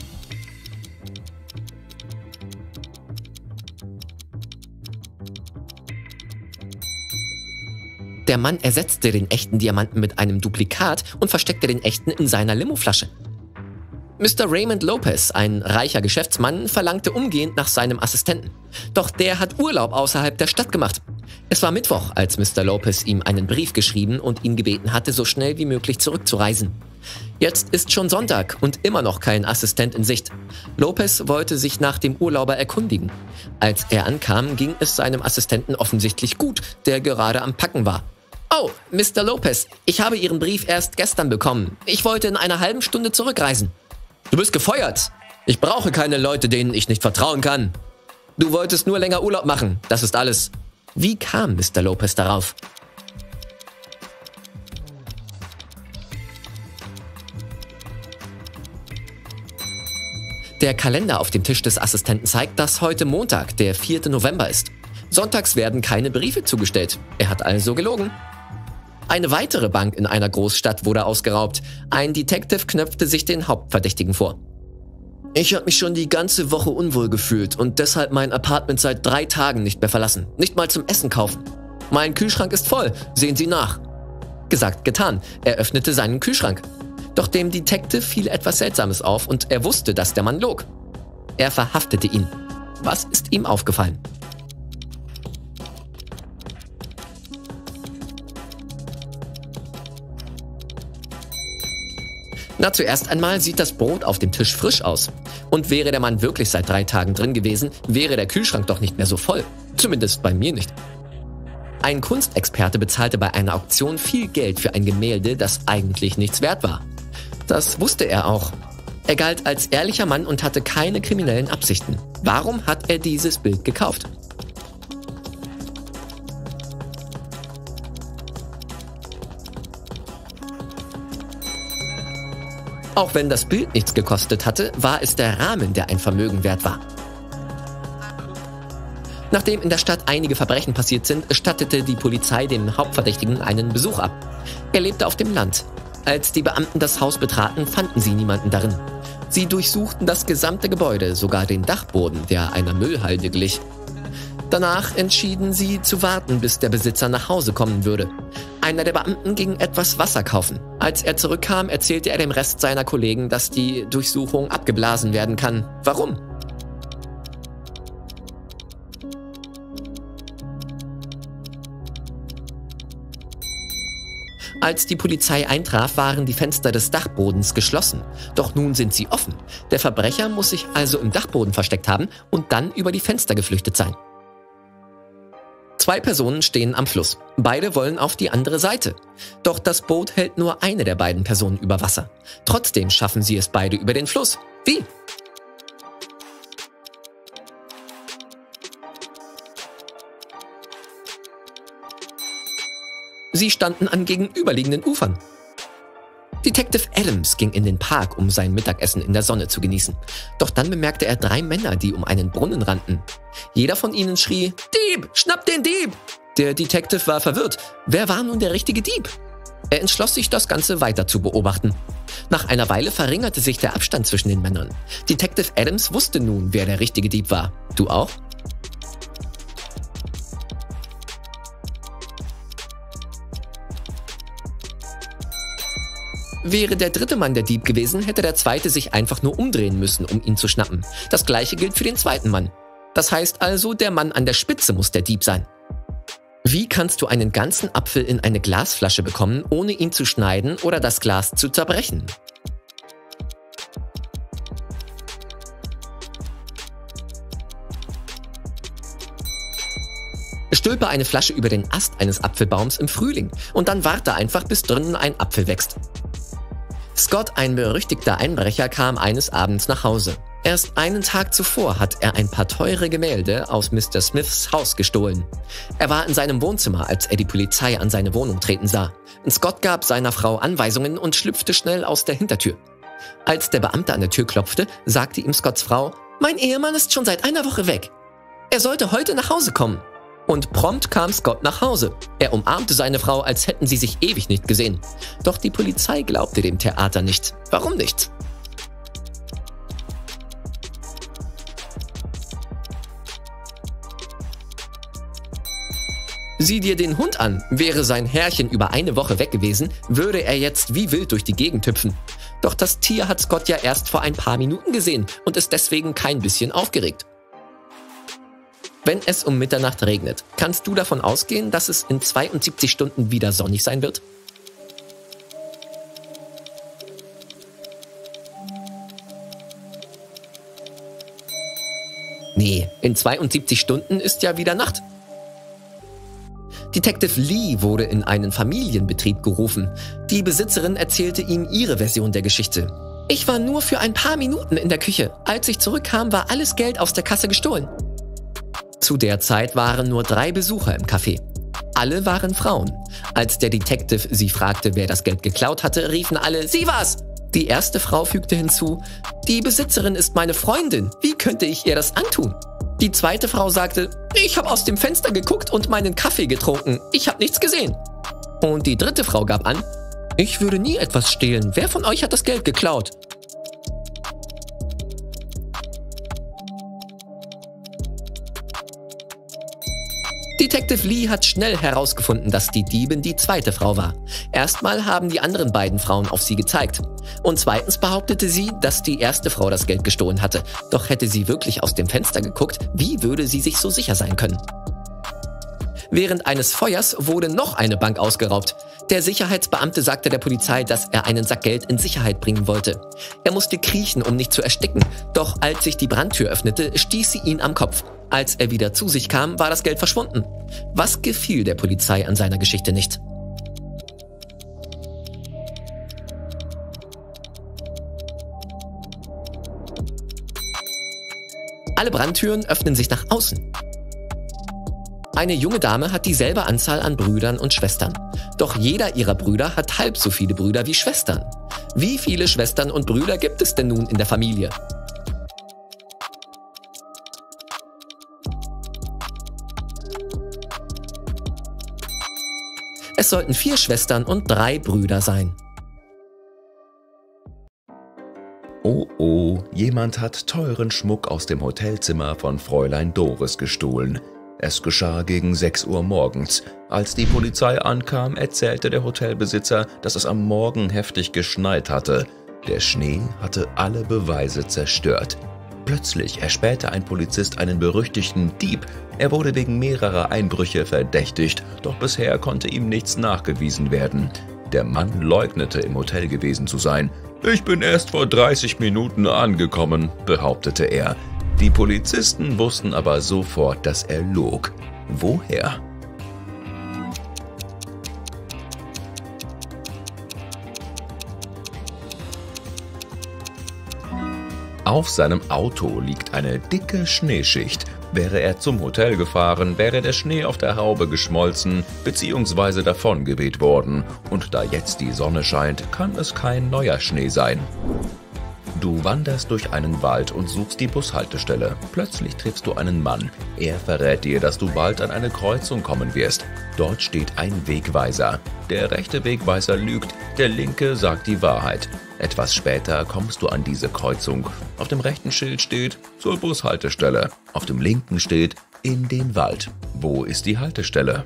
Der Mann ersetzte den echten Diamanten mit einem Duplikat und versteckte den echten in seiner Limoflasche. Mr. Raymond Lopez, ein reicher Geschäftsmann, verlangte umgehend nach seinem Assistenten. Doch der hat Urlaub außerhalb der Stadt gemacht. Es war Mittwoch, als Mr. Lopez ihm einen Brief geschrieben und ihn gebeten hatte, so schnell wie möglich zurückzureisen. Jetzt ist schon Sonntag und immer noch kein Assistent in Sicht. Lopez wollte sich nach dem Urlauber erkundigen. Als er ankam, ging es seinem Assistenten offensichtlich gut, der gerade am Packen war. Oh, Mr. Lopez, ich habe Ihren Brief erst gestern bekommen. Ich wollte in einer halben Stunde zurückreisen. Du bist gefeuert. Ich brauche keine Leute, denen ich nicht vertrauen kann. Du wolltest nur länger Urlaub machen, das ist alles. Wie kam Mr. Lopez darauf? Der Kalender auf dem Tisch des Assistenten zeigt, dass heute Montag, der 4. November ist. Sonntags werden keine Briefe zugestellt. Er hat also gelogen. Eine weitere Bank in einer Großstadt wurde ausgeraubt. Ein Detective knöpfte sich den Hauptverdächtigen vor. Ich habe mich schon die ganze Woche unwohl gefühlt und deshalb mein Apartment seit 3 Tagen nicht mehr verlassen. Nicht mal zum Essen kaufen. Mein Kühlschrank ist voll, sehen Sie nach. Gesagt, getan. Er öffnete seinen Kühlschrank. Doch dem Detective fiel etwas Seltsames auf und er wusste, dass der Mann log. Er verhaftete ihn. Was ist ihm aufgefallen? Na, zuerst einmal sieht das Brot auf dem Tisch frisch aus. Und wäre der Mann wirklich seit 3 Tagen drin gewesen, wäre der Kühlschrank doch nicht mehr so voll. Zumindest bei mir nicht. Ein Kunstexperte bezahlte bei einer Auktion viel Geld für ein Gemälde, das eigentlich nichts wert war. Das wusste er auch. Er galt als ehrlicher Mann und hatte keine kriminellen Absichten. Warum hat er dieses Bild gekauft? Auch wenn das Bild nichts gekostet hatte, war es der Rahmen, der ein Vermögen wert war. Nachdem in der Stadt einige Verbrechen passiert sind, stattete die Polizei dem Hauptverdächtigen einen Besuch ab. Er lebte auf dem Land. Als die Beamten das Haus betraten, fanden sie niemanden darin. Sie durchsuchten das gesamte Gebäude, sogar den Dachboden, der einer Müllhalde glich. Danach entschieden sie zu warten, bis der Besitzer nach Hause kommen würde. Einer der Beamten ging etwas Wasser kaufen. Als er zurückkam, erzählte er dem Rest seiner Kollegen, dass die Durchsuchung abgeblasen werden kann. Warum? Als die Polizei eintraf, waren die Fenster des Dachbodens geschlossen. Doch nun sind sie offen. Der Verbrecher muss sich also im Dachboden versteckt haben und dann über die Fenster geflüchtet sein. 2 Personen stehen am Fluss. Beide wollen auf die andere Seite. Doch das Boot hält nur eine der beiden Personen über Wasser. Trotzdem schaffen sie es beide über den Fluss. Wie? Sie standen an gegenüberliegenden Ufern. Detective Adams ging in den Park, um sein Mittagessen in der Sonne zu genießen. Doch dann bemerkte er 3 Männer, die um einen Brunnen rannten. Jeder von ihnen schrie, »Dieb! Schnapp den Dieb!« Der Detective war verwirrt. Wer war nun der richtige Dieb? Er entschloss sich, das Ganze weiter zu beobachten. Nach einer Weile verringerte sich der Abstand zwischen den Männern. Detective Adams wusste nun, wer der richtige Dieb war. Du auch? Wäre der 3. Mann der Dieb gewesen, hätte der 2. sich einfach nur umdrehen müssen, um ihn zu schnappen. Das gleiche gilt für den 2. Mann. Das heißt also, der Mann an der Spitze muss der Dieb sein. Wie kannst du einen ganzen Apfel in eine Glasflasche bekommen, ohne ihn zu schneiden oder das Glas zu zerbrechen? Stülpe eine Flasche über den Ast eines Apfelbaums im Frühling und dann warte einfach, bis drinnen ein Apfel wächst. Scott, ein berüchtigter Einbrecher, kam eines Abends nach Hause. Erst einen Tag zuvor hat er ein paar teure Gemälde aus Mr. Smiths Haus gestohlen. Er war in seinem Wohnzimmer, als er die Polizei an seine Wohnung treten sah. Scott gab seiner Frau Anweisungen und schlüpfte schnell aus der Hintertür. Als der Beamte an der Tür klopfte, sagte ihm Scotts Frau, »Mein Ehemann ist schon seit einer Woche weg. Er sollte heute nach Hause kommen.« Und prompt kam Scott nach Hause. Er umarmte seine Frau, als hätten sie sich ewig nicht gesehen. Doch die Polizei glaubte dem Theater nicht. Warum nicht? Sieh dir den Hund an. Wäre sein Herrchen über eine Woche weg gewesen, würde er jetzt wie wild durch die Gegend hüpfen. Doch das Tier hat Scott ja erst vor ein paar Minuten gesehen und ist deswegen kein bisschen aufgeregt. Wenn es um Mitternacht regnet, kannst du davon ausgehen, dass es in 72 Stunden wieder sonnig sein wird? Nee, in 72 Stunden ist ja wieder Nacht. Detective Lee wurde in einen Familienbetrieb gerufen. Die Besitzerin erzählte ihm ihre Version der Geschichte. Ich war nur für ein paar Minuten in der Küche. Als ich zurückkam, war alles Geld aus der Kasse gestohlen. Zu der Zeit waren nur 3 Besucher im Café. Alle waren Frauen. Als der Detective sie fragte, wer das Geld geklaut hatte, riefen alle, sie war's! Die erste Frau fügte hinzu, die Besitzerin ist meine Freundin, wie könnte ich ihr das antun? Die zweite Frau sagte, ich habe aus dem Fenster geguckt und meinen Kaffee getrunken, ich habe nichts gesehen. Und die dritte Frau gab an, ich würde nie etwas stehlen, wer von euch hat das Geld geklaut? Detective Lee hat schnell herausgefunden, dass die Diebin die zweite Frau war. Erstmal haben die anderen beiden Frauen auf sie gezeigt. Und zweitens behauptete sie, dass die erste Frau das Geld gestohlen hatte. Doch hätte sie wirklich aus dem Fenster geguckt, wie würde sie sich so sicher sein können? Während eines Feuers wurde noch eine Bank ausgeraubt. Der Sicherheitsbeamte sagte der Polizei, dass er einen Sack Geld in Sicherheit bringen wollte. Er musste kriechen, um nicht zu ersticken. Doch als sich die Brandtür öffnete, stieß sie ihn am Kopf. Als er wieder zu sich kam, war das Geld verschwunden. Was gefiel der Polizei an seiner Geschichte nicht? Alle Brandtüren öffnen sich nach außen. Eine junge Dame hat dieselbe Anzahl an Brüdern und Schwestern. Doch jeder ihrer Brüder hat halb so viele Brüder wie Schwestern. Wie viele Schwestern und Brüder gibt es denn nun in der Familie? Es sollten 4 Schwestern und 3 Brüder sein. Oh oh, jemand hat teuren Schmuck aus dem Hotelzimmer von Fräulein Doris gestohlen. Es geschah gegen 6 Uhr morgens. Als die Polizei ankam, erzählte der Hotelbesitzer, dass es am Morgen heftig geschneit hatte. Der Schnee hatte alle Beweise zerstört. Plötzlich erspähte ein Polizist einen berüchtigten Dieb. Er wurde wegen mehrerer Einbrüche verdächtigt, doch bisher konnte ihm nichts nachgewiesen werden. Der Mann leugnete, im Hotel gewesen zu sein. »Ich bin erst vor 30 Minuten angekommen«, behauptete er. Die Polizisten wussten aber sofort, dass er log. Woher? Auf seinem Auto liegt eine dicke Schneeschicht. Wäre er zum Hotel gefahren, wäre der Schnee auf der Haube geschmolzen bzw. davongeweht worden. Und da jetzt die Sonne scheint, kann es kein neuer Schnee sein. Du wanderst durch einen Wald und suchst die Bushaltestelle. Plötzlich triffst du einen Mann. Er verrät dir, dass du bald an eine Kreuzung kommen wirst. Dort steht ein Wegweiser. Der rechte Wegweiser lügt, der linke sagt die Wahrheit. Etwas später kommst du an diese Kreuzung. Auf dem rechten Schild steht »Zur Bushaltestelle«. Auf dem linken steht »In den Wald«. Wo ist die Haltestelle?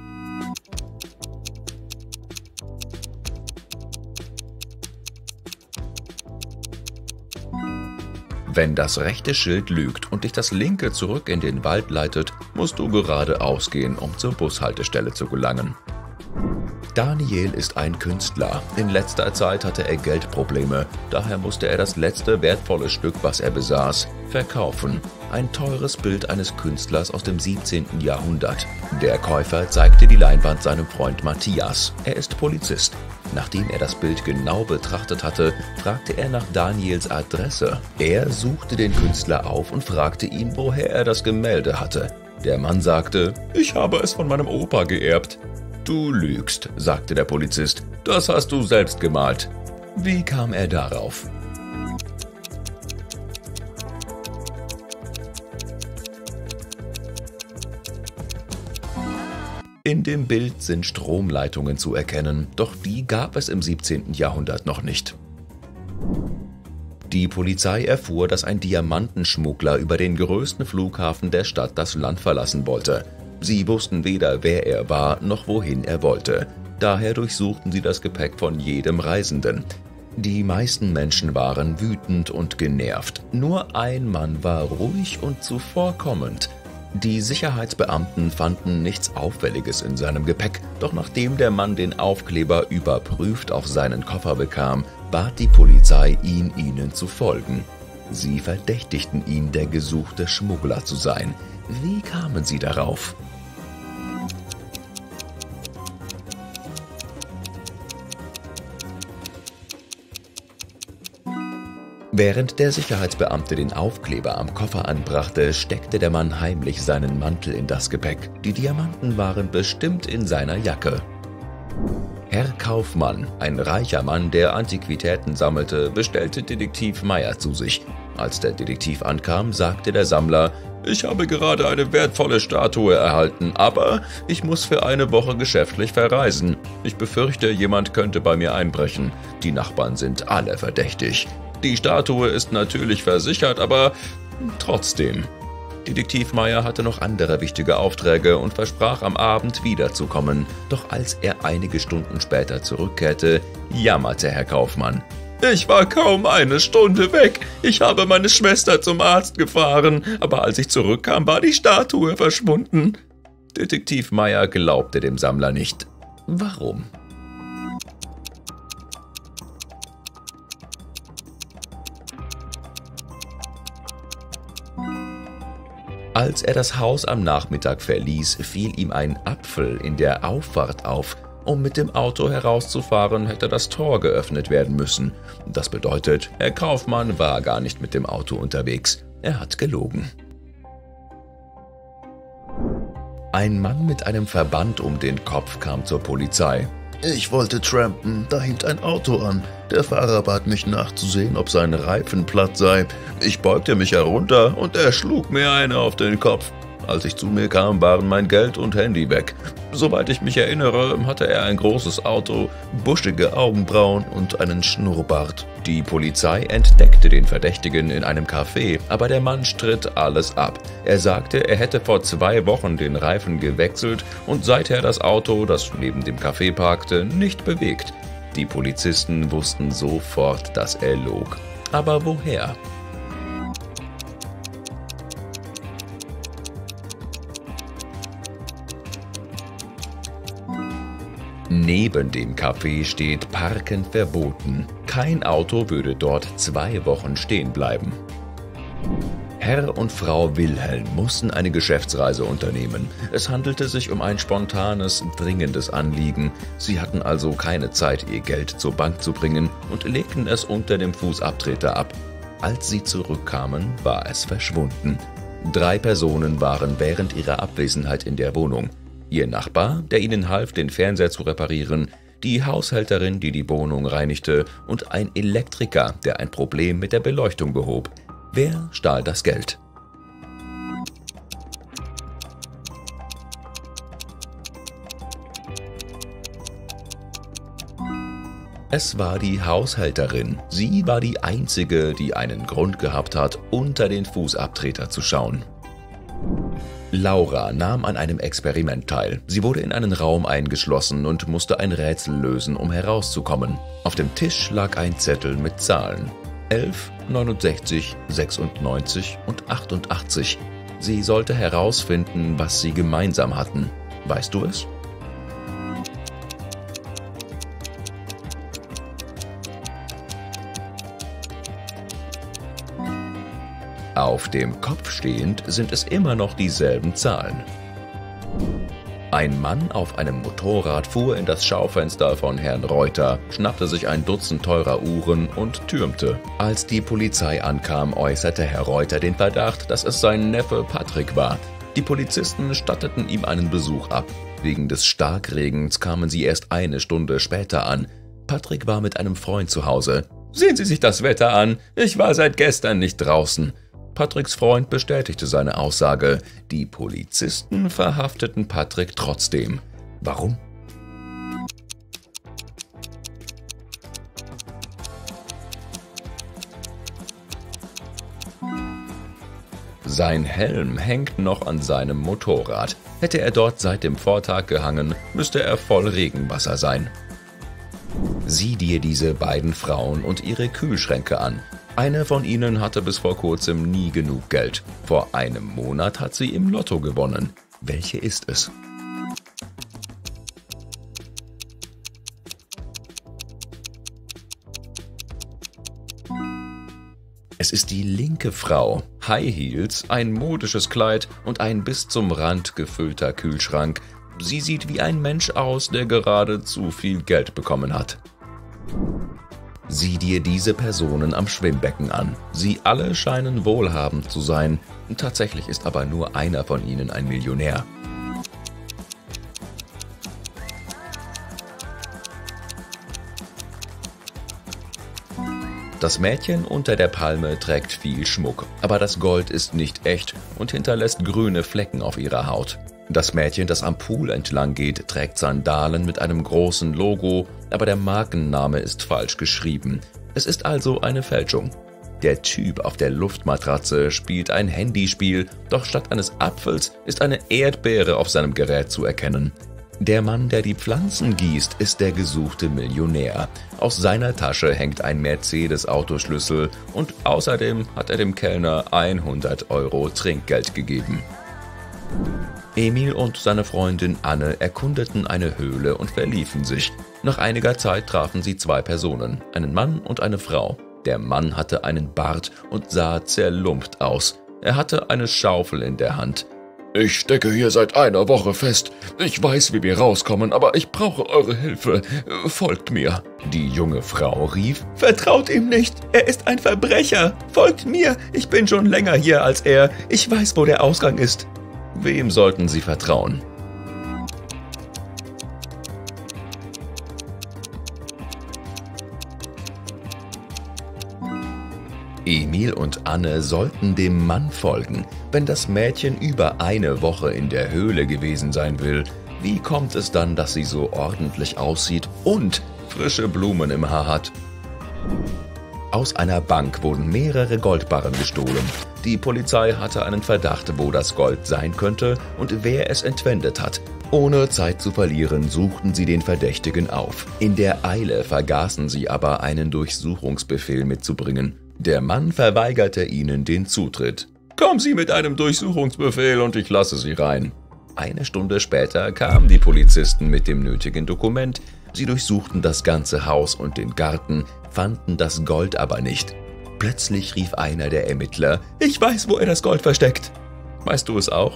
Wenn das rechte Schild lügt und dich das linke zurück in den Wald leitet, musst du geradeaus gehen, um zur Bushaltestelle zu gelangen. Daniel ist ein Künstler. In letzter Zeit hatte er Geldprobleme. Daher musste er das letzte wertvolle Stück, was er besaß, verkaufen. Ein teures Bild eines Künstlers aus dem 17. Jahrhundert. Der Käufer zeigte die Leinwand seinem Freund Matthias. Er ist Polizist. Nachdem er das Bild genau betrachtet hatte, fragte er nach Daniels Adresse. Er suchte den Künstler auf und fragte ihn, woher er das Gemälde hatte. Der Mann sagte, »Ich habe es von meinem Opa geerbt.« »Du lügst«, sagte der Polizist. »Das hast du selbst gemalt.« Wie kam er darauf? In dem Bild sind Stromleitungen zu erkennen, doch die gab es im 17. Jahrhundert noch nicht. Die Polizei erfuhr, dass ein Diamantenschmuggler über den größten Flughafen der Stadt das Land verlassen wollte. Sie wussten weder, wer er war, noch wohin er wollte. Daher durchsuchten sie das Gepäck von jedem Reisenden. Die meisten Menschen waren wütend und genervt. Nur ein Mann war ruhig und zuvorkommend. Die Sicherheitsbeamten fanden nichts Auffälliges in seinem Gepäck, doch nachdem der Mann den Aufkleber überprüft auf seinen Koffer bekam, bat die Polizei ihn, ihnen zu folgen. Sie verdächtigten ihn, der gesuchte Schmuggler zu sein. Wie kamen sie darauf? Während der Sicherheitsbeamte den Aufkleber am Koffer anbrachte, steckte der Mann heimlich seinen Mantel in das Gepäck. Die Diamanten waren bestimmt in seiner Jacke. Herr Kaufmann, ein reicher Mann, der Antiquitäten sammelte, bestellte Detektiv Meyer zu sich. Als der Detektiv ankam, sagte der Sammler, »Ich habe gerade eine wertvolle Statue erhalten, aber ich muss für eine Woche geschäftlich verreisen. Ich befürchte, jemand könnte bei mir einbrechen. Die Nachbarn sind alle verdächtig. Die Statue ist natürlich versichert, aber trotzdem.« Detektiv Meyer hatte noch andere wichtige Aufträge und versprach, am Abend wiederzukommen. Doch als er einige Stunden später zurückkehrte, jammerte Herr Kaufmann. »Ich war kaum eine Stunde weg. Ich habe meine Schwester zum Arzt gefahren, aber als ich zurückkam, war die Statue verschwunden.« Detektiv Meyer glaubte dem Sammler nicht. Warum? Als er das Haus am Nachmittag verließ, fiel ihm ein Apfel in der Auffahrt auf. Um mit dem Auto herauszufahren, hätte das Tor geöffnet werden müssen. Das bedeutet, Herr Kaufmann war gar nicht mit dem Auto unterwegs. Er hat gelogen. Ein Mann mit einem Verband um den Kopf kam zur Polizei. »Ich wollte trampen, da hielt ein Auto an. Der Fahrer bat mich nachzusehen, ob sein Reifen platt sei. Ich beugte mich herunter und er schlug mir eine auf den Kopf. Als ich zu mir kam, waren mein Geld und Handy weg. Soweit ich mich erinnere, hatte er ein großes Auto, buschige Augenbrauen und einen Schnurrbart.« Die Polizei entdeckte den Verdächtigen in einem Café, aber der Mann stritt alles ab. Er sagte, er hätte vor 2 Wochen den Reifen gewechselt und seither das Auto, das neben dem Café parkte, nicht bewegt. Die Polizisten wussten sofort, dass er log. Aber woher? Neben dem Café steht Parken verboten. Kein Auto würde dort 2 Wochen stehen bleiben. Herr und Frau Wilhelm mussten eine Geschäftsreise unternehmen. Es handelte sich um ein spontanes, dringendes Anliegen. Sie hatten also keine Zeit, ihr Geld zur Bank zu bringen und legten es unter dem Fußabtreter ab. Als sie zurückkamen, war es verschwunden. 3 Personen waren während ihrer Abwesenheit in der Wohnung. Ihr Nachbar, der ihnen half, den Fernseher zu reparieren, die Haushälterin, die die Wohnung reinigte, und ein Elektriker, der ein Problem mit der Beleuchtung behob. Wer stahl das Geld? Es war die Haushälterin. Sie war die Einzige, die einen Grund gehabt hat, unter den Fußabtreter zu schauen. Laura nahm an einem Experiment teil. Sie wurde in einen Raum eingeschlossen und musste ein Rätsel lösen, um herauszukommen. Auf dem Tisch lag ein Zettel mit Zahlen. 11, 69, 96 und 88. Sie sollte herausfinden, was sie gemeinsam hatten. Weißt du es? Auf dem Kopf stehend sind es immer noch dieselben Zahlen. Ein Mann auf einem Motorrad fuhr in das Schaufenster von Herrn Reuter, schnappte sich ein Dutzend teurer Uhren und türmte. Als die Polizei ankam, äußerte Herr Reuter den Verdacht, dass es sein Neffe Patrick war. Die Polizisten statteten ihm einen Besuch ab. Wegen des Starkregens kamen sie erst eine Stunde später an. Patrick war mit einem Freund zu Hause. »Sehen Sie sich das Wetter an. Ich war seit gestern nicht draußen.« Patricks Freund bestätigte seine Aussage. Die Polizisten verhafteten Patrick trotzdem. Warum? Sein Helm hängt noch an seinem Motorrad. Hätte er dort seit dem Vortag gehangen, müsste er voll Regenwasser sein. Sieh dir diese beiden Frauen und ihre Kühlschränke an. Eine von ihnen hatte bis vor kurzem nie genug Geld. Vor einem Monat hat sie im Lotto gewonnen. Welche ist es? Es ist die linke Frau. High Heels, ein modisches Kleid und ein bis zum Rand gefüllter Kühlschrank. Sie sieht wie ein Mensch aus, der gerade zu viel Geld bekommen hat. Sieh dir diese Personen am Schwimmbecken an. Sie alle scheinen wohlhabend zu sein. Tatsächlich ist aber nur einer von ihnen ein Millionär. Das Mädchen unter der Palme trägt viel Schmuck, aber das Gold ist nicht echt und hinterlässt grüne Flecken auf ihrer Haut. Das Mädchen, das am Pool entlang geht, trägt Sandalen mit einem großen Logo, aber der Markenname ist falsch geschrieben. Es ist also eine Fälschung. Der Typ auf der Luftmatratze spielt ein Handyspiel, doch statt eines Apfels ist eine Erdbeere auf seinem Gerät zu erkennen. Der Mann, der die Pflanzen gießt, ist der gesuchte Millionär. Aus seiner Tasche hängt ein Mercedes-Autoschlüssel und außerdem hat er dem Kellner 100 € Trinkgeld gegeben. Emil und seine Freundin Anne erkundeten eine Höhle und verliefen sich. Nach einiger Zeit trafen sie 2 Personen, einen Mann und eine Frau. Der Mann hatte einen Bart und sah zerlumpt aus. Er hatte eine Schaufel in der Hand. »Ich stecke hier seit einer Woche fest. Ich weiß, wie wir rauskommen, aber ich brauche eure Hilfe. Folgt mir.« Die junge Frau rief, »Vertraut ihm nicht, er ist ein Verbrecher. Folgt mir, ich bin schon länger hier als er. Ich weiß, wo der Ausgang ist.« Wem sollten sie vertrauen? Emil und Anne sollten dem Mann folgen. Wenn das Mädchen über eine Woche in der Höhle gewesen sein will, wie kommt es dann, dass sie so ordentlich aussieht und frische Blumen im Haar hat? Aus einer Bank wurden mehrere Goldbarren gestohlen. Die Polizei hatte einen Verdacht, wo das Gold sein könnte und wer es entwendet hat. Ohne Zeit zu verlieren, suchten sie den Verdächtigen auf. In der Eile vergaßen sie aber, einen Durchsuchungsbefehl mitzubringen. Der Mann verweigerte ihnen den Zutritt. »Kommen Sie mit einem Durchsuchungsbefehl und ich lasse Sie rein.« Eine Stunde später kamen die Polizisten mit dem nötigen Dokument. Sie durchsuchten das ganze Haus und den Garten, fanden das Gold aber nicht. Plötzlich rief einer der Ermittler: „Ich weiß, wo er das Gold versteckt." Weißt du es auch?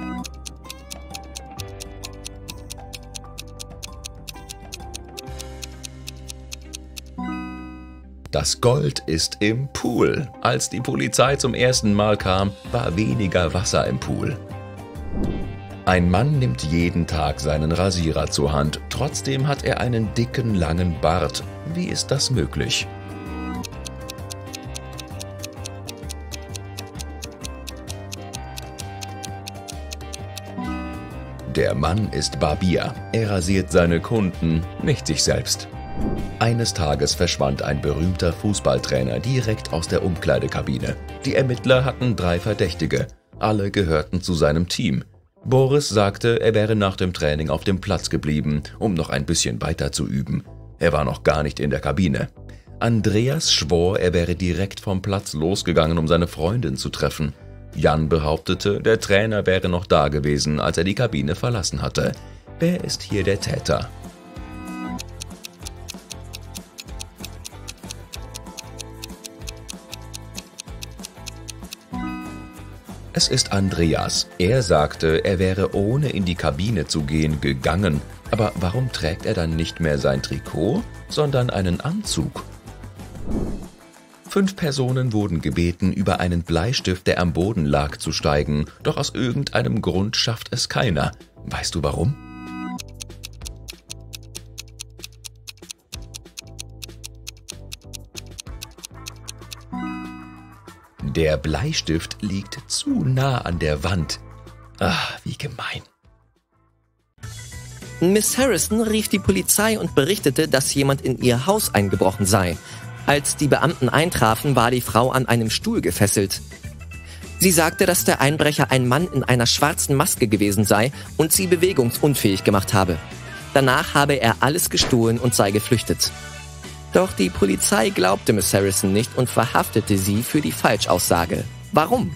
Das Gold ist im Pool. Als die Polizei zum ersten Mal kam, war weniger Wasser im Pool. Ein Mann nimmt jeden Tag seinen Rasierer zur Hand. Trotzdem hat er einen dicken, langen Bart. Wie ist das möglich? Der Mann ist Barbier. Er rasiert seine Kunden, nicht sich selbst. Eines Tages verschwand ein berühmter Fußballtrainer direkt aus der Umkleidekabine. Die Ermittler hatten 3 Verdächtige. Alle gehörten zu seinem Team. Boris sagte, er wäre nach dem Training auf dem Platz geblieben, um noch ein bisschen weiter zu üben. Er war noch gar nicht in der Kabine. Andreas schwor, er wäre direkt vom Platz losgegangen, um seine Freundin zu treffen. Jan behauptete, der Trainer wäre noch da gewesen, als er die Kabine verlassen hatte. Wer ist hier der Täter? Es ist Andreas. Er sagte, er wäre ohne in die Kabine zu gehen gegangen. Aber warum trägt er dann nicht mehr sein Trikot, sondern einen Anzug? 5 Personen wurden gebeten, über einen Bleistift, der am Boden lag, zu steigen. Doch aus irgendeinem Grund schafft es keiner. Weißt du warum? Der Bleistift liegt zu nah an der Wand. Ach, wie gemein. Miss Harrison rief die Polizei und berichtete, dass jemand in ihr Haus eingebrochen sei. Als die Beamten eintrafen, war die Frau an einem Stuhl gefesselt. Sie sagte, dass der Einbrecher ein Mann in einer schwarzen Maske gewesen sei und sie bewegungsunfähig gemacht habe. Danach habe er alles gestohlen und sei geflüchtet. Doch die Polizei glaubte Miss Harrison nicht und verhaftete sie für die Falschaussage. Warum?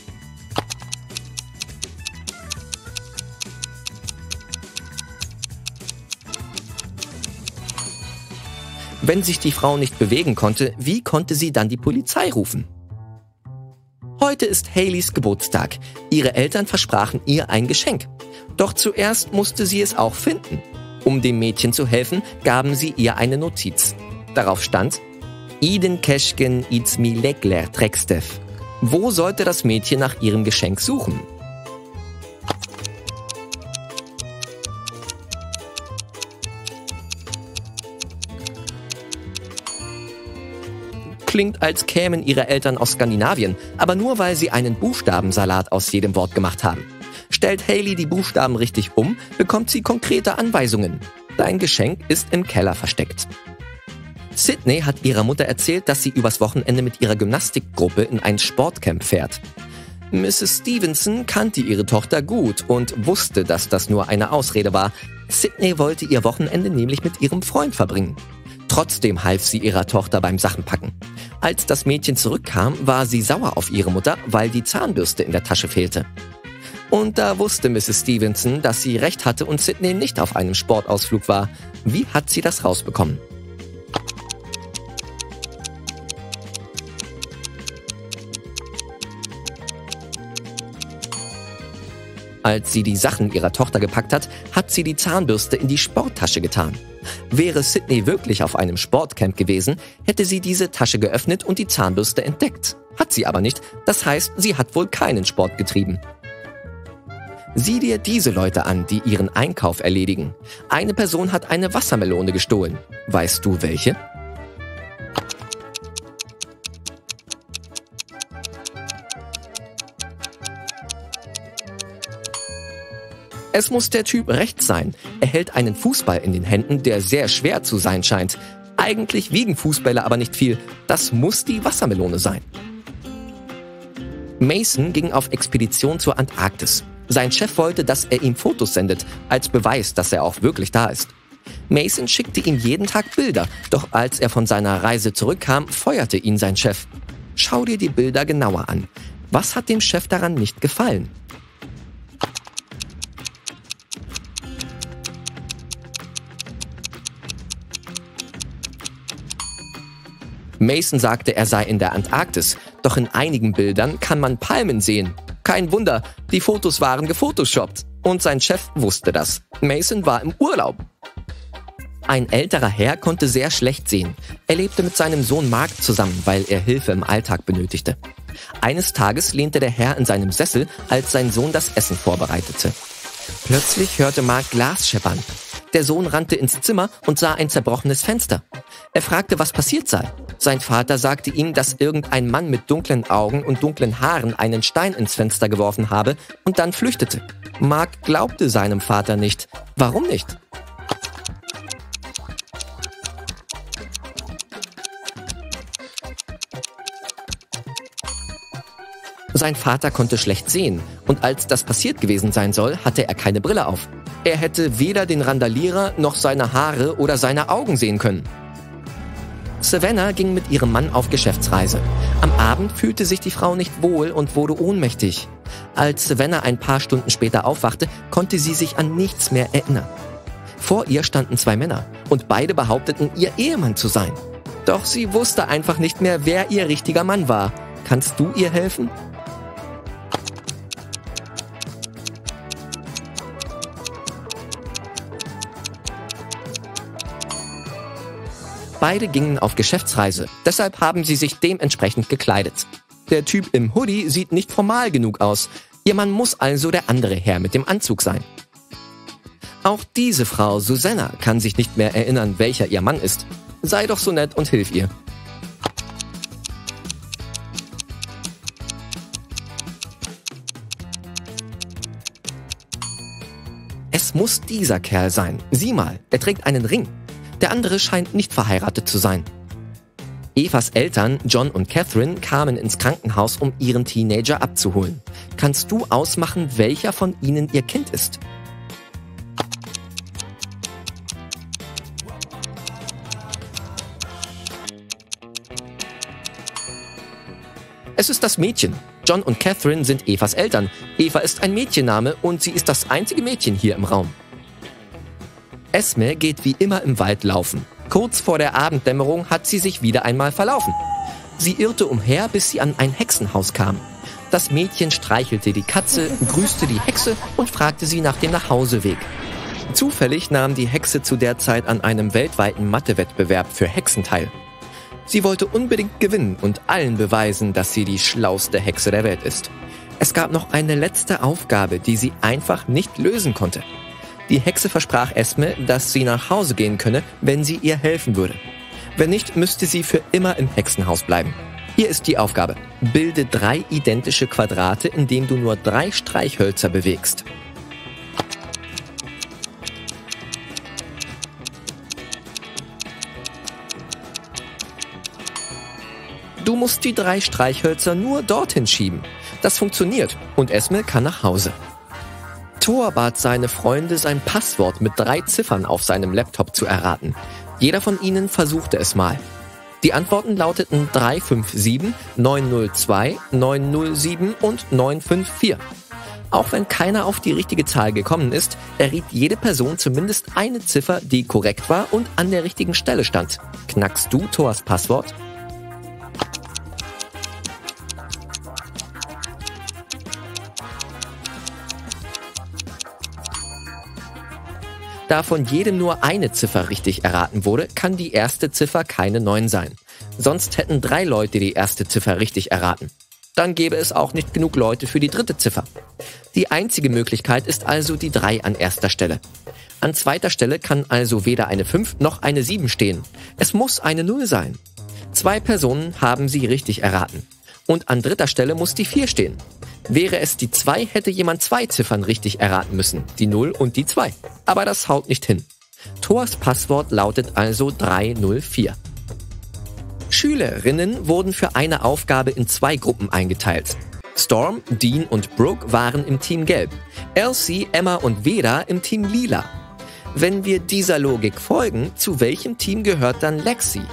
Wenn sich die Frau nicht bewegen konnte, wie konnte sie dann die Polizei rufen? Heute ist Haleys Geburtstag. Ihre Eltern versprachen ihr ein Geschenk. Doch zuerst musste sie es auch finden. Um dem Mädchen zu helfen, gaben sie ihr eine Notiz. Darauf stand: Iden Keschken Izmi Legler Trekstev. Wo sollte das Mädchen nach ihrem Geschenk suchen? Klingt, als kämen ihre Eltern aus Skandinavien, aber nur weil sie einen Buchstabensalat aus jedem Wort gemacht haben. Stellt Haley die Buchstaben richtig um, bekommt sie konkrete Anweisungen. Dein Geschenk ist im Keller versteckt. Sydney hat ihrer Mutter erzählt, dass sie übers Wochenende mit ihrer Gymnastikgruppe in ein Sportcamp fährt. Mrs. Stevenson kannte ihre Tochter gut und wusste, dass das nur eine Ausrede war. Sydney wollte ihr Wochenende nämlich mit ihrem Freund verbringen. Trotzdem half sie ihrer Tochter beim Sachenpacken. Als das Mädchen zurückkam, war sie sauer auf ihre Mutter, weil die Zahnbürste in der Tasche fehlte. Und da wusste Mrs. Stevenson, dass sie recht hatte und Sydney nicht auf einem Sportausflug war. Wie hat sie das rausbekommen? Als sie die Sachen ihrer Tochter gepackt hat, hat sie die Zahnbürste in die Sporttasche getan. Wäre Sydney wirklich auf einem Sportcamp gewesen, hätte sie diese Tasche geöffnet und die Zahnbürste entdeckt. Hat sie aber nicht, das heißt, sie hat wohl keinen Sport getrieben. Sieh dir diese Leute an, die ihren Einkauf erledigen. Eine Person hat eine Wassermelone gestohlen. Weißt du welche? Es muss der Typ rechts sein. Er hält einen Fußball in den Händen, der sehr schwer zu sein scheint. Eigentlich wiegen Fußbälle aber nicht viel. Das muss die Wassermelone sein. Mason ging auf Expedition zur Antarktis. Sein Chef wollte, dass er ihm Fotos sendet, als Beweis, dass er auch wirklich da ist. Mason schickte ihm jeden Tag Bilder, doch als er von seiner Reise zurückkam, feuerte ihn sein Chef. Schau dir die Bilder genauer an. Was hat dem Chef daran nicht gefallen? Mason sagte, er sei in der Antarktis, doch in einigen Bildern kann man Palmen sehen. Kein Wunder, die Fotos waren gefotoshoppt. Und sein Chef wusste das. Mason war im Urlaub. Ein älterer Herr konnte sehr schlecht sehen. Er lebte mit seinem Sohn Mark zusammen, weil er Hilfe im Alltag benötigte. Eines Tages lehnte der Herr in seinem Sessel, als sein Sohn das Essen vorbereitete. Plötzlich hörte Mark Glas scheppern. Der Sohn rannte ins Zimmer und sah ein zerbrochenes Fenster. Er fragte, was passiert sei. Sein Vater sagte ihm, dass irgendein Mann mit dunklen Augen und dunklen Haaren einen Stein ins Fenster geworfen habe und dann flüchtete. Mark glaubte seinem Vater nicht. Warum nicht? Sein Vater konnte schlecht sehen und als das passiert gewesen sein soll, hatte er keine Brille auf. Er hätte weder den Randalierer noch seine Haare oder seine Augen sehen können. Savannah ging mit ihrem Mann auf Geschäftsreise. Am Abend fühlte sich die Frau nicht wohl und wurde ohnmächtig. Als Savannah ein paar Stunden später aufwachte, konnte sie sich an nichts mehr erinnern. Vor ihr standen zwei Männer und beide behaupteten, ihr Ehemann zu sein. Doch sie wusste einfach nicht mehr, wer ihr richtiger Mann war. Kannst du ihr helfen? Beide gingen auf Geschäftsreise, deshalb haben sie sich dementsprechend gekleidet. Der Typ im Hoodie sieht nicht formal genug aus. Ihr Mann muss also der andere Herr mit dem Anzug sein. Auch diese Frau, Susanna, kann sich nicht mehr erinnern, welcher ihr Mann ist. Sei doch so nett und hilf ihr. Es muss dieser Kerl sein. Sieh mal, er trägt einen Ring. Der andere scheint nicht verheiratet zu sein. Evas Eltern, John und Catherine, kamen ins Krankenhaus, um ihren Teenager abzuholen. Kannst du ausmachen, welcher von ihnen ihr Kind ist? Es ist das Mädchen. John und Catherine sind Evas Eltern. Eva ist ein Mädchenname und sie ist das einzige Mädchen hier im Raum. Esme geht wie immer im Wald laufen. Kurz vor der Abenddämmerung hat sie sich wieder einmal verlaufen. Sie irrte umher, bis sie an ein Hexenhaus kam. Das Mädchen streichelte die Katze, grüßte die Hexe und fragte sie nach dem Nachhauseweg. Zufällig nahm die Hexe zu der Zeit an einem weltweiten Mathewettbewerb für Hexen teil. Sie wollte unbedingt gewinnen und allen beweisen, dass sie die schlauste Hexe der Welt ist. Es gab noch eine letzte Aufgabe, die sie einfach nicht lösen konnte. Die Hexe versprach Esme, dass sie nach Hause gehen könne, wenn sie ihr helfen würde. Wenn nicht, müsste sie für immer im Hexenhaus bleiben. Hier ist die Aufgabe. Bilde 3 identische Quadrate, indem du nur 3 Streichhölzer bewegst. Du musst die 3 Streichhölzer nur dorthin schieben. Das funktioniert und Esme kann nach Hause. Thor bat seine Freunde, sein Passwort mit 3 Ziffern auf seinem Laptop zu erraten. Jeder von ihnen versuchte es mal. Die Antworten lauteten 357, 902, 907 und 954. Auch wenn keiner auf die richtige Zahl gekommen ist, erriet jede Person zumindest eine Ziffer, die korrekt war und an der richtigen Stelle stand. Knackst du Thors Passwort? Da von jedem nur eine Ziffer richtig erraten wurde, kann die erste Ziffer keine 9 sein. Sonst hätten 3 Leute die erste Ziffer richtig erraten. Dann gäbe es auch nicht genug Leute für die dritte Ziffer. Die einzige Möglichkeit ist also die 3 an erster Stelle. An zweiter Stelle kann also weder eine 5 noch eine 7 stehen. Es muss eine 0 sein. 2 Personen haben sie richtig erraten. Und an dritter Stelle muss die 4 stehen. Wäre es die 2, hätte jemand 2 Ziffern richtig erraten müssen, die 0 und die 2. Aber das haut nicht hin. Thors Passwort lautet also 304. Schülerinnen wurden für eine Aufgabe in 2 Gruppen eingeteilt. Storm, Dean und Brooke waren im Team Gelb. Elsie, Emma und Veda im Team Lila. Wenn wir dieser Logik folgen, zu welchem Team gehört dann Lexi?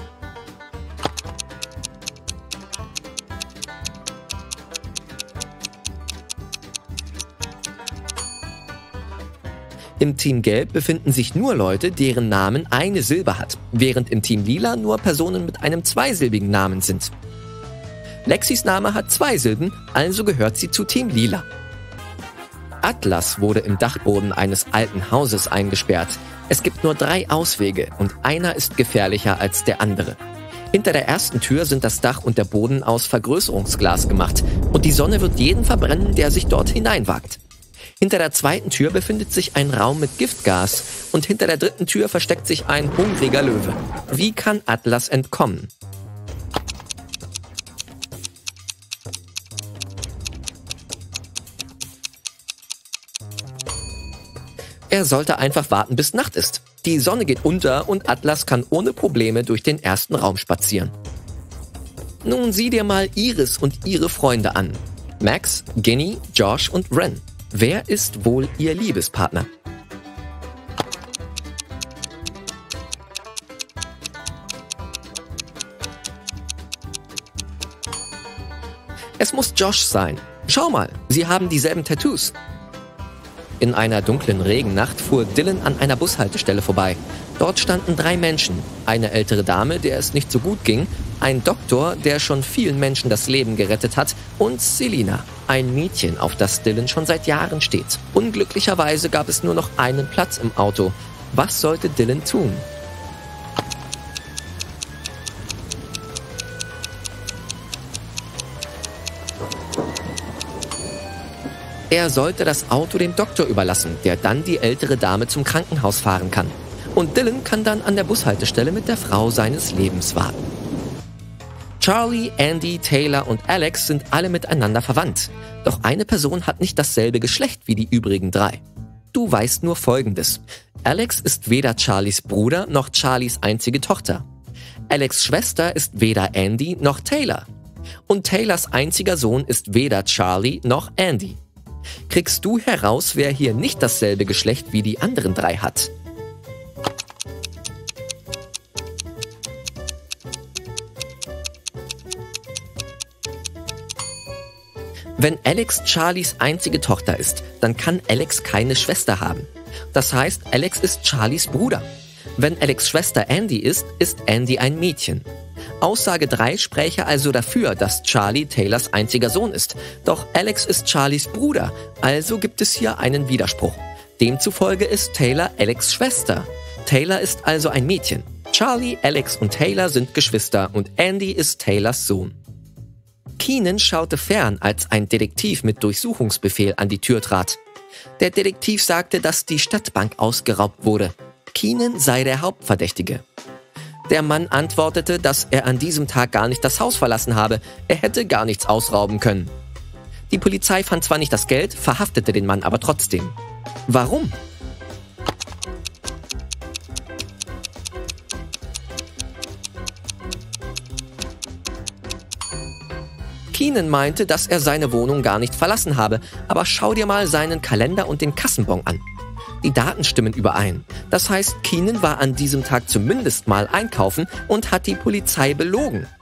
Im Team Gelb befinden sich nur Leute, deren Namen eine Silbe hat, während im Team Lila nur Personen mit einem zweisilbigen Namen sind. Lexis Name hat 2 Silben, also gehört sie zu Team Lila. Atlas wurde im Dachboden eines alten Hauses eingesperrt. Es gibt nur 3 Auswege und einer ist gefährlicher als der andere. Hinter der ersten Tür sind das Dach und der Boden aus Vergrößerungsglas gemacht und die Sonne wird jeden verbrennen, der sich dort hineinwagt. Hinter der zweiten Tür befindet sich ein Raum mit Giftgas und hinter der dritten Tür versteckt sich ein hungriger Löwe. Wie kann Atlas entkommen? Er sollte einfach warten, bis Nacht ist. Die Sonne geht unter und Atlas kann ohne Probleme durch den ersten Raum spazieren. Nun sieh dir mal Iris und ihre Freunde an. Max, Ginny, Josh und Ren. Wer ist wohl ihr Liebespartner? Es muss Josh sein. Schau mal, sie haben dieselben Tattoos. In einer dunklen Regennacht fuhr Dylan an einer Bushaltestelle vorbei. Dort standen 3 Menschen. Eine ältere Dame, der es nicht so gut ging, ein Doktor, der schon vielen Menschen das Leben gerettet hat, und Selina, ein Mädchen, auf das Dylan schon seit Jahren steht. Unglücklicherweise gab es nur noch einen Platz im Auto. Was sollte Dylan tun? Er sollte das Auto dem Doktor überlassen, der dann die ältere Dame zum Krankenhaus fahren kann. Und Dylan kann dann an der Bushaltestelle mit der Frau seines Lebens warten. Charlie, Andy, Taylor und Alex sind alle miteinander verwandt. Doch eine Person hat nicht dasselbe Geschlecht wie die übrigen 3. Du weißt nur Folgendes. Alex ist weder Charlies Bruder noch Charlies einzige Tochter. Alex' Schwester ist weder Andy noch Taylor. Und Taylors einziger Sohn ist weder Charlie noch Andy. Kriegst du heraus, wer hier nicht dasselbe Geschlecht wie die anderen 3 hat? Wenn Alex Charlies einzige Tochter ist, dann kann Alex keine Schwester haben. Das heißt, Alex ist Charlies Bruder. Wenn Alex' Schwester Andy ist, ist Andy ein Mädchen. Aussage 3 spräche also dafür, dass Charlie Taylors einziger Sohn ist. Doch Alex ist Charlies Bruder, also gibt es hier einen Widerspruch. Demzufolge ist Taylor Alex' Schwester. Taylor ist also ein Mädchen. Charlie, Alex und Taylor sind Geschwister und Andy ist Taylors Sohn. Keenan schaute fern, als ein Detektiv mit Durchsuchungsbefehl an die Tür trat. Der Detektiv sagte, dass die Stadtbank ausgeraubt wurde. Keenan sei der Hauptverdächtige. Der Mann antwortete, dass er an diesem Tag gar nicht das Haus verlassen habe. Er hätte gar nichts ausrauben können. Die Polizei fand zwar nicht das Geld, verhaftete den Mann aber trotzdem. Warum? Keenan meinte, dass er seine Wohnung gar nicht verlassen habe, aber schau dir mal seinen Kalender und den Kassenbon an. Die Daten stimmen überein. Das heißt, Keenan war an diesem Tag zumindest mal einkaufen und hat die Polizei belogen.